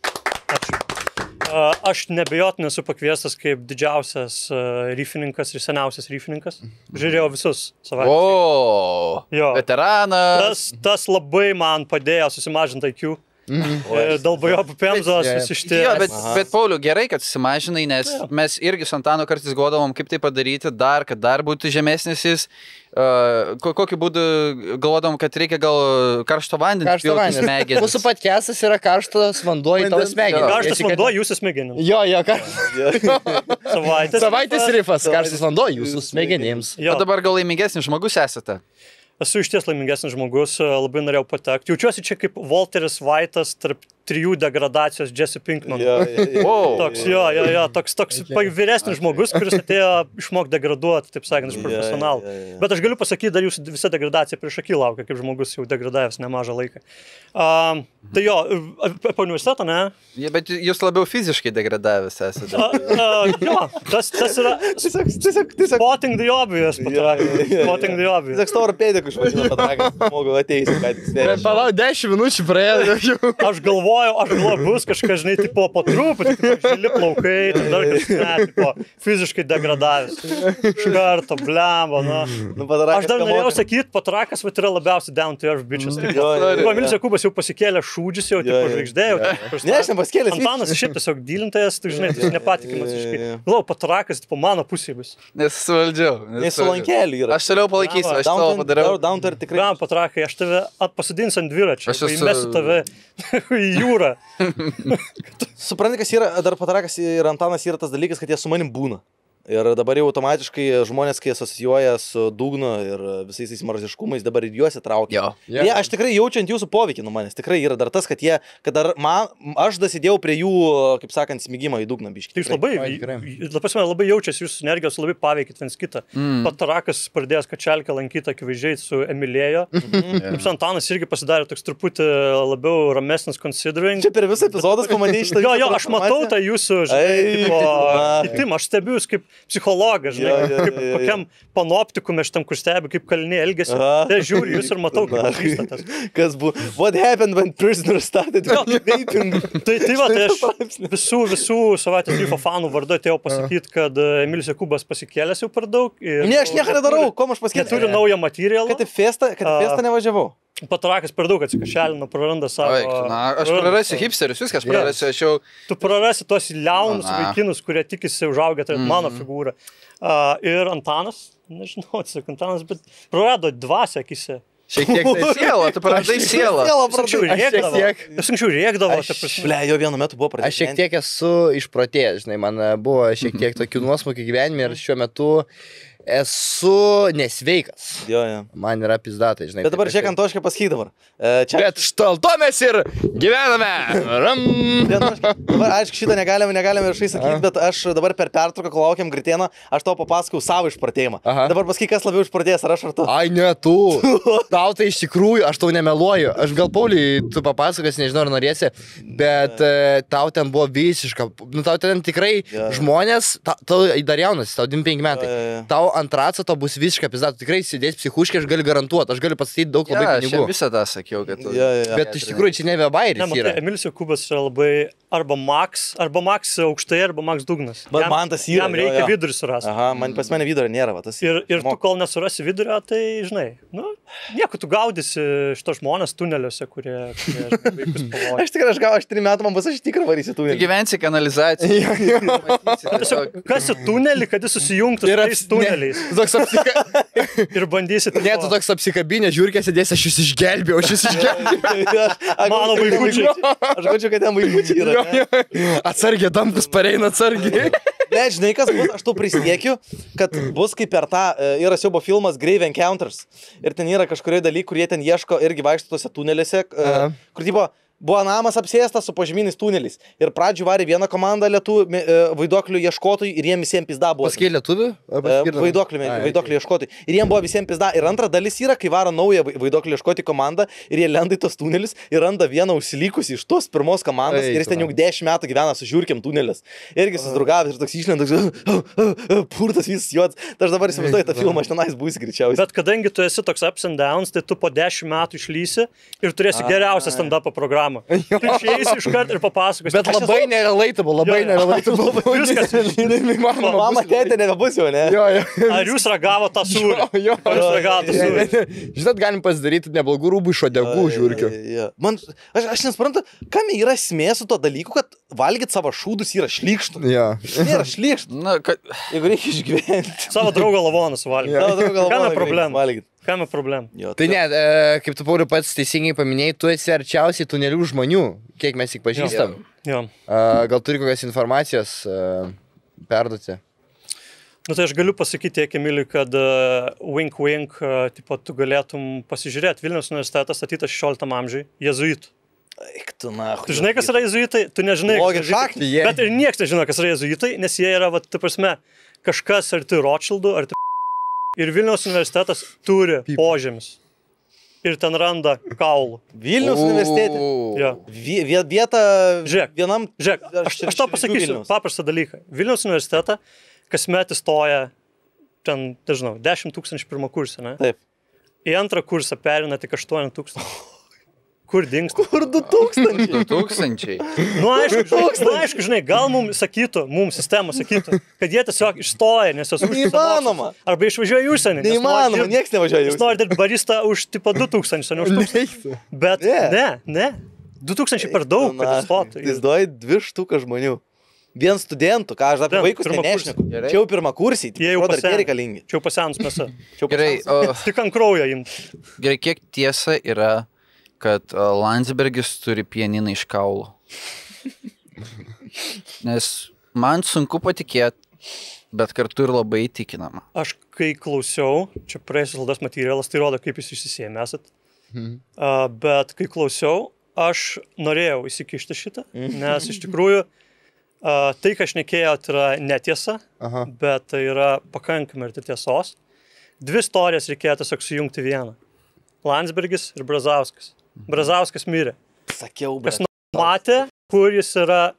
a, aš nebejotinai esu pakviestas kaip didžiausias a, ryfininkas ir seniausias ryfininkas. Žiūrėjau visus savaitės. O, Jo. veteranas. Tas, tas labai man padėjo susimažinti I Q. Ir dėl bajopų pemzos Jo, jo. visi šitie. Jo, bet, bet Pauliu, gerai, kad susimažinai, nes mes irgi su Antanu kartais galvodavom, kaip tai padaryti dar, kad dar būtų žemesnis jis. Uh, ko- kokiu būdu galvodavom, kad reikia gal karšto vandenį Karšto pilt į vandenį. smegenis. Mūsų podcastas yra karštas vanduo į tavo Vandens- smegenį. Karštas vanduo jūsų smegenim. Jo, jo, karštas. Savaitės. Savaitės rifas, karštas vanduo jūsų smegenims. O Jo. dabar gal laimingesnis žmogus esate? Esu iš ties laimingesnis žmogus, labai norėjau patekti. Jaučiuosi čia kaip Walteris White'as tarp trijų degradacijos Jesse Pinkman. Jo, jo, jo. Wow. Toks, jo, jo, jo, toks, toks vyresnis žmogus, kuris atėjo išmokti degraduoti, taip sakant, iš profesionalų. jo, jo, jo. Bet aš galiu pasakyti, dar jūsų visa degradacija prieš akį laukia, kaip žmogus jau degradavęs nemažą laiką. Um, tai jo, apie universitetą, ne? Ja, bet jūs labiau fiziškai degradavęs esate. A, a, jo, tas, tas yra Tiesiog, tiesiog, tiesiog. spotting the obvious, Jo, jo, jo, jo. spotting the obvious. Tiesiog storo pėdėkų išvažino patrakas, žmogų ateisi, ką tik svėrė. Palauk, dešimt minučių praėjo. Aš galvojau, aš galvoju, bus kažkas, žinai, tipo po truputį, tipo žili plaukai, ten dar kažkas, tipo fiziškai degradavęs. Iš karto, blemba, na. Nu, patrakas, Aš dar norėjau sakyti, patrakas, va, yra labiausiai down to earth bitches. Tipo, Jo, jo, jo. Milius Jakubas jau pasikėlė šūdžius, jau, Jo, tipo, jo. žvaigždė, jau. Ne, aš nepaskėlęs. Antanas šiaip tiesiog dylintojas, tu žinai, tu nepatikimas Jo, jo, iškai. jo. Galvoju, patrakas, tipo, mano pusė bus. Nesuvaldžiau. Nei su lankeliu yra. Aš toliau palaikysiu, aš tavo padariau. Down to earth tikrai. Bam, patrakai, aš tave pasidinsiu ant dviračio, Aš esu- įmesiu tave į jūrą. Supranti, kas yra, dar patrakas ir Antanas yra tas dalykas, kad jie su manim būna. Ir dabar jau automatiškai žmonės, kai asocijuoja su dugnu ir visais tais marziškumais, dabar ir juos įtraukia. Jo. Yeah. Jie, aš tikrai jaučiu ant jūsų poveikį nuo manęs. Tikrai yra dar tas, kad jie, kad dar man, aš dasidėjau prie jų, kaip sakant, smigimą į dugną biškį. Tai jūs labai, Oi, tikrai. labai, labai jaučiasi jūsų energijos, labai paveikit viens kitą. Mm. Patarakas pradėjęs kačelkę lankyti akivaizdžiai su Emilėjo. Kaip su Antanas irgi pasidarė toks truputį labiau ramesnis considering. Čia per visą epizodą pamatėjai šitą. Jo, jo, aš matau tą jūsų, žinai, Ei, tipo, na. kitimą, aš stebiu jūs kaip psichologas, žinai, Jo, jo, kaip jo, jo. kokiam panoptikume šitam, kur stebi, kaip kaliniai elgesi. Aha. Tai aš žiūriu jūs ir matau, kaip Na. jūs vystatės. Kas buvo? What happened when prisoners started vaping? Tai, tai va, tai aš visų, visų savaitės Grifo fanų vardu atėjau pasakyti, kad e, Emilis Jakubas pasikėlęs jau per daug. Ir Ne, aš nieko nedarau, kom aš Neturi paskėsiu. naują materialą. Kad į festą, kad į A. festą nevažiavau. Patarakas per daug atsikašelino, praranda savo... Oi, na, aš prarasiu hipsterius, viską aš prarasiu, aš jau... Tu prarasi tuos liaunus Na. vaikinus, kurie tikisi užaugę turėti mm. mano figūrą. Uh, ir Antanas, nežinau, atsisak Antanas, bet prarado dvasę akise. Šiek tiek tai Siela, tu praradai sielą. Aš anksčiau Siela, šiek rėkdavo. tiek- Aš anksčiau rėkdavo. Aš- ta prasme. Ble, jo vienu metu buvo pradėtas. Aš šiek tiek esu išprotėjęs, žinai, man e, buvo šiek tiek tokių nuosmukių gyvenime ir šiuo metu esu nesveikas. Jo, jo. Man yra pizdatai, žinai. Bet dabar tai žiūrėk ant to, aš kaip pasakyk dabar. E, Čia... Bet štal to mes ir gyvename. Ram. Vienoškai. Dabar, aišku, šitą negalime, negalime viešai sakyti, bet aš dabar per pertrauką, kol laukiam Gritėną, aš tau papasakau savo išprotėjimą. Aha. Dabar pasakyk, kas labiau išprotėjęs, ar aš ar tu. Ai, ne tu. Tau tai iš tikrųjų, aš tau nemeluoju. Aš gal, Pauliui, tu papasakos, nežinau, ar norėsi, bet e, tau ten buvo visiška. Nu, tau ten tikrai Jo. žmonės, ta, tau dar jaunas, tau dvim penki metai. Jo, jo, jo. Tau ant raco tau bus visiška pizda, tu tikrai sėdės psichuškai, aš galiu garantuoti, aš galiu pasakyti daug labai Ja, aš pinigų. visą tą sakiau, kad tu... Jo, jo, jo. Bet iš tikrųjų čia nebe bairis Ne, matai, yra. Emilis Jakubas yra labai arba max, arba max aukštai, arba max dugnas. Bet Jam- man tas yra, Jam jo, reikia jo. vidurį surasti. Aha, man pas mane vidurio nėra, va tas. Ir, ir tu Mok. kol nesurasi vidurio, tai, žinai, nu, nieko tu gaudysi šito žmonės tuneliuose, kurie, kurie žinai, vaikus pavoja. Aš tikrai, aš gavau, aš trim metų, man bus aš tikrai varysiu tų. Tu gyvensi kanalizaciją. Tiesiog, kas į tunelį, kad jis susijungtų su Ir tais tuneliais Tu toks apsika... ir bandysi... Ne, tu toks apsikabinė, žiūrkė sėdės, aš jūs išgelbėjau, aš jūs išgelbėjau. Mano vaikučiai. Aš galvoju, kad ten vaikučiai yra. Jo, ne? jo. Atsargiai, damkus pareina atsargiai. Ne, žinai, kas bus, aš tau prisiekiu, kad bus kaip per tą, e, yra siaubo filmas Grave Encounters. Ir ten yra kažkurie dalykai, kurie ten ieško irgi vaikšto tose tuneliuose, e, Aha. kur tipo, buvo namas apsėstas su požeminiais tuneliais. Ir pradžių varė vieną komandą lietuvių e, vaiduoklių ieškotojų ir jiems visiems pizda buvo. Paskei lietuvių? E, Vaiduoklių, Ai, vaiduoklių ieškotojai. Ir jiems buvo visiems pizda. Ir antra dalis yra, kai varo naują vai- vaiduoklių ieškoti komandą ir jie lenda į tos tunelius ir randa vieną užsilikusi iš tos pirmos komandos. Ei, Ir jis ten tu jau dešimt metų gyvena su žiūrkiam tunelius. Irgi susidraugavęs ir toks išlenda, toks purtas visas juodas. Tai aš dabar įsivaizduoju tą filmą, aš tenais būsiu greičiausiai. Bet kadangi tu esi toks ups and downs, tai tu po dešimt metų išlysi ir turėsi geriausią stand-up programą. Tu išeisi iš karto ir papasakosi. Bet labai nerelatable, labai Jo, jo. nerelatable. Viskas. Neįmanoma. Mama, tėtė nebebus jau, ne? Jo, jo. Ar jūs ragavo tą sūrį? Jo, jo. Ar jūs ragavo tą sūrį? Žinot, galim pasidaryti neblogų rūbų iš odegų žiūrkių. Ja. Man, aš, aš nesuprantu, kam yra esmė su to dalyku, kad valgyti savo šūdus yra šlykštų. Jo. Nėra šlykštų, Na, kad... jeigu reikia išgyventi. Savo draugo lavoną suvalgyti. Tavo draugo lavoną Kame reikia problema? valgyt. Kame problema? Jo, Tai ne, e, kaip tu, Pauliu, pats teisingai paminėjai, tu esi arčiausiai tunelių žmonių, kiek mes tik pažįstam. Jo. A, gal turi kokias informacijos a, perduoti? Nu tai aš galiu pasakyti tiek Emiliui, kad uh, wink wink, uh, tipo, tu galėtum pasižiūrėti Vilniaus universitetas statytas šešioliktam amžiui, jezuitų. Eik tu, na. Tu žinai, kas yra jezuitai? Tu nežinai, Logi kas yra šaknį, jezuitai. jie. Bet ir niekas nežino, kas yra jezuitai, nes jie yra, va, tu prasme, kažkas arti Rothschildų, arti ir Vilniaus universitetas turi požemis. Ir ten randa kaulų. Vilniaus universitete. Jo. Vie- vie- Vieta Žiūrėk, vienam. Žiūrėk, aš, aš tau pasakysiu Vilniaus. paprastą dalyką. Vilniaus universitetą kasmet įstoja ten, nežinau, dešimt tūkstančių pirmą kursą, ne? Taip. Į antrą kursą perina tik aštuoni tūkstančiai. Kur dingsta? Kur du tūkstančiai? Du tūkstančiai. Nu aišku, žinai, nu, aišku, žinai, gal mums sakytų, mums sistema sakytų, kad jie tiesiog išstoja, nes jos užsienio Neįmanoma. mokslus. Arba išvažiuoja į užsienį. nes nori Neįmanoma, dirbt- nieks nevažiuoja Jis jau. nori dirbti barista už tipo du tūkstančius, o ne už tūkstantį. Bet Ne. ne, ne. du tūkstančiai per daug, kad įstotų. Jis duoja dvi štukas žmonių. Vien studentų, ką aš dar apie Studentų, vaikus pirmą nešneku. Gerai. Čia jau pirmą kursį, Jie jau dar tie pasenę. reikalingi. Čia jau pasenus mes. Čia jau Gerai, pasenus. o, Tik ant kraujo imti. gerai, kiek tiesa yra, kad uh, Landsbergis turi pianiną iš kaulo? Nes man sunku patikėti, bet kartu ir labai įtikinama. Aš kai klausiau, čia praėjusios laidos materialas, tai rodo, kaip jūs išsisėmė esat. Mhm. Uh, bet kai klausiau, aš norėjau įsikišti šitą, nes iš tikrųjų uh, tai, ką aš nekėjot, yra netiesa, Aha. bet tai yra pakankamai arti tiesos. Dvi istorijas reikėjo tiesiog sujungti vieną. Landsbergis ir Brazauskas. Brazauskas mirė. Sakiau, Kas bet. matė, kur jis yra...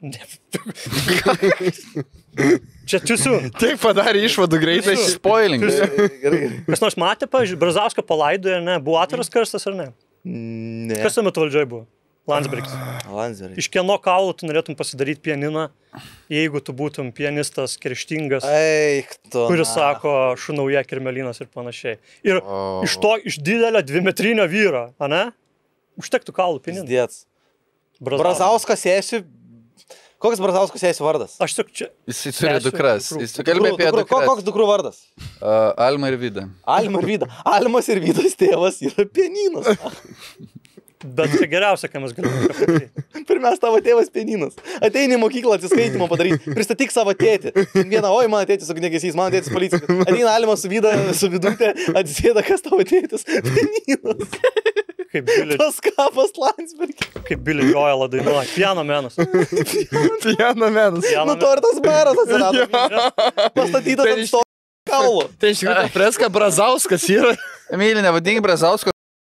Čia tiesiu. Taip padarė išvadų greitai. Spoiling. Gerai, gerai. Kas nors matė, pavyzdžiui, Brazauską palaidojo, ar ne? Buvo atviras karstas ar ne? Ne. Kas tuo metu valdžioj buvo? Landsbergis. Landsbergis. Iš kieno kaulų tu norėtum pasidaryti pianiną, jeigu tu būtum pianistas kerštingas, Eik tu. kuris na. sako šunauja kirmelinas ir panašiai. Ir O. iš to, iš didelio dvimetrinio vyro, ane? Užtektų kaulų pianiną. Dėts. Brazauskas sėsiu. Koks Brazauskas sėsiu vardas? Aš tik čia... Jis turi Sesių, dukras. dukrų. Jis kalbėjo apie Dukru- ko- Koks dukras. dukrų vardas? Uh, Alma ir Vida. Alma ir Vyda. Almas ir Vydas tėvas yra pianinas. Bet čia geriausia, ką mes galime padaryti. Pirmiausia, tavo tėvas pianinas. Ateini į mokyklą atsiskaitimo padaryti. Pristatyk savo tėtį. Vieną, oi, mano tėtis ugniagesys, mano tėtis policija. Ateina Almas su Vyda, su Vidutė, atsisėda, kas tavo tėtis. Pianinas. Kaip Billy, Tas kapas Landsbergis. kaip Billy Joel dainuoja. Piano menas. Piano menas. Piano Nu to ir tas baras atsirado. Pastatytas Tai ant iš- to kaulo. Tai iš tikrųjų ta freska Brazauskas yra. Emilį, nevadink Brazausko.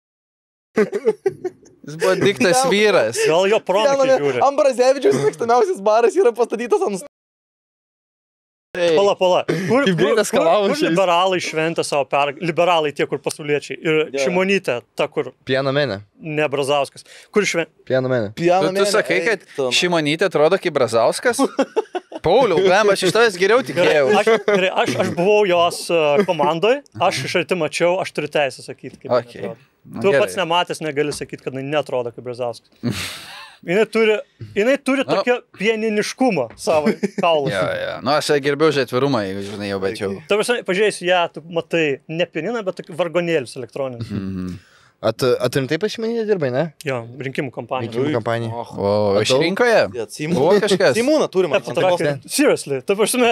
Jis buvo diktas vyras. Gal jo promikai žiūri. Ambrazevičius mėgstamiausias baras yra pastatytas ant Pala, pala. Kur, Kaip greitas kur, kur, kalavo kur čia jis. liberalai šventė savo pergalę? Liberalai tie, kur pasauliečiai. Ir Jo. Šimonytė, ta, kur Piano menė. ne Brazauskas. Kur šventė? Piano menė. piano. Tu, tu sakai, kad Eik tu, na. Šimonytė atrodo kaip Brazauskas? Pauliau, blem, aš iš tavęs geriau tikėjau. Aš, gerai, aš, aš buvau jos uh, komandoje, aš iš arti mačiau, aš turiu teisę sakyti, kaip Okay. okay. Nu, Tu gerai. pats nematęs negali sakyti, kad jinai netrodo kaip Brazauskas. Jinai turi, jinai turi Nu. tokią pieniniškumą savo kaulą. Ja, ja. Nu, aš gerbiau atvirumą, jeigu žinai, jau bet jau. Ta prasme, pažiūrėsiu ją, tu matai ne pianiną, bet tokį vargonėlius elektroninius. Mhm. At, atimtai pašiminė dirbai, ne? Jo, rinkimų kampanija. Rinkimų kampanija. Och, O, iš daug? rinkoje? ja, Buvo Simūną. kažkas? Simūną turim. Ne, fotografija. Seriously, ta prasme,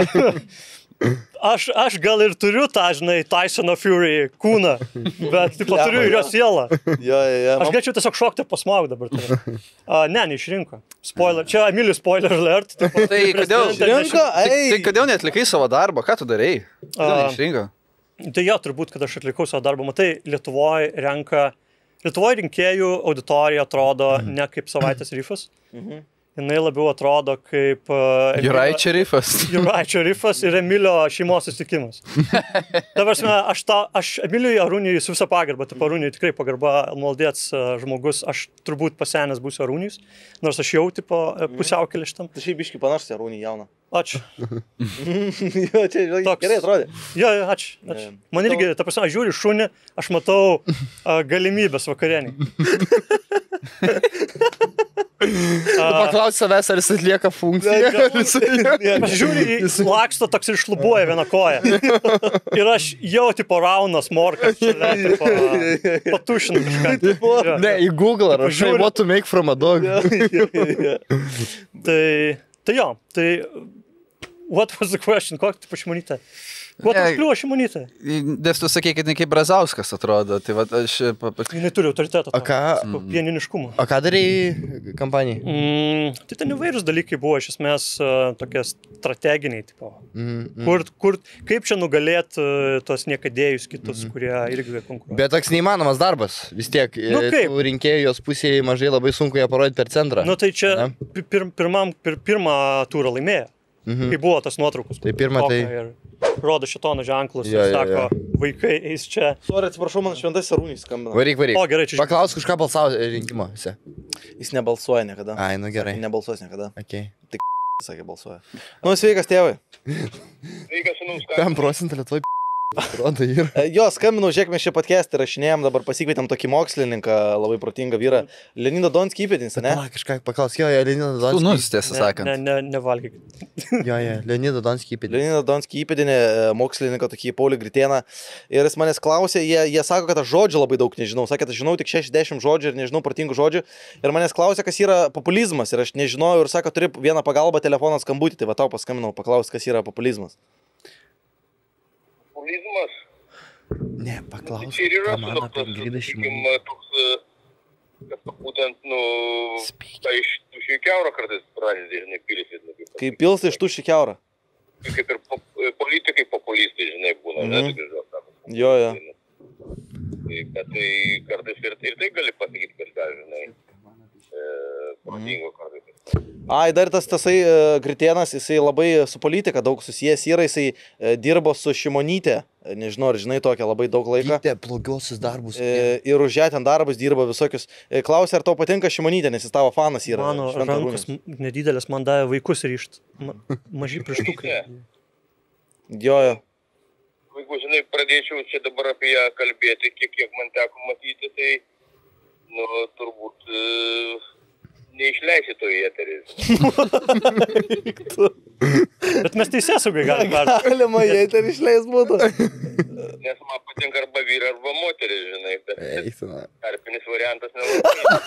aš, aš gal ir turiu tą, žinai, Tysono Fury kūną, bet taip pat turiu ir jo sielą. Jo, jo, jo. Aš galėčiau tiesiog šokti po smaugu dabar. Uh, ne, neišrinko. Spoiler. Čia Emilijų spoiler alert. Tipo, Tai kodėl? Rinko, Tai, tai ei. kodėl netlikai savo darbą? Ką tu darai? Kodėl A. neišrinko? Tai jo, turbūt, kad aš atlikau savo darbą. Matai, Lietuvoje renka... Lietuvoje rinkėjų auditorija atrodo ne kaip savaitės rifas. Jinai labiau atrodo kaip... Uh, Juraičio rifas. Juraičio rifas ir Emilio šeimos susitikimas. Ta prasme, aš, ta, aš Emilijui Arūnijui su visą pagarbą, tai Arūnijui tikrai pagarba, maldėts uh, žmogus, aš turbūt pasenęs būsiu Arūnijus, nors aš jau tipo pusiaukelį šitam. Tu šiaip biškai panašus į Arūnį jauną. Ačiū. Jo, čia žinai, Toks. gerai atrodė. Jo, jo, ačiū. ačiū. Man irgi, ta prasme, aš žiūriu į šunį, aš matau uh, galimybės vakarienį. Paklausi savęs, ar jis atlieka funkciją. ar jisai- Pasižiūrį, jis laksto toks ir šlubuoja vieną koją. Ir aš jau tipo raunas morkas, šalia, tipo, patušinu kažką. Jo. Ne, į Google rašai, Pažiūri. what to make from a dog. Tai, tai jo, tai what was the question, kokį tu pašmanytė? Kuo tu užkliuvo Šimonytė? Nes tu sakei, kad ne kaip Brazauskas atrodo, tai va aš... Jinai turi autoritetą. O ką, pieniniškumą. o ką darei kampanijai? Mm, tai ten įvairūs dalykai buvo, iš esmės, uh, tokie strateginiai, tipo. Mm, mm. Kur, kur, kaip čia nugalėti uh, tos niekadėjus kitus, mm. kurie irgi konkuruoja. Bet toks neįmanomas darbas, vis tiek. Nu, kaip? Rinkėjų jos pusėje mažai labai sunku ją parodyti per centrą. Nu tai čia Ne? pir, pirmam, pir, pirmą turą laimėjo. Mhm. Kai buvo tas nuotraukus. Tai pirmą tai- Ir rodo šitono ženklus Jo, ir jo, sako, jo. vaikai eis čia. Sorry, atsiprašau, man šventasis Arūnys skambina. Varyk, varyk. O, gerai, čia- Paklausk, už ką balsavo rinkimuose. Jis nebalsuoja niekada. Ai, nu gerai. Nebalsuos niekada. Okay. Sakė, balsuoja. Nu, sveikas, tėvai. Sveikas, sūnus, ką? Tam procentą Lietuvoj atrodo yra. E, Jo, skambinau, žiūrėk, mes čia podcast'į rašinėjom, dabar pasikvietėm tokį mokslininką, labai protingą vyrą. Leonidą Donskį įpėdinis, ne? Pala, kažką paklausk, jo, jo, Leonidą Donskį. Sūnus, tiesą Ne, sakant. ne, ne, nevalgyk. Jo, jo, Leonidą Donskį įpėdinį. Leonidą Donskį įpėdinį, e, mokslininką tokį Paulį Gritėną. Ir jis manęs klausė, jie, jie sako, kad aš žodžių labai daug nežinau. Sakė, aš žinau tik šešiasdešimt žodžių ir nežinau protingų žodžių. Ir manęs klausė, kas yra populizmas. Ir aš nežinojau ir sako, turi vieną pagalbą telefoną skambutį. Tai va tau paskambinau paklausti, kas yra populizmas. Populizmas. Ne, paklausk, Čia ir yra ką man apie sudoktas, Ingridą Šimonytę. sakykim, toks, e, kad būtent, nu, tai iš tuščio keuro kartais pradedi, žinai, pilisi, nu, kaip, Kai pilsi iš tuščių keurą. kaip ir po, politikai populistai, žinai, būna, Mhm. žinai, tokie žodžiai, sako. Jo, jo. Tai, bet tai kartais ir, ir tai gali pasakyti kažką, žinai, e, protingo kartais. Ai, dar tas tasai e, Gritėnas, jisai labai su politika daug susijęs yra, jisai e, dirbo su Šimonytė, E, nežinau, ar žinai tokią labai daug laiko. Vykdė blogiosius darbus. E, ir už ją ten darbus dirbo visokius. E, Klausė, ar tau patinka Šimonytė, nes jis tavo fanas yra. Mano Švento rankos Arūnės. m- nedidelės man davė vaikus ryšt. Ma, maži pirštukai. Jo, jo. Jeigu, žinai, pradėčiau čia dabar apie ją kalbėti, kiek, kiek man teko matyti, tai, nu, turbūt e, neišleisi to į eterį. Bet mes teisėsaugai galim perduoti. Galima jai ten išleis būtų. Nes man patinka arba vyra, arba moteris, žinai, bet Eik tu, na. tarpinis variantas nelabai.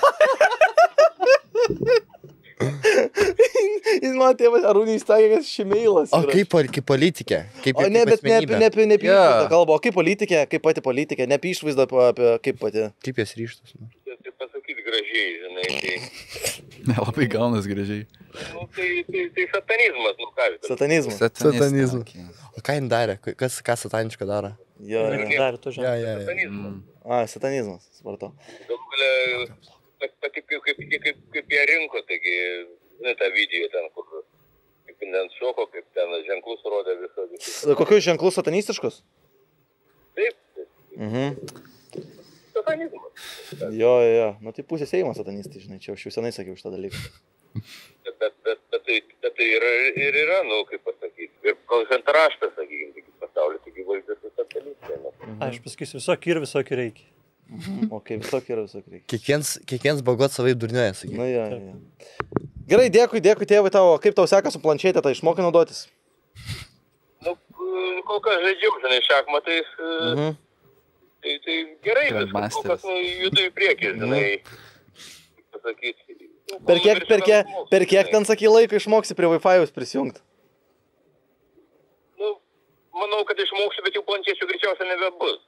Jis man tėvas Arūnys sakė, kad šimeilas. O yra. kaip, pol- kaip politikė? Kaip, O ne, kaip bet ne, asmenybė? ne, ne, ne apie Jo. išvaizdą kalba, o kaip politikė, kaip pati politikė, ne apie išvaizdą, apie kaip pati. Kaip jas ryštus? Nu? Tai pasakyti gražiai, žinai, tai, Nelabai gaunas gražiai. nu, tai, tai, tai satanizmas, nu ką, vis. Satanizmas. Satanizmas. Okay. O ką jin darė? Kas, ką satanišką daro? Jo, jo. Dar tu Ja, žinai. ja, ja. Satanizmas. A, satanizmas, supratau. Galų galę, pat- pati kaip, kaip, kaip, kaip ją rinko, taigi, žinai, tą video ten, kur, kaip jin ten šoko, kaip ten ženklus rodė visokius. Kokius ženklus satanistiškus? Taip, Mhm. satanizmas. Jo, jo, jo. Nu tai pusė Seimas satanistai, žinai, čia aš jau senai sakiau šitą dalyką. Bet, bet, bet, bet, tai, bet tai yra, ir yra, nu, kaip pasakyti. Ir koncentraštas, sakykime, taigi pasaulyje, taigi valdžias su satelitė. Nu. Aš pasakysiu, visokį ir visokį reikia. O kaip visokie yra visokie. Kiekvienas, kiekvienas bagot savai durniuoja, sakyk. Na, jo, jo. Gerai, dėkui, dėkui tėvai tavo. Kaip tau seka su planšetė, tai išmokai naudotis? Nu, kol kas žaidžiau, žinai, šachmatais, Mhm. tai, tai gerai, viskas, kol Grandmasteris. kas nu, judu į priekį, žinai, kaip pasakyti. Nu, Per kiek, per kiek, žmogus, per kiek žinai. ten, sakai, laiko išmoksi prie Wi-Fi'aus prisijungti? Nu, manau, kad išmoksiu, bet jau planšečių greičiausiai nebebus.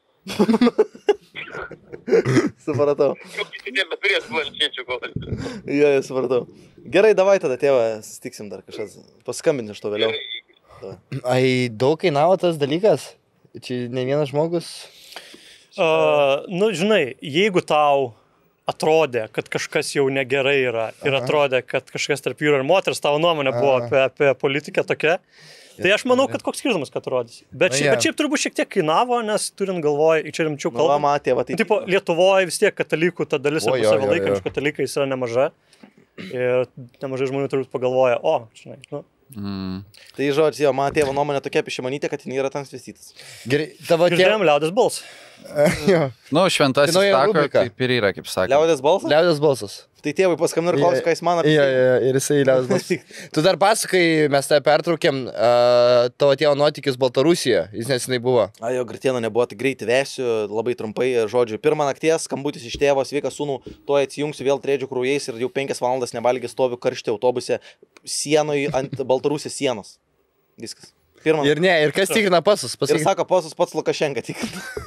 Supratau. Jau kiti nebeturės planšečių, kol kas. Jo, jo, supratau. Gerai, davai tada, tėvą, sustiksim dar kažkas. Paskambinti iš to vėliau. Ai, daug kainavo tas dalykas? Čia ne vienas žmogus? Uh, nu, žinai, jeigu tau atrodė, kad kažkas jau negerai yra ir atrodė, kad kažkas tarp vyro ir moters, tavo nuomonė buvo Aha. apie, apie politiką tokia, tai aš manau, kad koks skirtumas, kad rodys. Bet, Na, šiaip, jo. bet šiaip turbūt šiek tiek kainavo, nes turint galvoj, čia rimčiau Nu, va, kalbant. matė, va, tai... Tipo, Lietuvoje vis tiek katalikų ta dalis O, arba jo, save jo, laikančių jo. katalikais yra nemaža. Ir nemažai žmonių turbūt pagalvoja, o, žinai, nu, Mm. Tai žodžiu, jo, man tėvo nuomonė tokia apie Šimonytę, kad jis yra transvestitas. Gerai, tavo girdėjom tėvas. liaudės balsą. Nu, šventasis Tai nauja sako, rubrika. taip ir yra, kaip sakė. Liaudės balsas? Liaudės balsas. Tai tėvai paskambino ir klausė, ką jis man apie Jo, jo, jo, ir jisai liaudės balsas. Tu dar pasakai, mes tą pertraukėm, uh, tavo tėvo nuotykius Baltarusijoje, jis nesinai buvo. A, jo, Gritėno nebuvo, tai greit vesiu, labai trumpai, žodžiu. Pirmą nakties skambutis iš tėvo, sveikas sūnų, tuoj atsijungsiu vėl trėdžių kraujais ir jau penkias valandas nevalgiai stoviu karštį autobuse sienoje ant Baltarusijos sienos. Viskas. Pirmas. Ir ne, ir kas tikrina pasus? Ir Pasakyk. sako, pasus pats Lukašenka tik.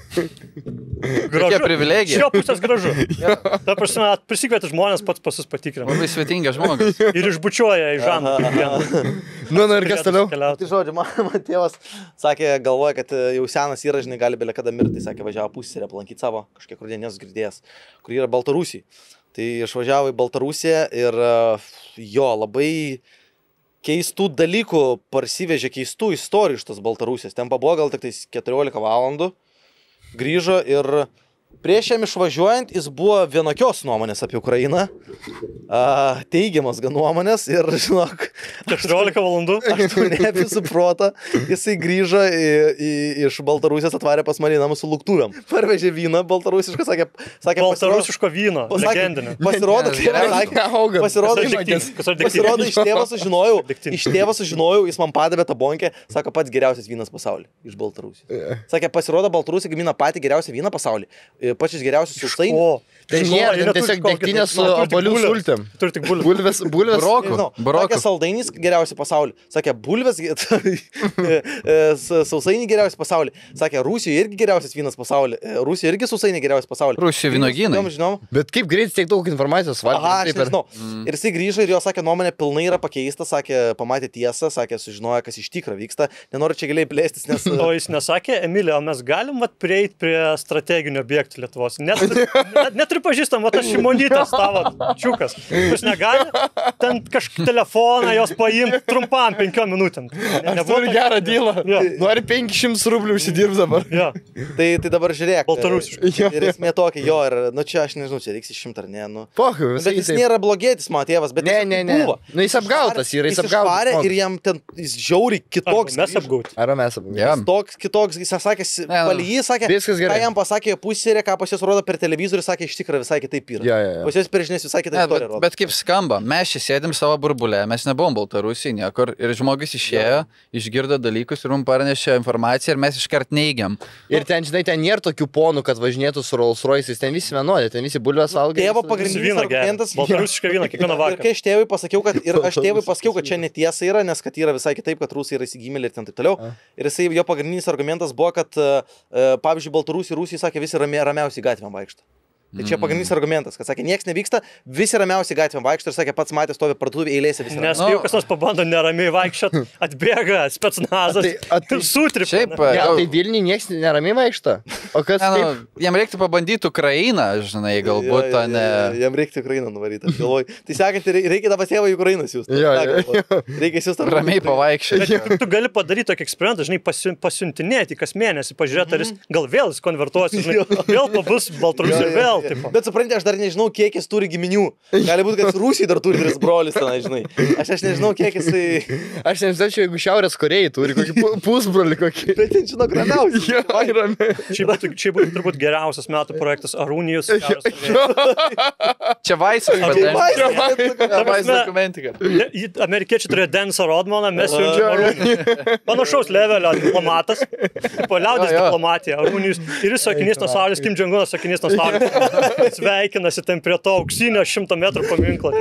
Kokia privilegija. Iš jo pusės gražu. Ta prasme, prisikvieti žmonės pats pasus patikrina. Labai svetingas žmogus. Ir išbučiuoja į žandą. Nu, nu ir kas toliau? Tai žodžiu, man, man tėvas sakė, galvoja, kad jau senas yra, žinai, gali belė kada mirti. Sakė, važiavo pusę aplankyti savo kažkiek rudenės girdėjęs, kur yra Baltarusija. Tai išvažiavo į Baltarusiją ir jo labai keistų dalykų parsivežė, keistų istorijų iš tos Baltarusijos. Ten pabuvo gal tik keturiolika valandų, grįžo ir prieš jam išvažiuojant jis buvo vienokios nuomonės apie Ukrainą, a, teigiamas gan nuomonės ir, žinok, keturiolika valandų. aš tu neapį suprotą, jisai grįžo į, į, iš Baltarusijos, atvarė pas mane į namus su luktuvėm. Parvežė vyną baltarusišką, sakė, sakė Baltarusiško vyno, pasakė- legendinio. Pasirodo, Ne, tėvas gerai. sakė, Auga. pasirodo, Kas iš- ar degtinė? Kas ar degtinė? pasirodo, iš tėvo sužinojau, Degtinė. iš tėvo sužinojau, jis man padavė tą bonkę, sako, pats geriausias vynas pasaulyje iš Baltarusijos. Sakė, pasirodo, Baltarusija gamina patį geriausią vyną pasaulyje, pačius geriausius sausainius. O, Tai žinau, nėra, jie ten neturi tiesiog kokio- degtinė su Nu, turi tik obuolių bulves. sultim. Turi tik bulves. Bulves, bulves. Brokų. Nežinau, Brokų. sakė, saldainis geriausia pasaulyje. Sakė, bulvės sausainiai geriausia pasaulyje. Sakė, Rusijoje irgi geriausias vynas pasaulyje. Rusijoje irgi sausainiai geriausia pasaulyje. Rusijos vynogynai. Žinom, žinom. Bet kaip greit tiek daug informacijos valgyti? Aha, aš nežinau. Mm. Ir jisai grįžo ir jo, sakė, nuomonė pilnai yra pakeista, sakė, pamatė tiesą, sakė, sužinojo, kas iš tikro vyksta. Nenoriu čia giliai plėstis, nes... O jis nesakė, Emilija, o mes galim vat prieiti prie strateginių objektų Lietuvos. Net, net, net ir pažįstam, vat aš Šimonytės tavo čiukas. Jūs negali ten kažkokį telefoną jos paimti trumpam penkiom minutėm. Ne, Aš turiu gerą dylą. Jo. Nori penkis rublių užsidirbti dabar. Jo. Tai, tai dabar žiūrėk. Baltarusiškai. e, Ir esmė tokia, jo, ir, nu čia aš nežinau, čia reiks išimti ar ne, nu. Pohu, visai Bet jis taip. nėra blogėtis, mano tėvas, bet Ne, jis ne, ne. buvo. Nu, jis apgautas yra, jis apgautas išvarė žmogus. ir jam ten, jis žiauriai kitoks. Mes grįžo. apgauti. Ar mes abu? Ja. Toks, kitoks, jis sakė, Ne, nu, palį jį sakė, viskas gerai. ką jam pasakė pusėrė, ką pas jūs rodo per televizorių, sakė, iš tikrųjų visai kitaip yra. Jo, jo, jo. Pas jūs per žinias visai Ne, kitaip bet, istorija rodo. bet kaip skamba, mes čia sėdim savo burbulę, mes nebuvom Baltarusijai niekur ir žmogus išėjo, išgirdo dalykus ir mums paranešė informaciją ir mes iškart neigiam. Ir ten, žinai, ten nėra tokių ponų, kad važinėtų su Rolls Royce'ais, ten visi vienodė, ten visi bulvės valgo. Tėvo Visi pagrindinis vyną geria. argumentas. Baltarusišką vyną kiekvieną Ir vakarą. kai aš tėvui pasakiau, kad, ir aš tėvui pasakiau, kad čia netiesa yra, nes kad yra visai kitaip, kad rusai yra įsigimėliai ir ten taip toliau. Ir jisai, jo pagrindinis argumentas buvo, kad, uh, pavyzdžiui, Baltarusija ir Rusija, sakė, visi rami, ramiausiai gatvėm vaikšto. Tai čia pagrindinis argumentas, kad sakė, nieks nevyksta, visi ramiausiai gatvėm vaikšto ir sakė, pats matė stovi parduotuvė eilėse visi. Nes Nu. kai jau kas nors pabando neramiai vaikščiot, atbėga specnazas Tai- a, tai- ir sutripia. Šiaip, Ne, gal- tai Vilniui nieks neramiai vaikšto. O kas Ne, taip? nu, jam reiktų pabandyti Ukrainą, žinai, galbūt, o ne... Jam reikia Ukrainą nuvaryti, aš galvoju. Tai sekant, reikia dabar tėvą į Ukrainą siūsti. Jo, jo, Reikia siūsti Ramiai Bet pavaikščioti. tu, tu gali padaryti tokį eksperimentą, žinai, pasiun, pasiuntinėti kas mėnesį, pažiūrėti, ar jis gal vėl jis konvertuosi, žinai, vėl pabus Baltarusija ir vėl. Tipo. Bet suprantate, aš dar nežinau, kiek jis turi giminių. Gali būti, kad Rusijai dar turi tris brolius tenai, žinai. Aš, aš nežinau, kiek jisai... Aš nežinau, jeigu Šiaurės Korejai turi kokį pu- pusbrolį kokį. Bet ten, žinok, ramiausiai. Jo, ramiai. Čia būtų, čia būtų turbūt geriausias metų projektas Arūnijus. Šiaurės Korėja. Čia vaisas, Ar padėm. tai Vais prasme- dokumentika. Ne, jį- Amerikiečiai turėjo Densą Rodmaną, mes siunčiam Arūnijus. Panašaus levelio diplomatas, po liaudės Jo, jo. diplomatija, Arūnijus ir jis sakinys nuo saulės, Kim Jong-unas sakinys nuo saulės. Sveikinasi ten prie to auksinio šimto metrų paminklo.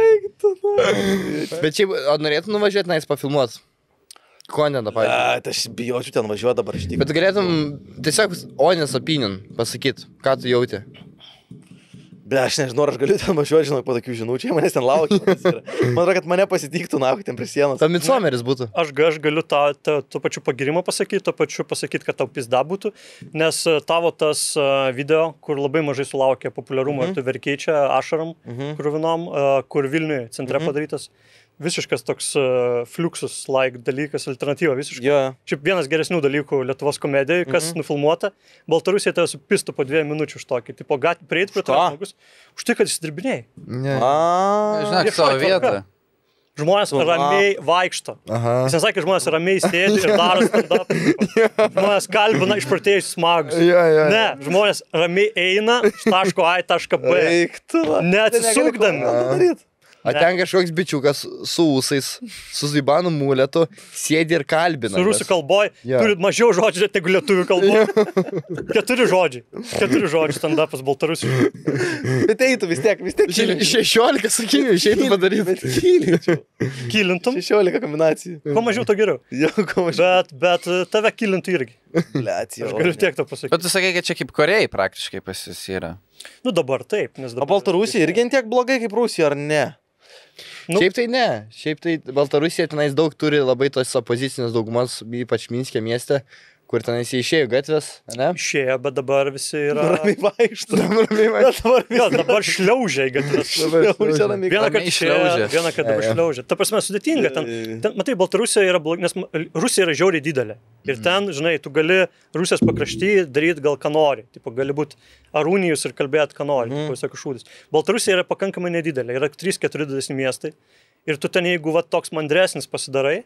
Bet čia, o norėtum nuvažiuoti, na, jis pafilmuot. Ko ne dabar? A, tai aš bijočiau ten važiuoti dabar iš tikrųjų. Bet galėtum tiesiog honest opinion pasakyti, ką tu jauti. Bet aš nežinau, ar aš galiu ten važiuoti, žinok, po tokių žinučių, manęs ten laukia. Man atrodo, kad mane pasitiktų, na, ten prie sienos. Ta Midsomeris būtų. Aš, ga- aš galiu tą, tą, tuo pačiu pagirimą pasakyti, tuo pačiu pasakyti, kad tau pizda būtų, nes e, tavo tas e, video, kur labai mažai sulaukė populiarumo ir tu verkiai čia ašaram kruvinom, e, kur Vilniuje centre padarytas, visiškas toks uh, fluxus like dalykas, alternatyva visiškai. Jo. Šiaip vienas geresnių dalykų Lietuvos komedijoje, kas mm -hmm. nufilmuota, Baltarusija tave supistų po dviejų minučių už tokį. Tipo, gat, prieit prie to Ką? žmogus, už tai, kad jis dirbiniai. Ne. A, Žinok, Viešoji savo tvarka. vietą. Žmonės Aha. ramiai vaikšto. Aha. Jis nesakė, žmonės ramiai sėdi ir daro stand-up. Žmonės kalbina išprotėjusius smagus. Jo, jo. Ne, žmonės ramiai eina iš taško A į tašką B. eik tu. va. Neatsisukdami. Tai negali ko daryt. O ten kažkoks bičiukas su ūsais, su zibanu muletu, sėdi ir kalbina. Su rusų kalboj Jo. turi mažiau žodžių, negu lietuvių kalboj. Keturi žodžiai. Keturi žodžiai stand-upas baltarusių. Bet eitų vis tiek, vis tiek. Še- šešiolika sakinių išeitų padaryti. Bet kylinčiau. Kylintum. šešiolika kombinacijų. Kuo mažiau, to geriau. Jo, ko mažiau. Bet, bet e, tave kylintų irgi. Liat, jo. Aš galiu tiek to pasakyti. Bet tu sakai, kad čia kaip Korejai praktiškai pas jis yra. Nu dabar taip, nes O dabar... Baltarusija irgi ant tiek blogai kaip Rusija, ar ne? Nu- Šiaip tai ne. Šiaip tai Baltarusija tenais daug turi labai tos opozicinės daugumos, ypač Minske mieste, kur tenais jie išėjo gatvės, ne? Išėjo, bet dabar visi yra... Ramiai vaikšto. Ramiai vaikšto. Dabar Jo, dabar šliaužia į gatves. Jaučia ramiai. Vieną kartą Ramiai išėjo, šliaužia. vieną kartą dabar šliaužia. Ta prasme, sudėtinga. Ten, ten, matai, Baltarusija yra blogai, nes Rusija yra žiauriai didelė. Ir ten, žinai, tu gali Rusijos pakrašty daryti gal ką nori. Tipo, gali būti arūnijus ir kalbėti ką nori. Mm. Tipo, šūdis. Baltarusija yra pakankamai nedidelė. Yra trys keturi didesni miestai. Ir tu ten, jeigu va, toks mandresnis pasidarai,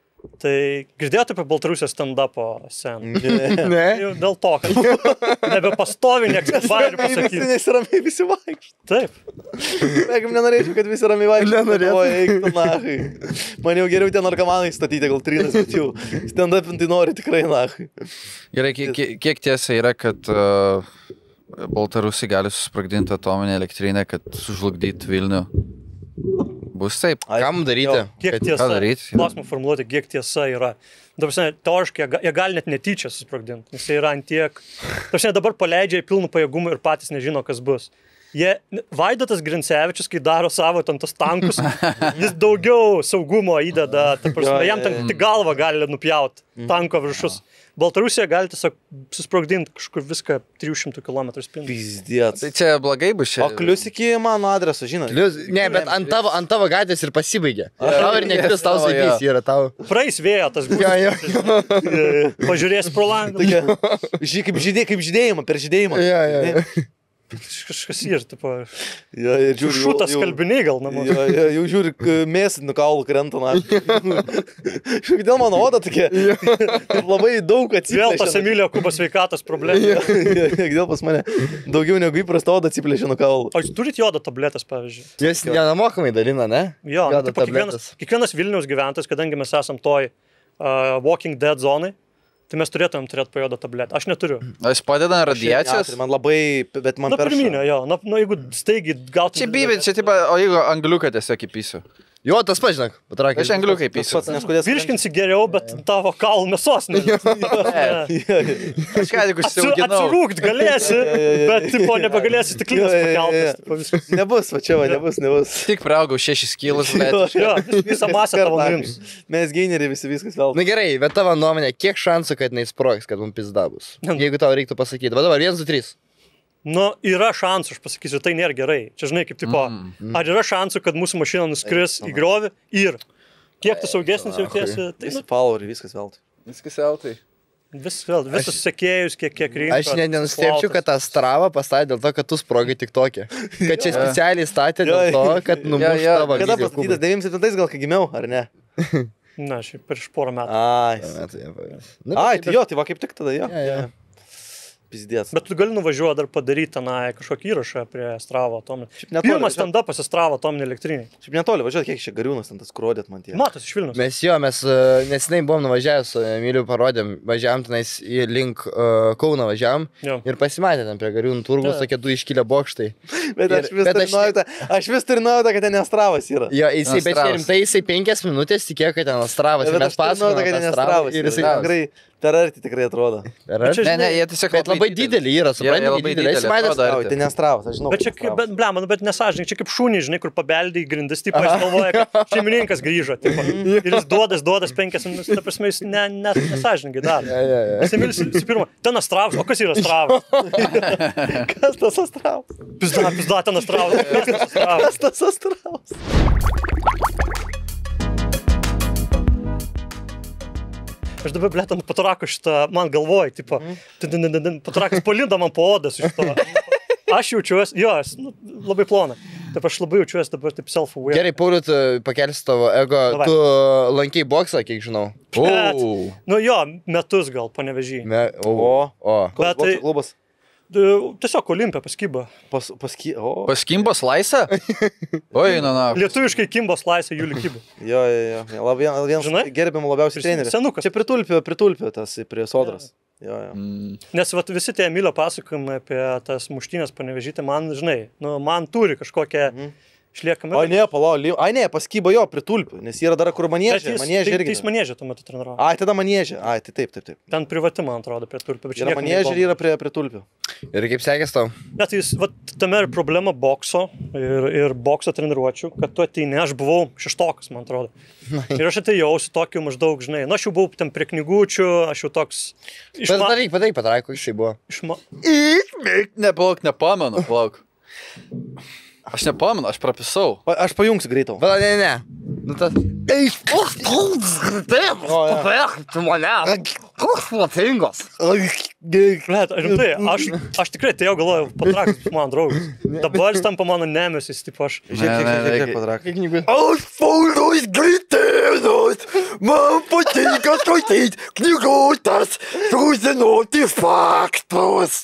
tai girdėjote apie Baltarusijos stand-upo sceną? Ne. Jau dėl to, kad nebepastovi niekas nevairi Visi, pasakyti. nes ramiai visi vaikšto. Taip. Jeigu nenorėčiau, kad visi ramiai vaikšto. Nenorėtum. O, eik tu nahai. Man jau geriau ten narkomanai statyti, gal trinas, bet jau stand-upintai nori tikrai nahai. Gerai, kiek, kiek- kiek tiesa yra, kad uh, Baltarusiai gali susprogdinti atominę elektrinę, kad sužlugdytų Vilnių? Bus taip. Kam daryti? Jo. Kiek Kad- tiesa, ką daryt? klausimą formuluoti, kiek tiesa yra. Dabar, teoriškai, jie ga- jie gali net netyčia susprogdinti, nes jie yra ant tiek... Dabar, dabar paleidžia į pilnų pajėgumų ir patys nežino, kas bus. Jie, Vaidotas Grincevičius, kai daro savo ten tos tankus, jis daugiau saugumo įdeda, ta prasme, Jo, jam ten tik galvą gali nupjauti, tanko viršus. Baltarusija gali tiesiog susprogdinti kažkur viską trijų šimtų kilometrų spintų. Pizdėts. Tai čia blogai bus čia. O klius iki mano adreso, žinai. Klius, ne, bet ant tavo, ant tavo gatvės ir pasibaigė. Tau ir nekris, tau Tavo, sakys, yra tau. Praeis vėjo tas Jo, jo. gūsis. Pažiūrės pro langą. Tokia, ži, kaip, žydė, kaip žydėjimą, per žydėjimą. Jo, jo, jo. Kažkas ir, tipo, Jo, ir žiūri, jau- šūtas jau- kalbiniai gal namus. Jo, jo, jau žiūri, mėsį nuo kaulų krenta. Kodėl mano oda tokia? Labai daug atsiplėšė. Vėl pas Emilio Kubos sveikatos problemų. Kodėl pas mane daugiau negu įprasta oda atsiplėšė nuo kaulų? O jūs turit jodo tabletės, pavyzdžiui? Jis nemokamai dalina, ne? Jo, Jodo tipo, kiekvienas, tabletės. kiekvienas Vilniaus gyventojas, kadangi mes esam toj uh, Walking Dead zonai, tai mes turėtumėm turėti po jodo tabletę. Aš neturiu. Aš padeda radiacijos. Man labai, bet man Na, per pirminio, jo. Na, nu, jeigu staigiai gautum... Čia bybė, čia tipo, o jeigu angliuką tiesiog įpysiu. Jo, tas pats, žinok, patrakai. Aš angliuką Tas įpysiu. pats, nes kodėl... Virškinsi geriau, bet tavo kaulų mėsos. Ne, Aš ką tik užsiauginau. Atsirūkt galėsi, bet tipo, nebegalėsi stiklinės Jo, jo, jo, jo. pakeltas. Tipo, viskas. Nebus, va čia, va, nebus, nebus. Tik praaugau šešis kilus, bet... Jo, visą masę tavo nuims. Mes gaineriai visi viskas vėl. Na gerai, bet tavo nuomonė, kiek šansų, kad neįsprogs, kad mums pizda bus? Ne. Jeigu tau reiktų pasakyti. Va dabar, vienas, du, trys. Nu, yra šansų, aš pasakysiu, tai nėra gerai. Čia žinai, kaip tipo, ar yra šansų, kad mūsų mašina nuskris į griovį ir kiek tu saugesnis jautiesi, tai Visi nu, followeriai, viskas vėl. Viskas eltai. vis, vėl, visus sekėjus, kiek, kiek rinko. Aš net nenustepčiau, kad tą stravą pastatė dėl to, kad tu sprogai tik tokia. Kad čia specialiai statė dėl to, kad numuš jo. tavo Kada video pastatytas devyniasdešimt septintais gal kai gimiau, ar ne? Na, šiaip prieš porą metų. Ai. kubą. Ai, tai jo, tai va kaip tik tada, jo. Jo, jo. Pizdėts. Bet tu gali nuvažiuoti dar padaryti tenai kažkokį įrašą prie Stravo atominį. netoli Pirmas važiuot. stand-upas į Stravo atominį elektrinį. Šiaip netoli, važiuot, kiek čia gariūnas ten tas krodėt man tie. Matos iš Vilnius. Mes jo, mes e, nesenai buvom nuvažiavę su Emiliu parodėm, važiavam tenais į link uh, Kauną važiavam Jo. ir pasimatė ten prie Gariūnų turgus Jo. tokie du iškilę bokštai. Bet aš Ir- vis bet turiu aš- nuojautą, aš vis turiu nuojautą, kad ten nestravas yra. Jo, jisai, bet Astravas. rimtai jisai penkias minutės tikėjo, kad ten Astravas. Ir Bet mes aš turiu nuojautą, pasakojame, kad kad ten Astravas. nestravas. Ir jisai tikrai, per arti tikrai atrodo. Ir Bet čia, aš- Ne, ne, jie tiesiog Bet labai didelį yra, suprantate, Jie labai didelį. Esi didelį matęs? atrodo. Ai, tai nestravas, aš žinau. Bet čia, kad kaip- nestravas. bet, blem, nu, bet nesažininkai, čia kaip šūnį, žinai, kur pabeldė į grindis, taip aš galvoju, kad šeimininkas grįžo. Tipo, ir jis duodas, duodas penkias minutės, ta prasme, jis ne, ne, nesažininkai daro. Jo, jo, jo. Jis Emilis visų pirma, ten Astravas, o kas yra Astravas? Kas tas astravas? Pizda, pizda, ten Astravas. Kas tas Astravas? Kas tas astravas? Aš dabar, blėt, ant patarako šitą, man galvoju, tipo, Mhm. patarakas palinda man po odas iš to. Aš jaučiuosi, jo, aš nu, labai plona. Taip aš labai jaučiuosi dabar taip self-aware. Gerai, Pauliu, tu pakelsi tavo ego. Davai. Tu lankiai boksą, kiek žinau. Bet- O. Nu jo, metus gal, panevežį. Me, o. O. o. Koks Bet tai- bokso klubas? Tiesiog olimpė paskybą. Pas, paski... O. Paskimbos laisvę? Oi, na, na. Lietuviškai kimbos laisvė Julį Kybą. Jo, jo, jo. Lab, vienas Žinai? gerbiamų labiausiai trenerių. Senukas. Čia pritulpio, pritulpio tas prie sodros. Jo, jo. Mm. Nes vat, visi tie Emilio pasakojimai apie tas muštynės Panevėžyje, man, žinai, nu, man turi kažkokią Mhm. išliekamą. O ne, palo, ai ne, paskyba jo pritulpio, nes yra dar kur manėžė, manėžė irgi. Tai jis manėžė tuo metu treniravo. Ai, tada manėžė, ai, tai taip, taip, taip. Ten privati, man atrodo, prie tulpio. Yra manėžė ir yra prie pritulpio. Ir kaip sekės tau? Net jis, vat, tame ir problema bokso ir, ir bokso treniruočių, kad tu ateini, aš buvau šeštokas, man atrodo. Ir aš atėjau su tokiu maždaug, žinai, nu aš jau buvau ten prie knygučių, aš jau toks... Bet daryk, padaryk, patraiko, iš tai buvo. Išma... Ne, plauk, nepamenu, plauk. Aš nepamenu, aš prapisau. Pa, aš pajungsiu greitau. Bet ne, ne. Nu tas... Eis, taip, O, jo. tu mane. Koks flatingos. Blet, rimtai, aš, aš tikrai atėjau, galvoju, patrakas man draugas. Dabar jis tampa mano nemesis, tipo aš... Žiūrėk, žiūrėk, Ne, ne, žiūrėk, žiūrėk, reikia- padrak. Kiek knygų? Aš paulius gritėnas, man patinka skaityti knygotas, sužinoti faktus.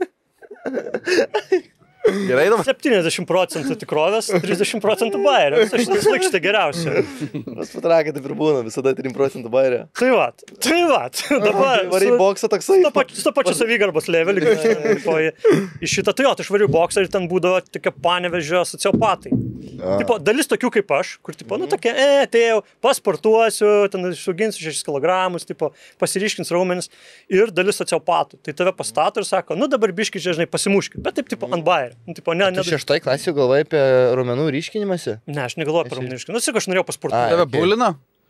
Gerai, dabar. septyniasdešimt procentų tikrovės, trisdešimt procentų bairio. Aš vis laik šitą geriausia. Pas patrakai taip ir būna, visada trim procentų bairė. Tai va, tai va. Dabar... Varai su- boksą toksai. Su to pačiu- su to pačiu savigarbos levelį. Tipo, į, į šitą, tai jo, tai aš variu boksą ir ten būdavo tokie Panevėžio sociopatai. Tipo, dalis tokių kaip aš, kur, tipo, nu tokie, e, atėjau, pasportuosiu, ten išauginsiu šešis kilogramus, tipo, pasiryškins raumenis ir dalis sociopatų. Tai tave pastato ir sako, nu dabar biški, žinai, pasimuškit, bet taip, tipo, ant bairio. Nu, tipo, ne, ne, Tu šeštai klasių galvai apie raumenų ryškinimąsi? ne, aš negalvoju apie raumenį. Nu, tik aš norėjau pasportuoti. Ai. Tave okei. bulino?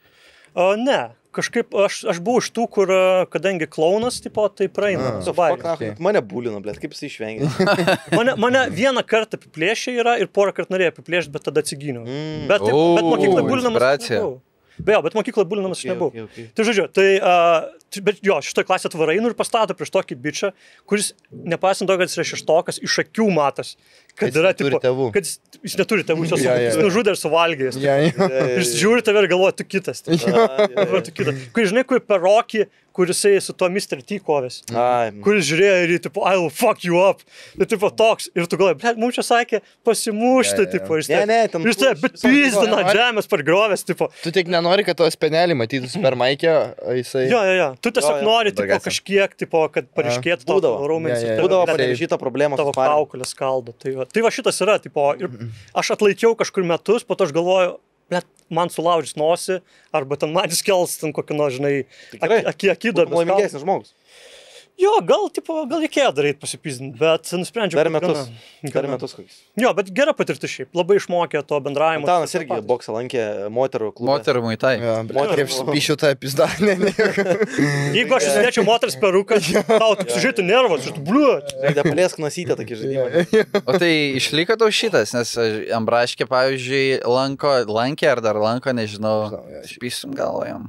O, ne, kažkaip aš, aš buvau iš tų, kur, a, kadangi klaunas, tipo, tai praeina. Su bairiu. Fuck, mane bulino, blėt, kaip jis išvengė. Mane, mane vieną kartą apiplėšė yra ir porą kartų norėjo apiplėšti, bet tada atsigyniau. Mm. Bet, taip, O, bet mokykloje bulinamas aš inspiracija. nebuvau. Be jo, bet mokykloje bulinamas aš Okay, nebuvau. okay, okay. Tai žodžiu, tai, uh, bet jo, šitoje klasėje atvarai nu ir pastato prieš tokį bičią, kuris, nepaisant to, kad jis yra šeštokas, iš akių matas, kad Kad jis yra, neturi tipo, tėvų. kad jis, jis neturi tėvų, jis, Jo, jo, jis jo. nužudė ir suvalgė. Jis, Ja, ja. ir jis žiūri tave ir galvoja, tu kitas. Tipo, galvoja, tu kitas. Kai žinai, kur per Rocky, kur jisai su tuo mister T kovės. Ai, Kuris žiūrėjo ir jį, tipo, I will fuck you up. Tai, tipo, toks. Ir tu galvoji, blėt, mums čia sakė pasimušti, Ja, ja. tipo, iš Ne, ne, ten Iš tai, tų- bet visos- pizdina Ar- žemės per grovės, tipo. Tu tik nenori, kad to spenelį matytųsi per maikę, o jisai... Jo, jo, jo. Tu tiesiog Jo, jo. nori, tipo, Dargasim. kažkiek, tipo, kad pareiškėtų tavo Būdavo. raumenis. Ja, ir ja. tave- būdavo tave- parašyta problema Tavo su sparinu. kaukulę skaldo. Tai va, tai va šitas yra, tipo, ir aš atlaikiau kažkur metus, po to aš galvoju, bet man sulaužys nosį, arba ten man skels ten kokį nors, žinai, Tikrai? aki, akidobę. Laimingesnis žmogus. Jo, gal, tipo, gal reikėjo daryti pasipizdinti, bet nusprendžiau. Per kad metus. gana- Per gana. metus kokius. Jo, bet gera patirtis šiaip, labai išmokė to bendravimo. Antanas su irgi sociopatais. boksą lankė moterų klube. Moterų muitai. Ja, Moterų- kaip spyšiu tą pizdą, ne, ne. Jeigu aš įsidėčiau moters peruką, tau tik sužiūrėtų nervas, ir tu bliuot. Nepalėsk nasytę tokį žaidimą. O tai išliko tau šitas, nes aš- Ambraškė, pavyzdžiui, lanko, lankė ar dar lanko, nežinau, Žinau, jo, šiaip. spysim galvojam.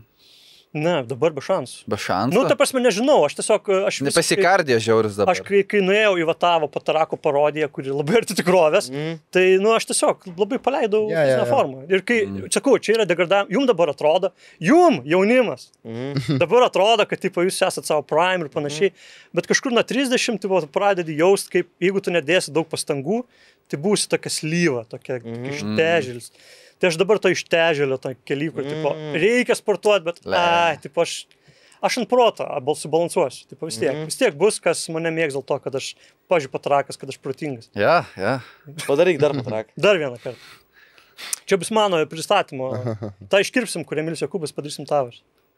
Ne, dabar be šansų. Be šansų. Nu, ta prasme, nežinau, aš tiesiog... Aš visiškai- Nepasikardė žiauris dabar. Aš kai, kai nuėjau į Vatavo Patarako parodiją, kuri labai arti tikrovės, Mm. tai, nu, aš tiesiog labai paleidau Ja, ja, fizinę ja. formą. Ir kai, mm. sakau, čia yra degradavimas, jum dabar atrodo, jum, jaunimas, Mhm. dabar atrodo, kad, tipo, jūs esate savo prime ir panašiai, bet kažkur nuo trisdešimt, tipo, tu pradedi jaust, kaip, jeigu tu nedėsi daug pastangų, tai būsi tokia slyva, tokia Mhm. ištežėlis. Tai aš dabar to ištežėlio, to kelių, kur, tipo, Mhm. reikia sportuoti, bet, Le. ai, tipo, aš... Aš ant proto subalansuosiu, tipo, vis tiek. Mhm. Vis tiek bus, kas mane mėgs dėl to, kad aš, pažiūrėjau, patrakas, kad aš protingas. Ja, ja. Padaryk dar patrak. Dar vieną kartą. Čia bus mano pristatymo. Ta iškirpsim, kur Emilis Jokubas padarysim tavas.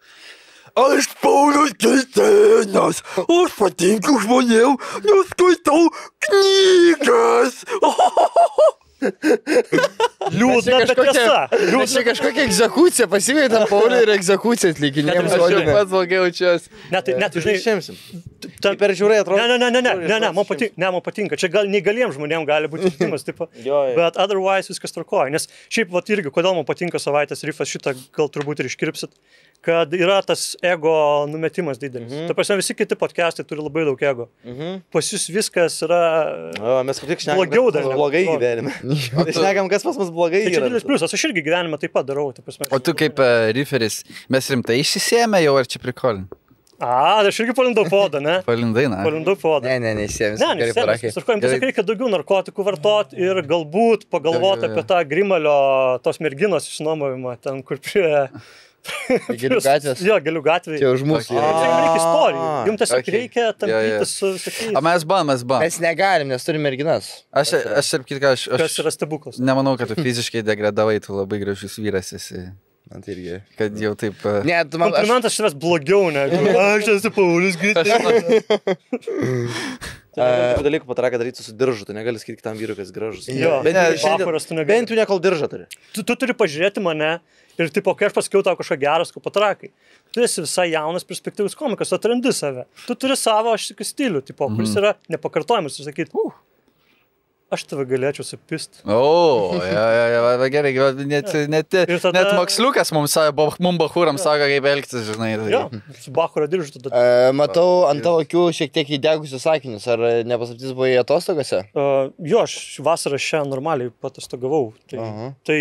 Aš paulius gritėnas, aš patinku žmonėm, nes skaitau knygas. Liūdna, bet tiesa. Mes čia Liūdna. kažkokią egzekuciją pasikvietam Pauliui ir egzekuciją atlikinėjom Net ir sodinę. Pats blogai jaučiuosi. Net, net, žinai, Išimsim. ta, Per žiūrėjai atrodo. ne, ne, ne, ne, ne, ne, ne, man Išimsim. patinka, ne, man patinka. Čia gal neįgaliems žmonėms gali būti įtimas, tipo. Jo, jo. Bet otherwise viskas tvarkoja. Nes šiaip, vat irgi, kodėl man patinka savaitės rifas, šitą gal turbūt ir iškirpsit, kad yra tas ego numetimas didelis. Mhm. Ta prasme, visi kiti podcastai turi labai daug ego. Mhm. Pas jūs viskas yra... O, mes kaip tik šnekam, Blogiau kas pas dar mus blogai negu- gyvenime. Tai šnekam, kas pas mus blogai Tai čia yra. didelis pliusas, aš irgi gyvenime taip pat darau. Ta prasme, O tu kaip uh, riferis, mes rimtai išsisėmė jau ar čia prikolin? A, aš irgi palindau podą, ne? Palindai, na. Palindau podą. Ne, ne, nesiems. Ne, ne, viskas reikia daugiau narkotikų vartoti ir galbūt pagalvoti apie tą Grimalio tos merginos išnuomojimą, ten kur prie... Gėlių gatvės. Jo, Gėlių gatvėje. Čia už mūsų. Jums reikia istorijų. Jums tiesiog Okay. reikia Jo, jo. tampyti su visokiais. O mes bam, mes bam. Mes negalim, nes turime merginas. Aš, aš ir kitką, aš, Kas aš yra stebuklas. nemanau, kad tu fiziškai degradavai, tu labai gražus vyras esi. Man tai irgi. Kad jau taip... uh, Ne, tu man... Aš... Komplimentas šitas blogiau, negu aš esu Paulius Greitai. Tokių dalykų patraką daryti su diržu, tu negali skirti kitam vyrui, kas gražus. Jo, bent ne, jau šiandien- vaporas tu negali. bent jau nekol diržą turi. Tu, tu turi pažiūrėti mane ir, tipo, kai aš pasakiau tau kažką geras, ko patrakai. Tu esi visai jaunas, perspektyvus komikas, tu atrandi save. Tu turi savo aš tik stilių, tipo, kuris yra nepakartojamas ir sakyti, uh, aš tave galėčiau supist. O, ja, ja, ja, va, gerai, va, net, net, Ir tada- net moksliukas mums, sa- bo- mum bachūram sako, kaip elgtis, žinai. tai- Jo, su Bachuro diržu tada. Uh, matau ant tavo akių šiek tiek įdegusius sakinius. Ar nepasaptys buvai atostogose? Uh, jo, aš vasarą šią normaliai patostogavau. Tai, Aha. tai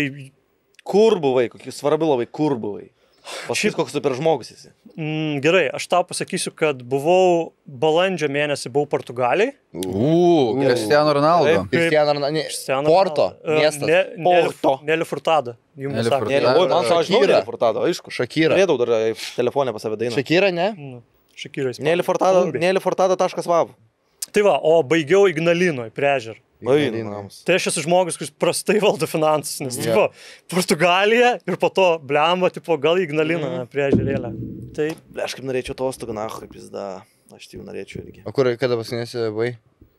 Kur buvai, kokį svarbu labai, kur buvai? Pasakyk, koks super žmogus esi. mm, gerai, aš tau pasakysiu, kad buvau balandžio mėnesį, buvau Portugalijai. U, Cristiano Ronaldo. Taip. Cristiano Ronaldo. ne, Cristiano Porto Ronaldo. Uh, miestas. Ne, Porto. Nelį Furtado. Jums Nelly sakė. Furtado. Ne, oi, man savo žinau, Shakira. Nelly Furtado, aišku. Šakyra. Turėdau dar e, telefonę pas save dainą. Šakyra, ne? Nu, Šakyrais. Nelly Furtado, Nelly Furtado taškas vav. Tai va, o baigiau Ignalinoje, prie ežero. Oi, Ignalinoje. nams. Tai aš esu žmogus, kuris prastai valdo finansus, nes, Jo. tipo, Portugalija ir po to blemba, tipo, gal Ignaliną prie ežerėlę. Tai Ble, aš kaip norėčiau atostogų, na, kaip jis da. Aš tai jau norėčiau irgi. O kur, kada pasinėsi buvai?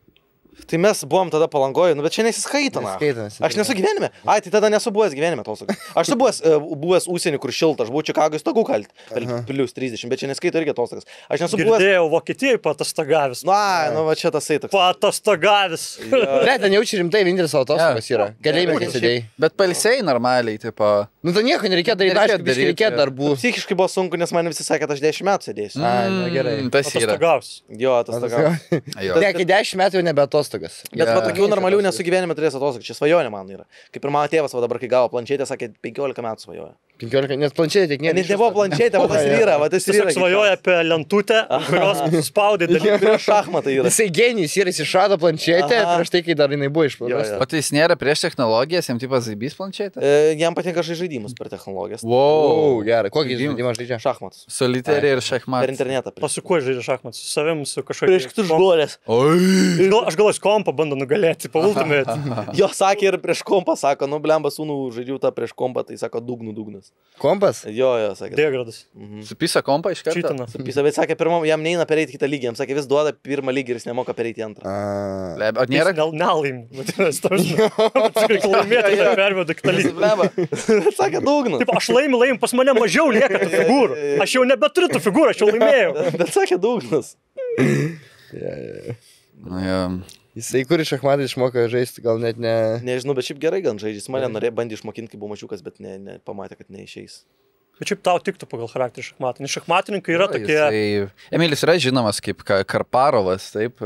Tai mes buvom tada Palangoje, nu bet čia nesiskaito, na. Nesiskaito, nesiskaito. Aš nesu gyvenime. Ai, tai tada nesu buvęs gyvenime atostogų. Aš esu buvęs, uh, buvęs užsienį, kur šilta, aš buvau Čikagoj stogų kalti. Plius trisdešimt, bet čia neskaito irgi atostogas. Aš nesu buvęs. girdėjau Vokietijoje patostogavęs. Nu, ai, nu, va čia tasai toks. Patostogavęs. Ne, ten jaučiu rimtai, vienintelis savo atostogos yra. Galėjime, kai sėdėjai. Bet palsėjai normaliai, tipo. Nu, tai nieko nereikėjo daryti, Nereikėjo aišku, biškai daryt, reikėjo jo. darbų. Psichiškai buvo sunku, nes man visi sakė, kad aš dešimt metų sėdėsiu. Ai, na, gerai. Mm, Tas yra. Patostogavęs. Jo, atostogau. Jo. Ne, kai dešimt metų jau nebe atostogas. Bet Jo. va tokių normalių nesu gyvenime turėjęs atostogų. Čia svajonė man yra. Kaip ir mano tėvas, va dabar, kai gavo planšetę, sakė, penkiolika metų svajoja. penkiolika, nes planšetė tiek nėra. Net nebuvo planšetė, va tas ir yra, va tas ir Tiesiog yra. svajoja apie lentutę, ant kurios spaudė dalyką. Kurio šachmatai yra. Jisai genijus yra, jis išrado planšetę Aha. prieš tai, kai dar jinai buvo Jo, išplanšeta. jo. O tai jis nėra prieš technologijas, jam tipas zaibys planšetė? E, jam patinka žai- žaidimus per technologijas. O, Wow. gerai. Kokį Žaidimą. žaidimą žaidžia? Šachmatus. Soliterį ir Per šachmatą. internetą. O su kuo žaidžia šachmatus? Su savim, su kažkokiu. Prieš kitus žmonės. Oi. Gal, aš galvoju, kompą bando nugalėti, paultumėt. Jo sakė ir prieš kompą, sako, nu blemba sūnų žaidžiau tą prieš kompą, tai sako dugnų dugnas. Kompas? Jo, jo, sakė. Degradas. Supisa kompą iš karto. Čitina. Pisa, bet sakė, pirmam, jam neina pereiti kitą lygį, jam sakė, vis duoda pirmą lygį ir jis nemoka pereiti antrą. A. Le- O nėra. Gal nelaim. Vadinasi, tarsi. Laimėti ir pervedu kitą lygį. Bleba. sakė dugnas. Taip, aš laimiu, laimiu, pas mane mažiau lieka tų figūrų. Aš jau nebeturiu tų figūrų, aš jau laimėjau. Bet sakė dugnas. Nu, jo. Jisai kur iš šachmatų išmoko žaisti, gal net ne... Nežinau, bet šiaip gerai gan žaidžia. Jis mane norėjo bandė išmokinti, kai buvo mažiukas, bet ne, ne, pamatė, kad neišeis. Bet šiaip tau tiktų pagal charakterį šachmatai. Nes šachmatininkai yra tokie... Jisai... Emilis yra žinomas kaip Ka- Karparovas, taip.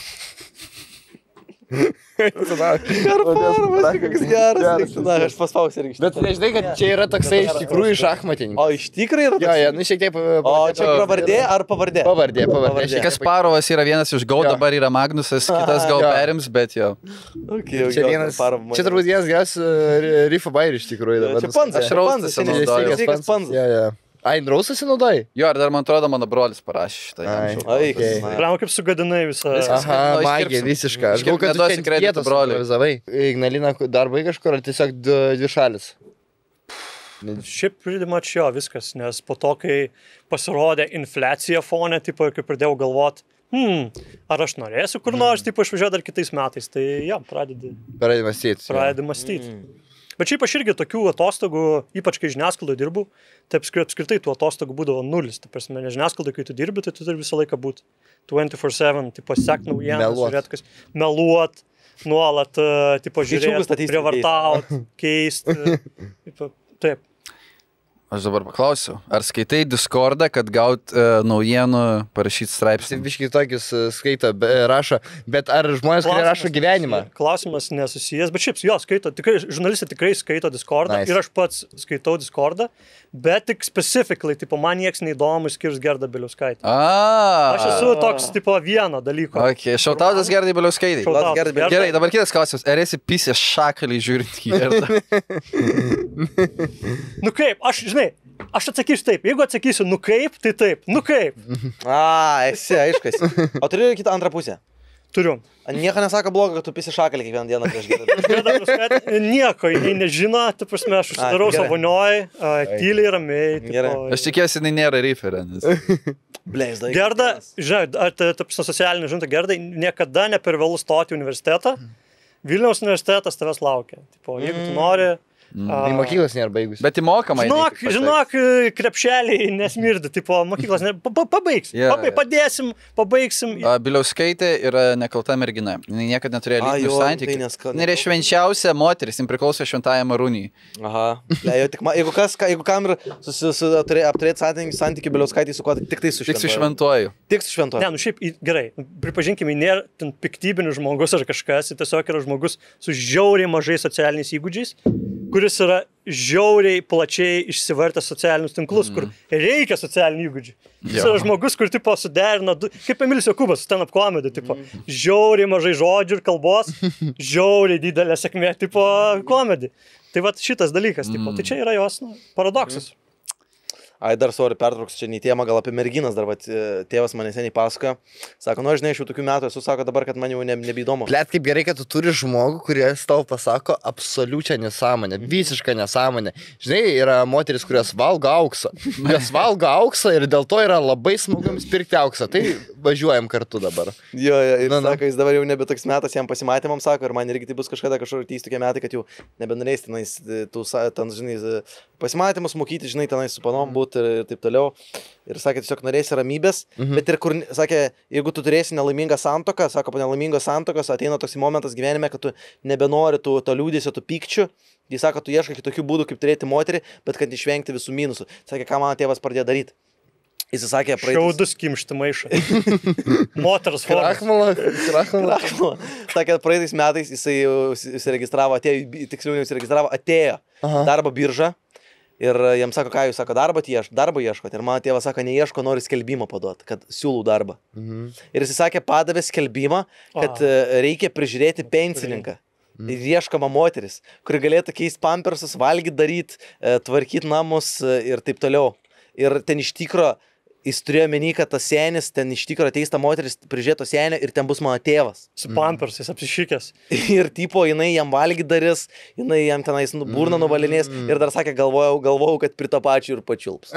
Karparovas, koks geras. Na, aš paspausiu irgi. Bet nežinai, kad čia yra toksai iš tikrųjų šachmatininkas. O iš tikrai yra Jo, toks? jo, nu šiek tiek... O čia pravardė ar pavardė? Pavardė, pavardė. Pavardė. Kasparovas yra vienas iš Gau, Jo. dabar yra Magnusas, kitas gal Jo. perims, bet jo. Okay, Čia vienas... Čia turbūt vienas geriausias Riffo Bairių iš tikrųjų dabar. Čia panzas. Aš Raustas naudoju. Sveikas panzas. Ja, ja. Ai, Raustas naudoji? Jo, ir dar man atrodo, mano brolis parašė šitą. jam Ai. šaukau. Ai, Okay. okay. Pramo kaip sugadinai visą... Viskas. Aha, Nu, magija, iškirpsim. visiška. Aš galvoju, Iškirp- kad tu neduosi čia kredito vietos broliui. improvizavai. Ignalina darbai kažkur, ar tiesiog du- dvi šalis? Šiaip pridima čia jo viskas, nes po to, kai pasirodė infliacija fone, tipo, ir kai pradėjau galvot, hmm, ar aš norėsiu kur nors, tipo, išvažiuoti dar kitais metais, tai ja, pradedi, Pradėjai mąstyti. pradedi mąstyti. Bet šiaip aš irgi tokių atostogų, ypač kai žiniasklaidoje dirbu, tai apskri- apskritai tų atostogų būdavo nulis. Ta prasme, nes žiniasklaidoje, kai tu dirbi, tai tu turi visą laiką būti dvasy four seven, tipo, sek naujienas, Meluot. žiūrėt, kas meluot, nuolat, uh, tipo, Skaičiukus žiūrėti, statistiką prievartaut, keisti. Tipo, taip. Aš dabar paklausiu, ar skaitai Discordą, kad gaut uh, naujienų, parašyti straipsnį? Biškai tokius uh, skaito, be, rašo, bet ar žmonės, kurie rašo gyvenimą? Klausimas nesusijęs, bet šiaip jo, skaito, tikrai, žurnalistai tikrai skaito Discordą Nice. ir aš pats skaitau Discordą, bet tik specifically, tipo, man nieks neįdomu išskyrus Gerdą Biliauskaitę. A. Aš esu toks, tipo, vieno dalyko. Ok, šautautas Gerdai Biliauskaitei. Šautautas Gerdai Gerdai. Gerai, dabar kitas klausimas. Ar esi pisė šakalį žiūrint į Gerdą? Nu kaip, aš, žinai, aš atsakysiu taip, jeigu atsakysiu, nu kaip, tai taip, nu kaip, A, esi, aiškas. O turi kitą antrą pusę. turiu. Nieko nesako blogo, kad tu pisi šakalį kiekvieną dieną prieš Gerdą. Gerda Biliauskaitė nieko, jinai nežino, tu prasme, aš užsidarau gerai. savo vonioj, a, tyliai, ramiai. tipo, Gerai. Aš tikiuosi, jinai nėra referenis. Bleizda. Gerda, žinai, ar ta, ta prasme, socialinė žinutė, Gerda, niekada ne per vėlų stoti į universitetą. Vilniaus universitetas tavęs laukia. Tipo, jeigu tu nori... Tai mokyklos nėra baigus. Bet įmokama. Žinok, žinok, krepšeliai nesmirdi, tipo, mokyklos, ne, pa, pa, pabaigs, Yeah. yeah. padėsim, pabaigsim. Biliauskaitė yra nekalta mergina. Jis niekada neturėjo A, lytinių jo, santykių. tai neska- Jis yra švenčiausia moteris, jis priklauso šventajam Arūnijai. Aha. Le, jau tik, ma- jeigu, kas, ka- jeigu kam ir susi- su- turė- apturėti santykių, santykių Biliauskaitei su kuo, tai tik tai su Tik su šventuoju. šventuoju. Tik su šventuoju. Ne, nu šiaip, į- gerai, pripažinkime, nėra ten piktybinis žmogus ar kažkas, tai tiesiog yra žmogus su žiauriai mažai socialiniais įgūdžiais, kuris yra žiauriai plačiai išsivartęs socialinius tinklus, mm. kur reikia socialinių įgūdžių. Jis Jo. yra žmogus, kur tipo suderina, du, kaip Emilis Jokūbas, stand-up comedy, tipo, mm. žiauriai mažai žodžių ir kalbos, žiauriai didelė sėkmė, tipo, comedy. Tai va šitas dalykas, tipo, Mm. tai čia yra jos nu, paradoksas. Ai, dar sorry, pertrauksiu, čia nei tema, gal apie merginas dar, vat, e, tėvas man neseniai pasakojo. Sako, nu, aš žinai, iš jau tokių metų esu, sako dabar, kad man jau ne, nebeįdomu. Blet, kaip gerai, kad tu turi žmogų, kuris tau pasako absoliučią nesąmonę, visišką nesąmonę. Žinai, yra moteris, kurios valgo auksą. Jos valgo auksą ir dėl to yra labai smagu jums pirkti auksą. Tai važiuojam kartu dabar. Jo, jo, ir Na, na. sako, jis dabar jau nebe toks metas, jam pasimatymam, sako, ir man irgi tai bus kažkada kažkur ateis tokie metai, kad jau nebenorės tenais, e, tų, sa- ten, žinai, e, pasimatymus mokyti, žinai, tenais su panom būti ir, ir taip toliau. Ir sakė, tiesiog norėsi ramybės, mhm. bet ir kur, sakė, jeigu tu turėsi nelaimingą santuoką, sako, po nelaimingos santuokos ateina toks momentas gyvenime, kad tu nebenori tų, to liūdėsio, tų pykčių. Jis sako, tu ieškai kitokių būdų, kaip turėti moterį, bet kad išvengti visų minusų. Sakė, ką mano tėvas pradėjo daryti. Jis sakė, praeitis. Šiaudus kimšti maišą. Moters formas. Krakmala, krakmala. Krakmala. Sakė, praeitais metais jisai jau įsiregistravo, atėjo, į- tiksliau neįsiregistravo, atėjo Aha. darbo biržą. Ir jam sako, ką jūs sako, darbą ieško, darbo ieško. Ir mano tėvas sako, neieško, nori skelbimą paduoti, kad siūlau darbą. Mhm. Ir jis sakė, padavė skelbimą, kad A. e, reikia prižiūrėti pensininką. Ir ieškoma moteris, kuri galėtų keisti pampersus, valgyti, daryti, tvarkyti namus e, ir taip toliau. Ir ten iš tikro, jis turėjo menį, kad tas senis, ten iš tikro ateis ta moteris prižiūrėto senio ir ten bus mano tėvas. Su pampersais apsišykęs. Ir tipo, jinai jam valgy darys, jinai jam tenais nu- burną nuvalinės ir dar sakė, galvojau, galvojau, kad prie to pačiu ir pačiulps.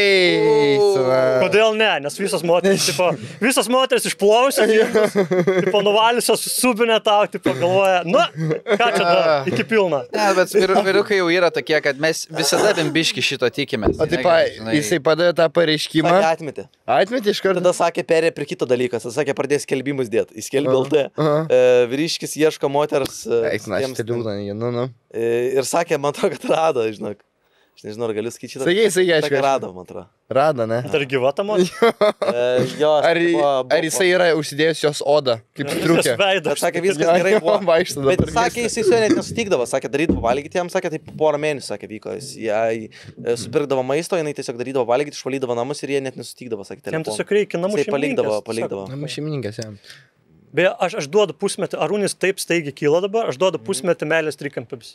Ei, sena. Kodėl ne? Nes visos moteris, tipo, visos moteris išplausė, tipo, nuvalysios subinę tau, tipo, galvoja, na, ką čia dar, iki pilna. Ne, bet vyru- vyrukai jau yra tokie, kad mes visada bimbiški šito tikimės. O taip, pa- jisai padavė tą pareiškimą. Sakė, atmetė. Atmetė iš karto. Tada sakė, perė prie kito dalyko, tada sakė, pradės skelbimus dėti. Įskelbė L T. Aha. E, vyriškis ieško moters. e, Eik, na, tiems- šitą liūdną, nu, nu. e, Ir sakė, man atrodo, kad rado, žinok. Aš nežinau, ar galiu skaityti šitą. Sakei, sakei, aišku, Sakė, aišku. rado, man atrodo. Rado, ne? Dar gyva ta moteris? E, jo, Ar, buvo- buvo- ar jisai yra užsidėjęs jos odą, kaip striukė? veidas. Bet sakė, viskas gerai buvo. Vaikšto Bet dabar. sakė, jisai su juo net nesutikdavo, sakė, darydavo valgyti, jam sakė, tai porą mėnesių, sakė, vyko, jis jai e, supirkdavo maisto, jinai tiesiog darydavo valgyti, išvalydavo namus ir jie net nesutikdavo, sakė, Jam telefonu. tiesiog reikia namų Jisai palikdavo, šeimininkės, palikdavo. Na, šeimininkas, jam. Beje, aš, aš duodu pusmetį, Arūnis taip staigiai kyla dabar, aš duodu pusmetį meilės trikampiams.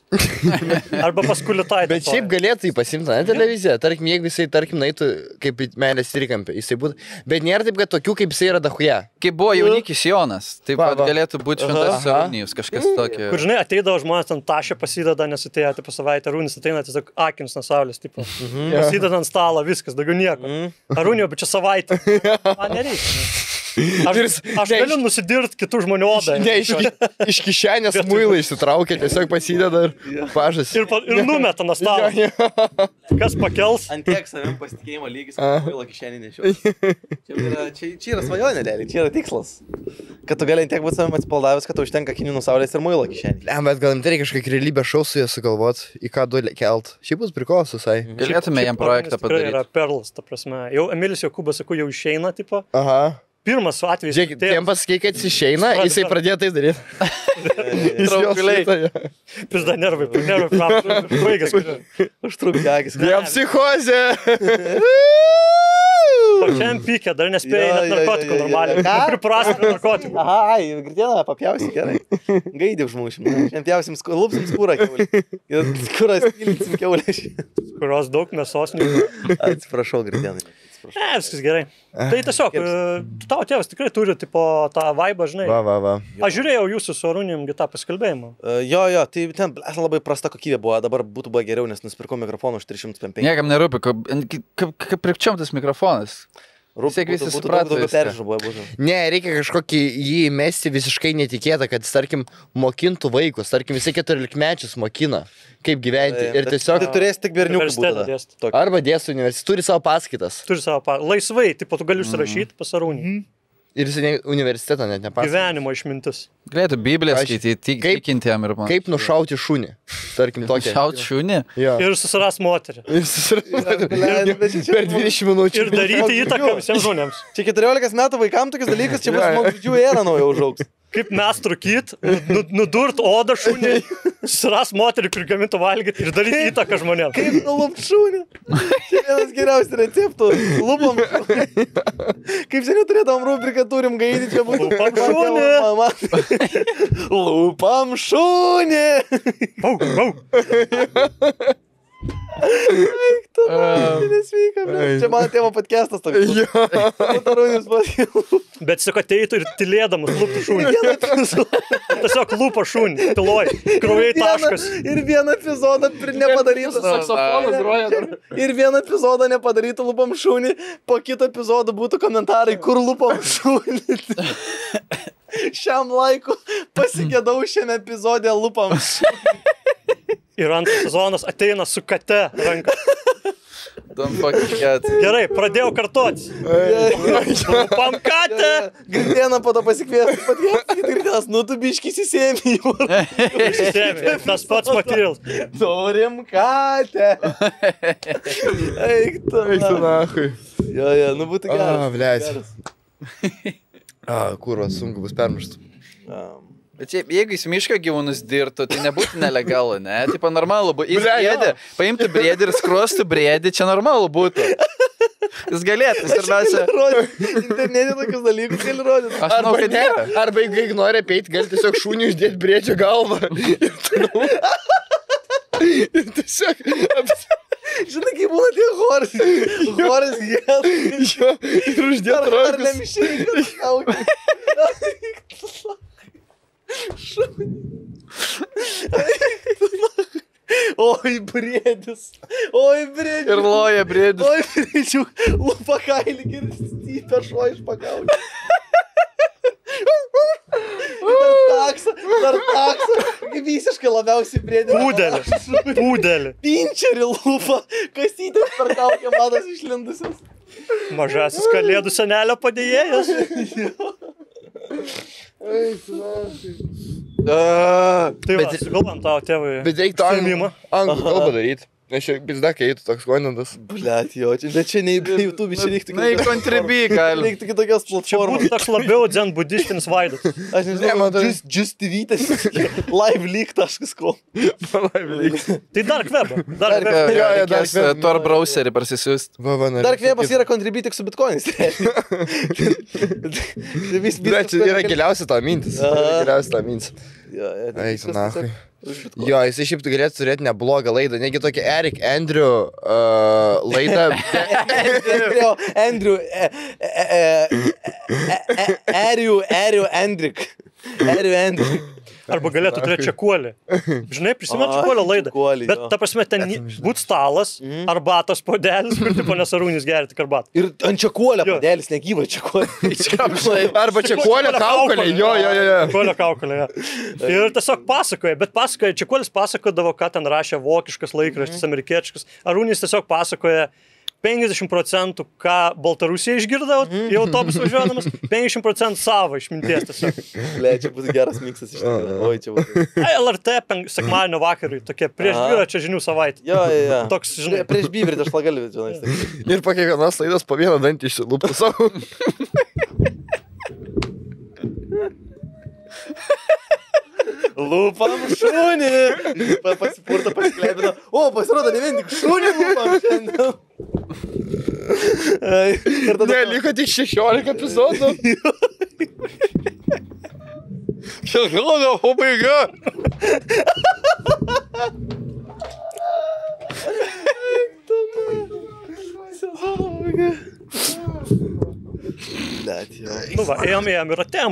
Arba paskulitai. Bet šiaip galėtų jį pasimti, ne, televiziją. Tarkim, jeigu jisai, tarkim, naitų kaip į meilės trikampį, jisai būtų. Bet nėra taip, kad tokių kaip jisai yra dahuje. Kaip buvo jaunikis Jonas, taip Va, pat va. galėtų būti šventas Aha. Arūnijus, kažkas tokio. Kur, žinai, ateidavo žmonės, ten tašė pasideda, nes atėjo tipo savaitę, Arūnis ateina tiesiog akins nuo saulės, tipo. Pasideda ant stalo, viskas, daugiau nieko. Arūnio, bet čia savaitę. Man nereikia. Aš, aš galiu nusidirbti kitų žmonių odą. Ne, iš, ki- iš kišenės muilą išsitraukia, tiesiog pasideda ir pažas. Ir, pa- ir numeta nuo stalo. Kas pakels? Ant tiek savim pasitikėjimo lygis, kad muilo kišenį nešiau. Čia yra, čia, čia yra svajonė, realiai, čia yra tikslas. kad tu gali tiek būti savim atsipaldavęs, kad tau užtenka akinių nuo saulės ir muilo kišenį. Ne, bet gal tai reikia kažkokį realybę šou su jie sugalvot, į ką du kelt. Šiaip bus prikolas visai. Galėtume jam projektą Tai yra padaryti. perlas, ta prasme. Jau Emilis Jokūbas, sakau, jau išeina, tipo. Aha. Pirmas atvejis. Žiūrėk, tiem pasakai, kad jis išeina, Suprantu, jisai suprantu. pradėjo tai daryti. Traukuliai. Pizda nervai, nervai, baigęs. Užtrukti akis. Jam psichozė. Pačiam pykė, dar nespėjai Jo, net jo, narkotikų jo, jo, normaliai. jo. Ką? Priprasti prie narkotikų. Aha, ai, girdieną papjausi gerai. Gaidį užmušim. Šiandien pjausim, sku- lupsim skūrą keulį. Ir skūrą stylinsim keulę. Kurios daug mėsos. Ne, Atsiprašau, girdieną. viskas gerai. Tai tiesiog, e, tavo tėvas tikrai turi, tipo, tą vaibą, žinai. Va, va, va. Aš žiūrėjau jūsų su Arūnijum tą pasikalbėjimą. Uh, jo, jo, tai ten ble, labai prasta kokybė buvo, dabar būtų buvo geriau, nes nusipirkau mikrofoną už tris šimtus penkiasdešimt. Niekam nerūpi, kaip, kaip, kaip prikčiom tas mikrofonas. Vis tiek visi suprato viską. Peržiūrė būtų. Ne, reikia kažkokį jį įmesti visiškai netikėtą, kad jis, tarkim, mokintų vaikus, tarkim, visi keturiolikmečius mokina, kaip gyventi. Ir tiesiog... Tai turės tik berniukų Universitetą būtų. dėsto. Tokį. Arba dėsto universitetas, turi savo paskaitas. Turi savo pa... Laisvai, tipo, tu gali užsirašyti pas Arūnį. Ir jis ne- universitetą net nepasakoja. Gyvenimo išmintis. Galėtų Bibliją Aš- skaityti, kaip- tikinti jam ir man. Kaip nušauti šunį. Tarkim, tokia. Šaut šunį? Jo. Ir susiras moterį. Ir susirasti Ble, bet čia- per dvidešimt minučių. Ir daryti įtaką visiems žmonėms. Čia keturiolika metų vaikams tokius dalykus, čia bus Jo, jo. žmogžudžių era nauja užaugs. Kaip mes trukyt, nu, nudurt odą šunį, susiras moterį, kur gamintų valgyti ir daryti įtaką žmonėms. Kaip nulupt šunį? Čia vienas geriausių receptų. Lupam. Kaip seniau turėdavom rubriką, turim gaidį, čia būtų. Lupam šunį. Mama. Lupam šunį. Bau, bau. Tu, nesveika, bet čia mano tėvo podcastas toks. Jo. Tarūnis pasakė. Bet sako, ateitų ir tylėdamas lūptų šunį. Tiesiog lūpa šunį, tyloj, kraujai taškas. Ir vieną epizodą pri- nepadarytų. saksofonas groja. Ir vieną epizodą nepadarytų lupam šunį, po kito epizodo būtų komentarai, kur lupam šunį. Šiam laiku pasigėdau šiame epizode lupam šunį. Ir antras sezonas ateina su kate ranka. Don't fucking get. Gerai, pradėjau kartotis. Lūpam katę. Gritieną po to pasikviesti patiesi. Gritienas, nu tu biškis įsėmė jau. Išsisėmė, tas pats materialas. Turim katę. Eik tu. Eik tu nahui. Jo, jo, nu būtų geras. A, blėt. Geras. A, kurva, sunku bus permušti. Um, Bet šiaip, jeigu jis miško gyvūnus dirtų, tai nebūtų nelegalu, ne? Tipo normalu būtų. Jis Ble, jo. briedį, paimtų briedį ir skruostų briedį, čia normalu būtų. Jis galėtų, svarbiausia. Internete tokius dalykus gali rodyti. Aš manau, Arba kad ne, nėra. arba jeigu jeigu nori apeiti, gali tiesiog šunį uždėti briedžio galvą. Ir toliau. Ir tiesiog... Žinai, kaip būna tie horas. Horas gėdas. Jo, ir uždėti Ar rankas. nemišėjai, kad Oi, briedis. Oi, briedis. Ir loja briedis. Oi, briedžių. Lupa kailį ir stypia šuo iš pagauti. Dar taksą, dar taksą. Visiškai labiausiai briedį. Pūdelį. Pūdelį. Pinčerį lupa. Kasytės per kaukę madas išlindusios. Mažasis kalėdų senelio padėjėjas. Tai va, sugalvom tavo tėvui. Bet reiktų Filmimą. anglų anglų kalbą daryti. Aš čia pizda, kai eitų toks skonintas. Blet, jo, čia, bet čia ne į YouTube, čia reiktų Na, į contribui gali. reiktų kitokios Čia platformos. būtų toks labiau dzen budistinis vaidas. Aš Ne, nežinau, man tai- just, just T V, live leak taškas kom. Tai dar kvebą. Dar Dar kvebą. Jo, jo, dar reikės kvep- Tor browserį parsisiųsti. Va, va, norėjau Dar kvėpas sakyt. yra contribui tik su bitcoinais. Bet čia yra giliausia ta mintis. Aha. Giliausia ta mintis. Eik tu nahui. Jo, jisai šiaip galėtų turėti neblogą laidą, negi tokia Eric Andrew uh, laidą. Andrew, Andrew, Eriu, Eriu, Andrik. Eriu, Andrik. Arba galėtų turėti čekuolį. Žinai, prisimenu Ai, čekuolio laidą. čekuolį, Bet jo. ta prasme, ten būt stalas, arbatos podelis, kur tipo nesarūnis gerti tik arbatą. Ir ant čekuolio Jo. padėlis, negyva čekuolio. Arba čia kuolė kaukolė. Jo, jo, jo. jo. Čekuolio kaukolė, jo. Ir tiesiog pasakoja, bet pasakoja, čekuolis pasakodavo, ką ten rašė vokiškas laikraštis, amerikiečiškas. Arūnis tiesiog pasakoja, penkiasdešimt procentų, ką Baltarusija išgirdau, į autobusą važiuodamas, penkiasdešimt procentų savo išminties tiesiog. Le, čia būtų geras miksas iš tikrųjų. Oi, čia būtų. Ai, L R T penk- sekmadienio vakarui, tokie prieš Aha. dviračio žinių savaitę. Jo, jo, jo. Toks, žinai, Prieš bybrį aš lagalvį, žinai. Ir po kiekvienos laidos po vieną dantį išsilūptų savo. Lūpam šunį. Pa- Pasipurta, pasikleibina. O, pasirodo, ne vien tik šunį lūpam šiandien. Ai, ir tada... Ne, liko tik šešiolika epizodų. Sezono pabaiga. Net, jo. nu va, ėjom, ėjom ir atėjom.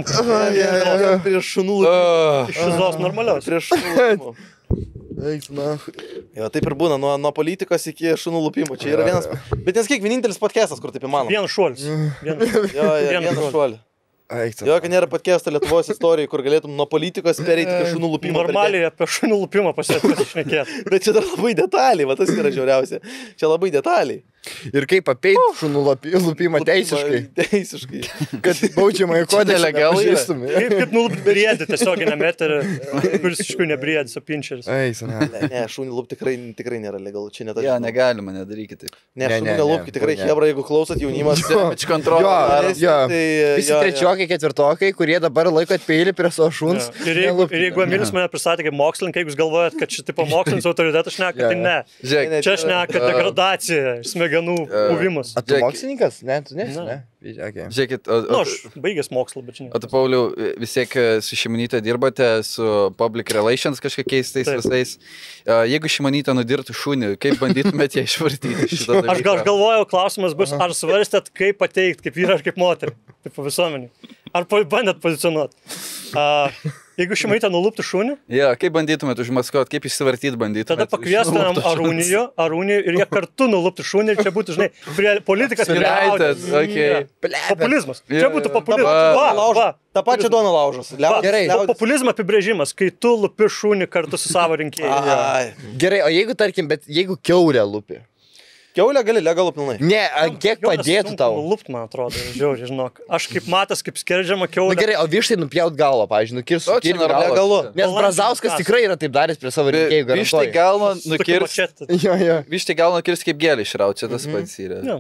Prieš šunų lūpimą. Iš šizos normalios. Prieš šunų lūpimą. Eik, na. Jo, taip ir būna, nuo, nuo politikos iki šunų lūpimo. Čia yra vienas... Bet nes kiek vienintelis podcastas, kur taip įmanoma. Vienas šuolis. Vienas. Jo, jo, Vienas vienas šuolį. Eik, Jo, kad nėra podcast'o Lietuvos istorijai, kur galėtum nuo politikos pereiti iki šunų lūpimo. Normaliai apie šunų lūpimą pasišnekėti. Bet čia dar labai detaliai, va tas yra žiauriausia. Čia labai detaliai. Ir kaip apeit šunų lupi- lupimą teisiškai. Teisiškai. Kad baudžiamąjį kodeksą nelegalu yra. nepažįstume. Kaip, kaip nulūpti briedį tiesioginiam eterį, kuris iš tikrųjų nebriedis, o pinčeris. Eik, sana. Ne, ne, šunį lūp tikrai, tikrai nėra legalu. Čia ne tas. Jo, negalima, nedarykit taip. Ne, Ne, šunų ne, nelūpkit, ne, tikrai ne. hebra, jeigu klausot jaunimas. Damage control. Jo, darėsi, jo. tai, Visi jo, jo. trečiokai, ketvirtokai, kurie dabar laikot peilį prie savo šuns. Ja. Ir jeigu, ir jeigu Emilis mane pristatė kaip mokslininkai, jeigu jūs galvojat, kad čia tipo mokslinis autoritetas šneka, Jo, tai jo. ne. Žiūrėk, Čia šneka degradacija, smegenų puvimas. A tu Žiūrėk. mokslininkas? Ne, tu nesi, Ne. ne? Okay. žiūrėkit, o, Nu, o, aš baigęs mokslą, bet o žinai. tu, Pauliau, vis tiek e, su Šimonyte dirbote, su public relations kažkokiais tais Taip. visais. E, Jeigu Šimonyte nudirtų šunį, kaip bandytumėte ją išvartyti iš šito dalyko? Aš gal galvojau, klausimas bus, ar svarstėt, kaip pateikti, kaip vyrą ar kaip moterį, kaip visuomenį. Ar po- bandėt pozicionuoti. Uh, jeigu Šimonytė nulūptų šunį, Jo, kaip bandytumėte užmaskuoti, kaip išsivartyti bandytumėte? tada pakviestumėm Arūnijų, Arūnijų ir jie kartu nulūptų šunį ir čia būtų, žinai, prie, politikas prie Suraitės, okei. Populizmas. Jo, Čia būtų jo. populizmas. Va, Va, Laužo. va. Ta pačia duona laužas. Liau- Gerai. O liaudis- populizmo apibrėžimas, kai tu lupi šunį kartu su savo rinkėjais. Ai. Gerai, o jeigu, tarkim, bet jeigu kiaulę lupi? Kiaulė gali legalu pilnai. Ne, ant kiek padėtų tau? Lupt, man atrodo, žiauriai, žinok. Aš kaip matęs, kaip skerdžiama Na kiaulė. gerai, o vištai nupjaut galvą, pavyzdžiui, nukirs O, čia kirviu normalu. galvą. Legalu. Nes Brazauskas tikrai yra taip daręs prie savo rinkėjų, Vištai garantuoju. galvą Su tokiu nukirs. mačetu. Jo, jo. Vištai galvą nukirs kaip gėlį išrauti, čia tas pats yra. Jo.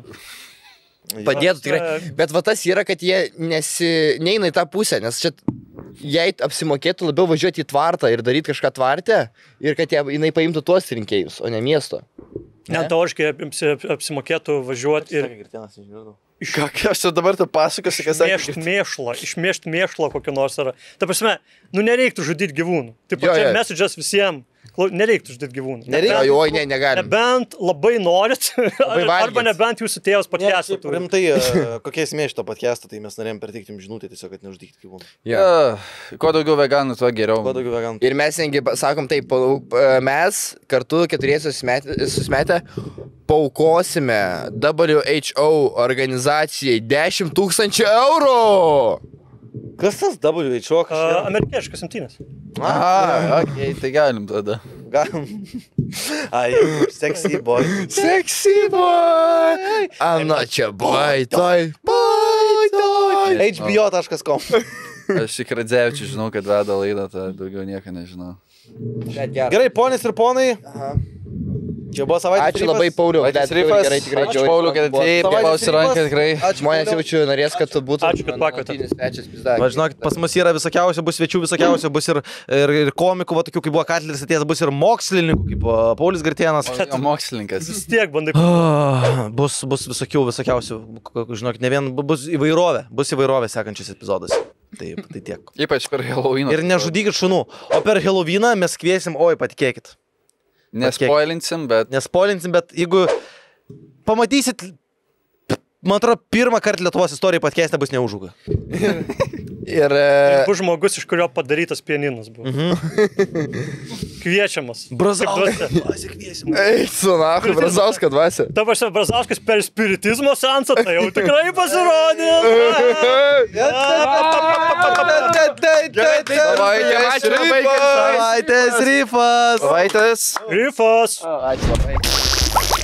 Padėtų tikrai. E, Bet va tas yra, kad jie nesi, neina į tą pusę, nes čia jei apsimokėtų labiau važiuoti į tvartą ir daryti kažką tvartę ir kad jie, jinai paimtų tuos rinkėjus, o ne miesto. Ne, teoriškai apsi- apsimokėtų važiuoti ir Ką, ką aš čia dabar tu pasakosiu, kas išmėšt mėšlą, išmėšt mėšlą kokį nors yra. Ta prasme, nu nereiktų žudyti gyvūnų. Taip Jo, pat čia jo. messages visiems, klau- nereiktų žudyti gyvūnų. Nereikia. Jo, oi, ne, negalim. Nebent labai norit, arba valgyt. nebent jūsų tėvas Ne, podcast'ą šiaip turi. rimtai, e, kokia esmė šito podcast'o, tai mes norėjom perteikti jums žinutę tiesiog, kad neuždykit gyvūnų. Jo. Kuo daugiau veganų, tuo geriau. Kuo daugiau veganų. Ir mes, netgi sakom taip, pau- p- mes kartu keturiesi susimetę paukosime W H O organizacijai dešimt tūkstančių eurų. Kas tas W H O? Uh, amerikieškas imtynės. Aha, okei, tai galim tada. Gal. Ai, sexy boy. Sexy boy. I'm not your boy toy. Boy toy. H B O taškas com. Aš tik Radzevičių žinau, kad veda laidą, tai daugiau nieko nežinau. Gerai, ponės ir ponai. Čia buvo savaitės. Ačiū labai, Pauliau. Vaitis Gerai, Rifas, gerai, tikrai ačiū džiaugiuosi. Pauliau, kad atėjai, Savaitės papausi ranką Rifas. tikrai. Ačiū, Žmonės Pauliau. jaučiu, norės, kad tu būtum. Ačiū, kad pakvietėt. Va, žinokit, pas mus yra visokiausių, bus svečių visokiausių, bus ir, ir, ir komikų, va, tokių kaip buvo Katleris atėjęs, bus ir mokslininkų, kaip o, Paulius Gartienas. O mokslininkas. Vis tiek bandai. Ah, Bus, bus visokių, visokiausių, k- žinokit, ne vien, bu- bus įvairovė, bus įvairovė sekančiais epizodas. Taip, tai tiek. Ypač per Halloween. Ir nežudykit šunų, o per Halloweeną mes kviesim, oi, patikėkit. Nespoilinsim, bet... Nespoilinsim, bet jeigu pamatysit, man atrodo, pirmą kartą Lietuvos istorijai podcast'e bus neužuga. Ir... e, Bus žmogus, iš kurio padarytas pianinas buvo. Kviečiamas. Brazauskas. Kaip Pasikviesim. Eik su nahu, Brazauskas dvasia. Ta prasme, Brazauskas per spiritizmo seansą, tai jau tikrai pasirodė. Savaitės rifas. Savaitės rifas. Savaitės. Grifas. Ačiū labai.